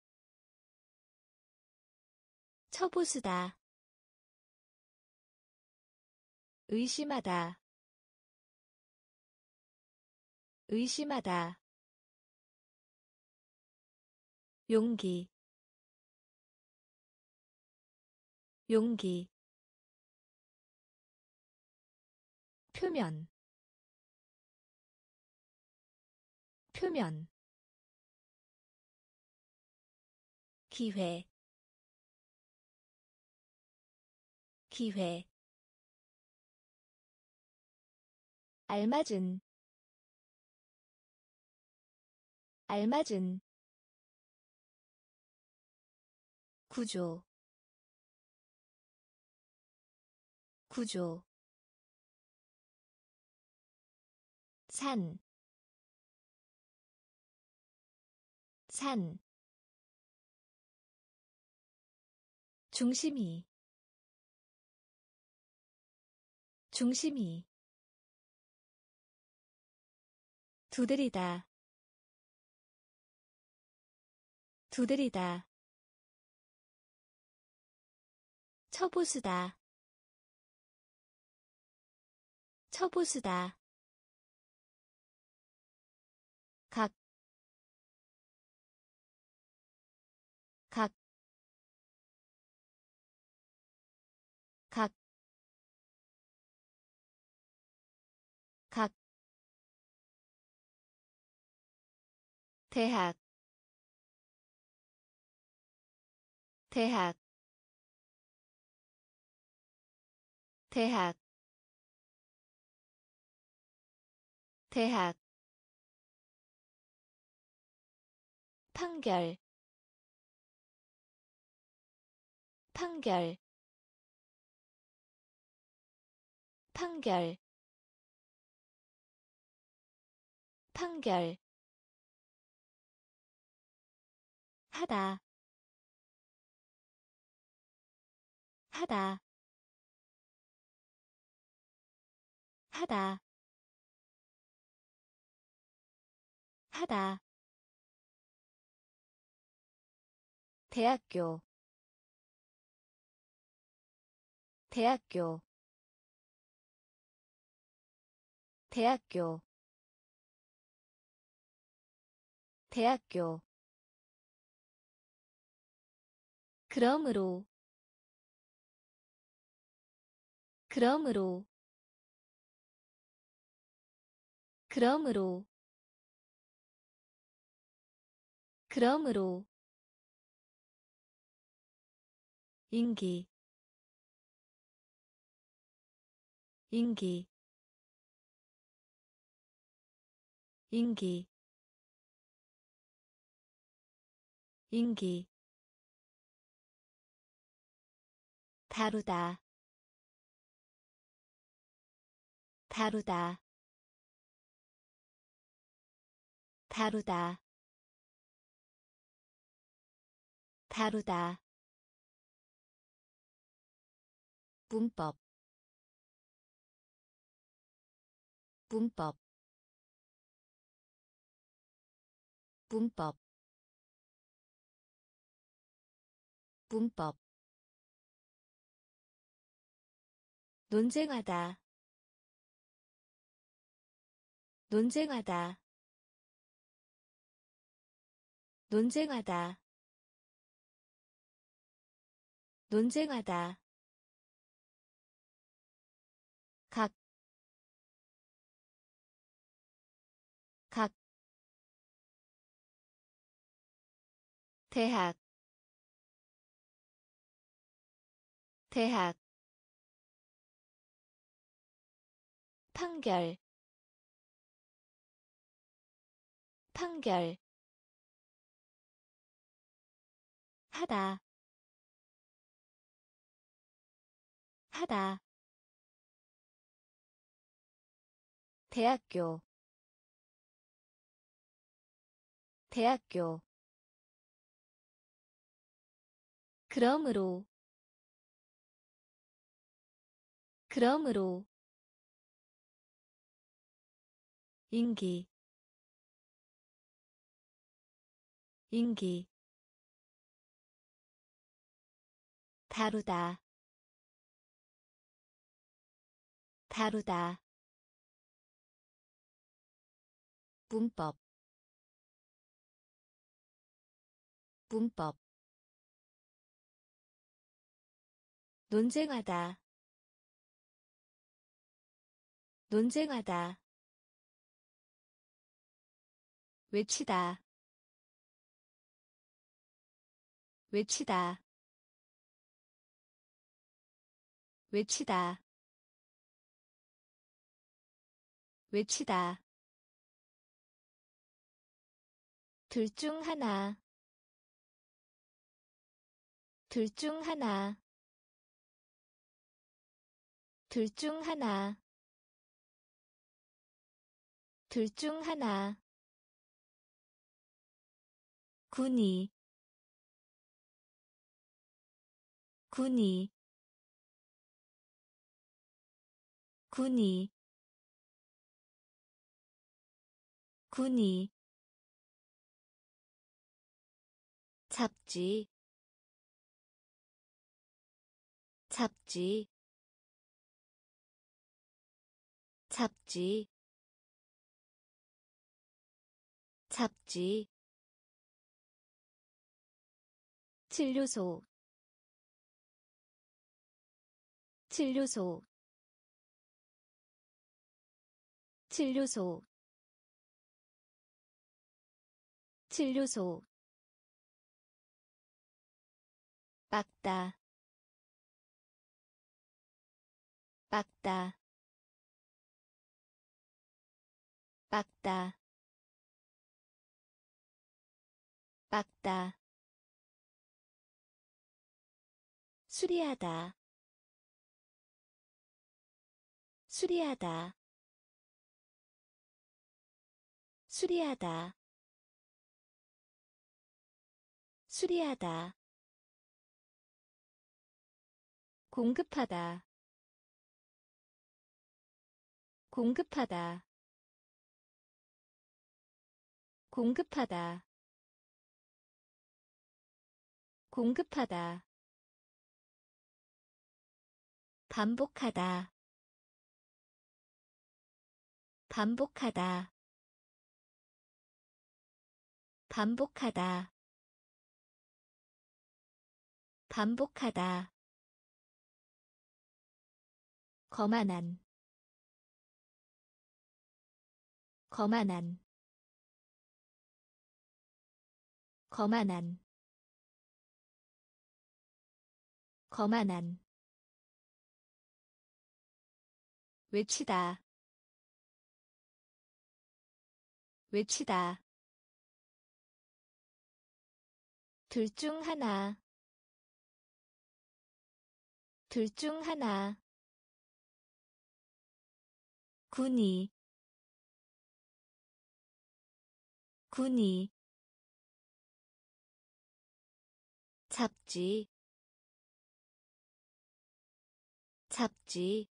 처부수다, 의심하다, 의심하다, 용기, 용기, 표면, 표면, 기회, 기회, 알맞은, 알맞은, 구조, 구조, 산, 산, 중심이, 중심이, 두드리다, 두드리다, 처부수다, 처부수다, 각, 각, 각, 각, 대학, 대학, 대학, 대학, 판결, 판결, 판결, 판결, 하다, 하다, 하다, 하다, 대학교 대학교 대학교 대학교 그러므로 그러므로 그러므로 그러므로 인기 인기 인기 인기 다루다 다루다 다루다 다루다 문법 문법 문법 문법 논쟁하다 논쟁하다 논쟁하다 논쟁하다 각, 각, 대학, 대학, 판결, 판결, 하다, 하다, 대학교, 대학교, 그러므로, 그러므로, 인기, 인기, 다루다, 다루다, 문법, 문법, 논쟁하다, 논쟁하다, 외치다, 외치다, 외치다, 외치다, 둘 중 하나, 둘 중 하나, 둘 중 하나, 둘 중 하나, 군이, 군이, 군이, 군이, 잡지, 잡지, 잡지, 잡지, 진료소, 진료소, 진료소, 진료소, 빡다, 빡다, 빡다, 빡다, 수리하다, 수리하다, 수리하다, 수리하다, 공급하다, 공급하다, 공급하다, 공급하다 반복하다 반복하다 반복하다 반복하다 거만한 거만한 거만한 거만한 외치다 외치다 둘 중 하나 둘 중 하나 군이 군이 잡지 잡지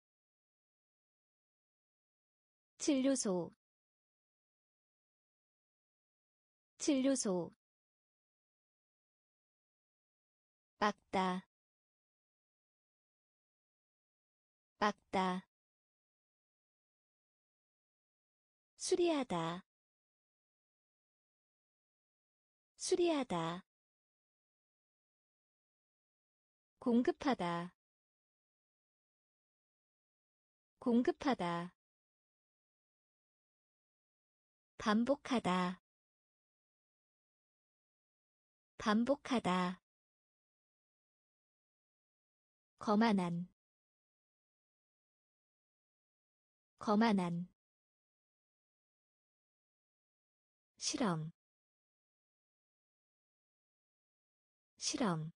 진료소 진료소 막다 막다 수리하다 수리하다 공급하다 공급하다 반복하다 반복하다 거만한 거만한 실험 실험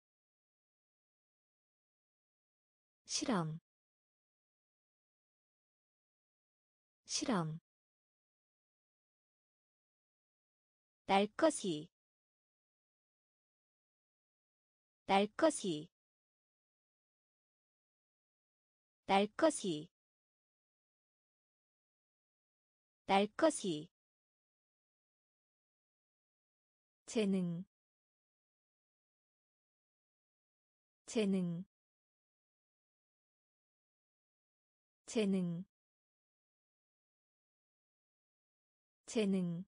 실험 실험 날것이 날것이 날것이 날것이 재능 재능 재능 재능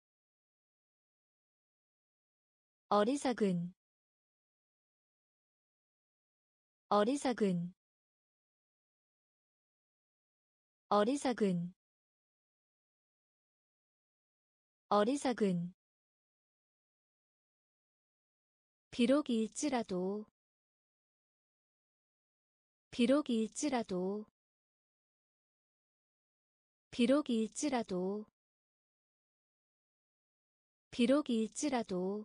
어리석은 어리석은 어리석은 어리석은 비록일지라도 비록일지라도 비록일지라도 비록일지라도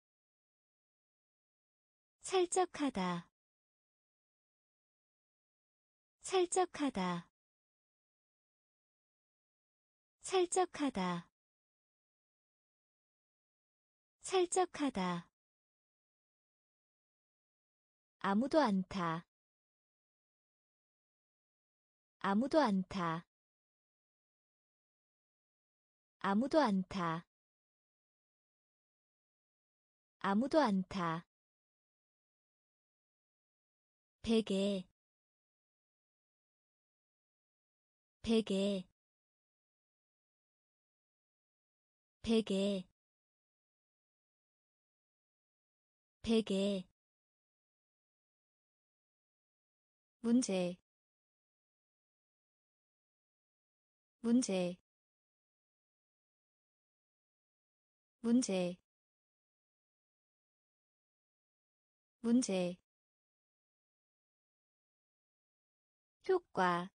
살짝하다 살짝하다 살짝하다 살짝하다 아무도 않다 아무도 않다 아무도 않다 아무도 않다 베개 베개 베개 베개 문제 문제 문제 문제 효과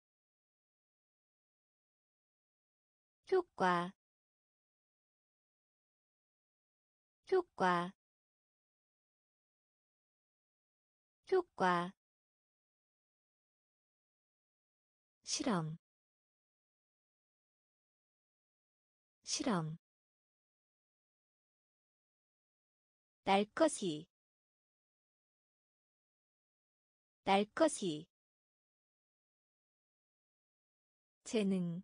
효과 효과 효과 실험 실험 날것이 날것이 재능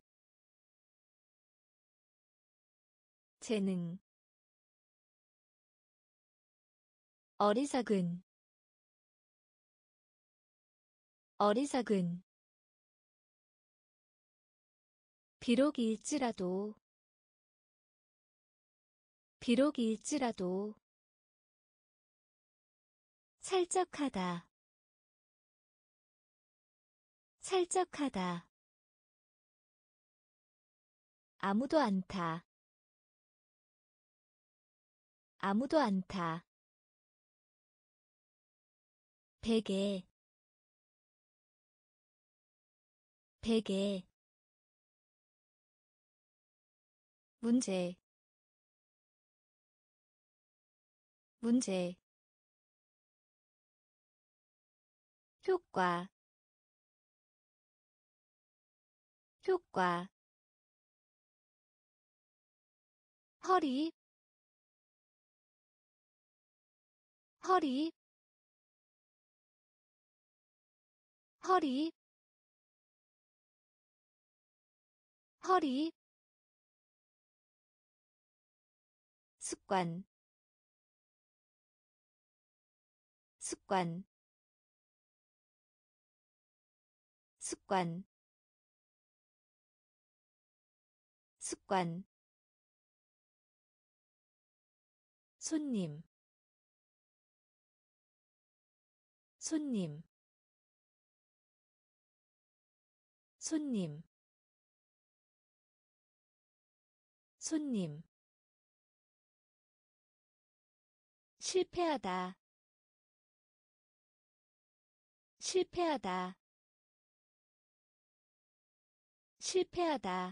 재능 어리석은 어리석은 비록일지라도 비록일지라도 살짝하다 살짝하다 아무도 않다 아무도 않다 베개 베개 문제 문제 효과 효과 허리 허리 허리 허리 습관 습관 습관 습관 손님 손님 손님 손님 실패하다 실패하다 실패하다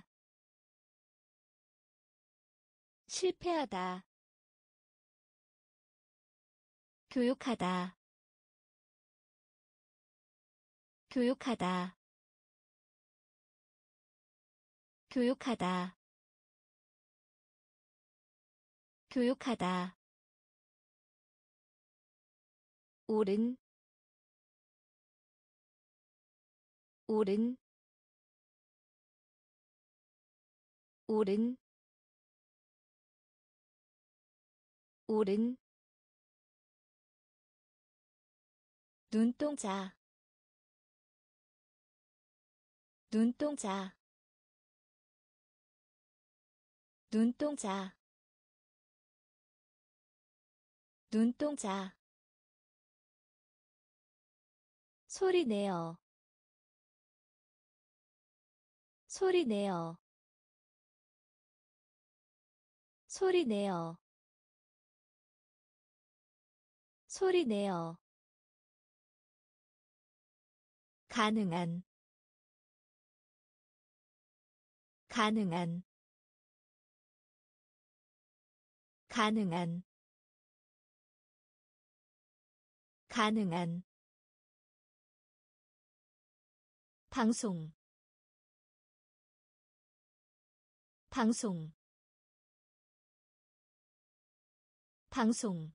실패하다 교육하다 교육하다 교육하다 교육하다 옳은 옳은 옳은 옳은 눈동자 눈동자 눈동자 눈동자 소리내어 소리내어 소리내어 소리내어 가능한 가능한 가능한 가능한 방송 방송 방송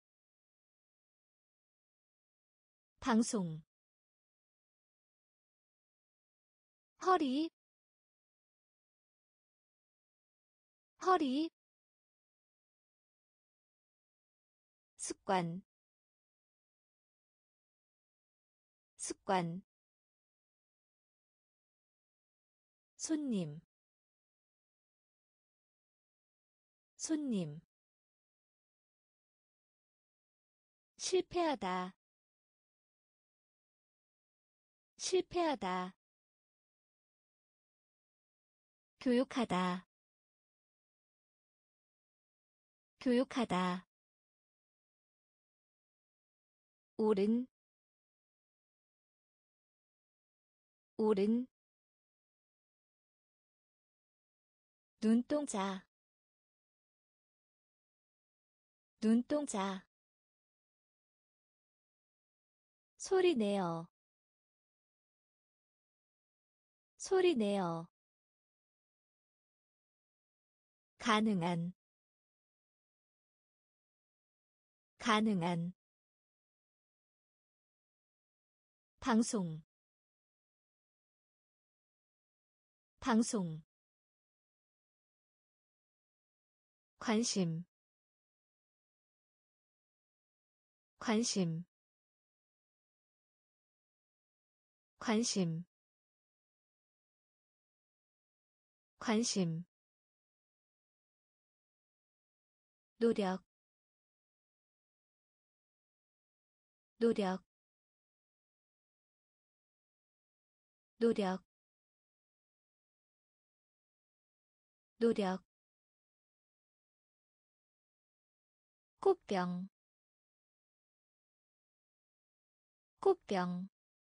방송 허리 허리 습관 습관 손님 손님 실패하다 실패하다 교육하다 교육하다 옳은 옳은 눈동자 눈동자 소리내어 소리내어 가능한 가능한 방송 방송 관심 관심 관심 관심 노력 노력 노력 노력 꽃병 꽃병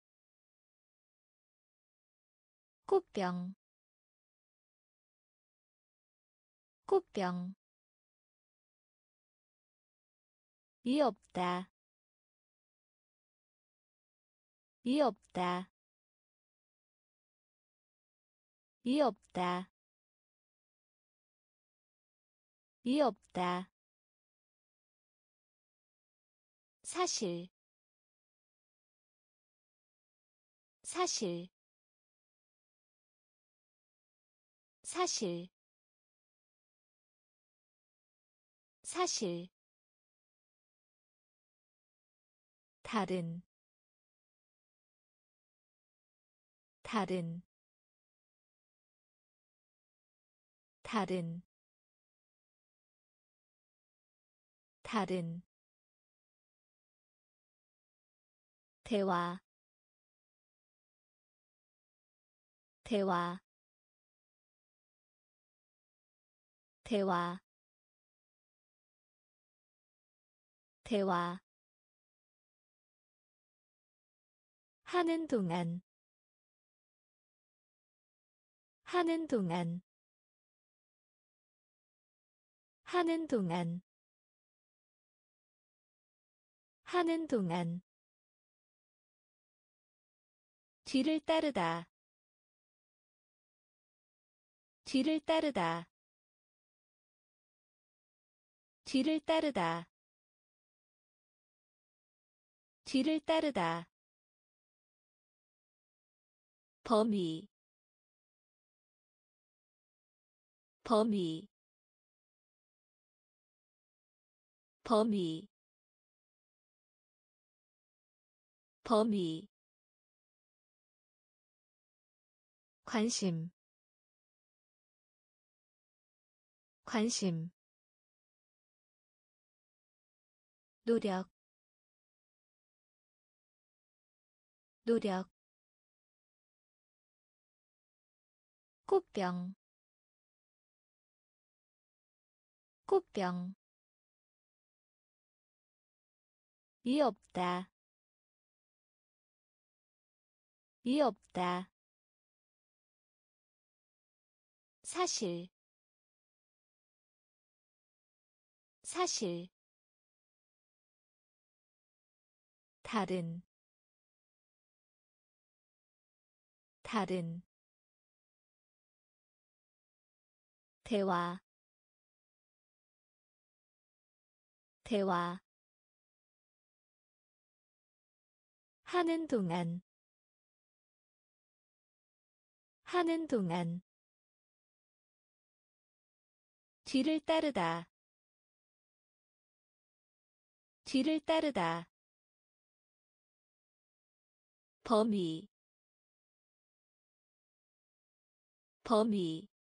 꽃병 꽃병 이 없다 이 없다 이 없다 이 없다 사실 사실 사실 사실 다른 다른 다른 다른 대화 대화 대화 대화 하는 동안 하는 동안 하는 동안 하는 동안 뒤를 따르다 뒤를 따르다 뒤를 따르다 뒤를 따르다 범위 범위 범위 범위 관심 관심 노력 노력 꽃병 꽃병 이 없다 이 없다 사실 사실 다른 다른 대화 대화 하는 동안 하는 동안 뒤를 따르다 뒤를 따르다 범위 범위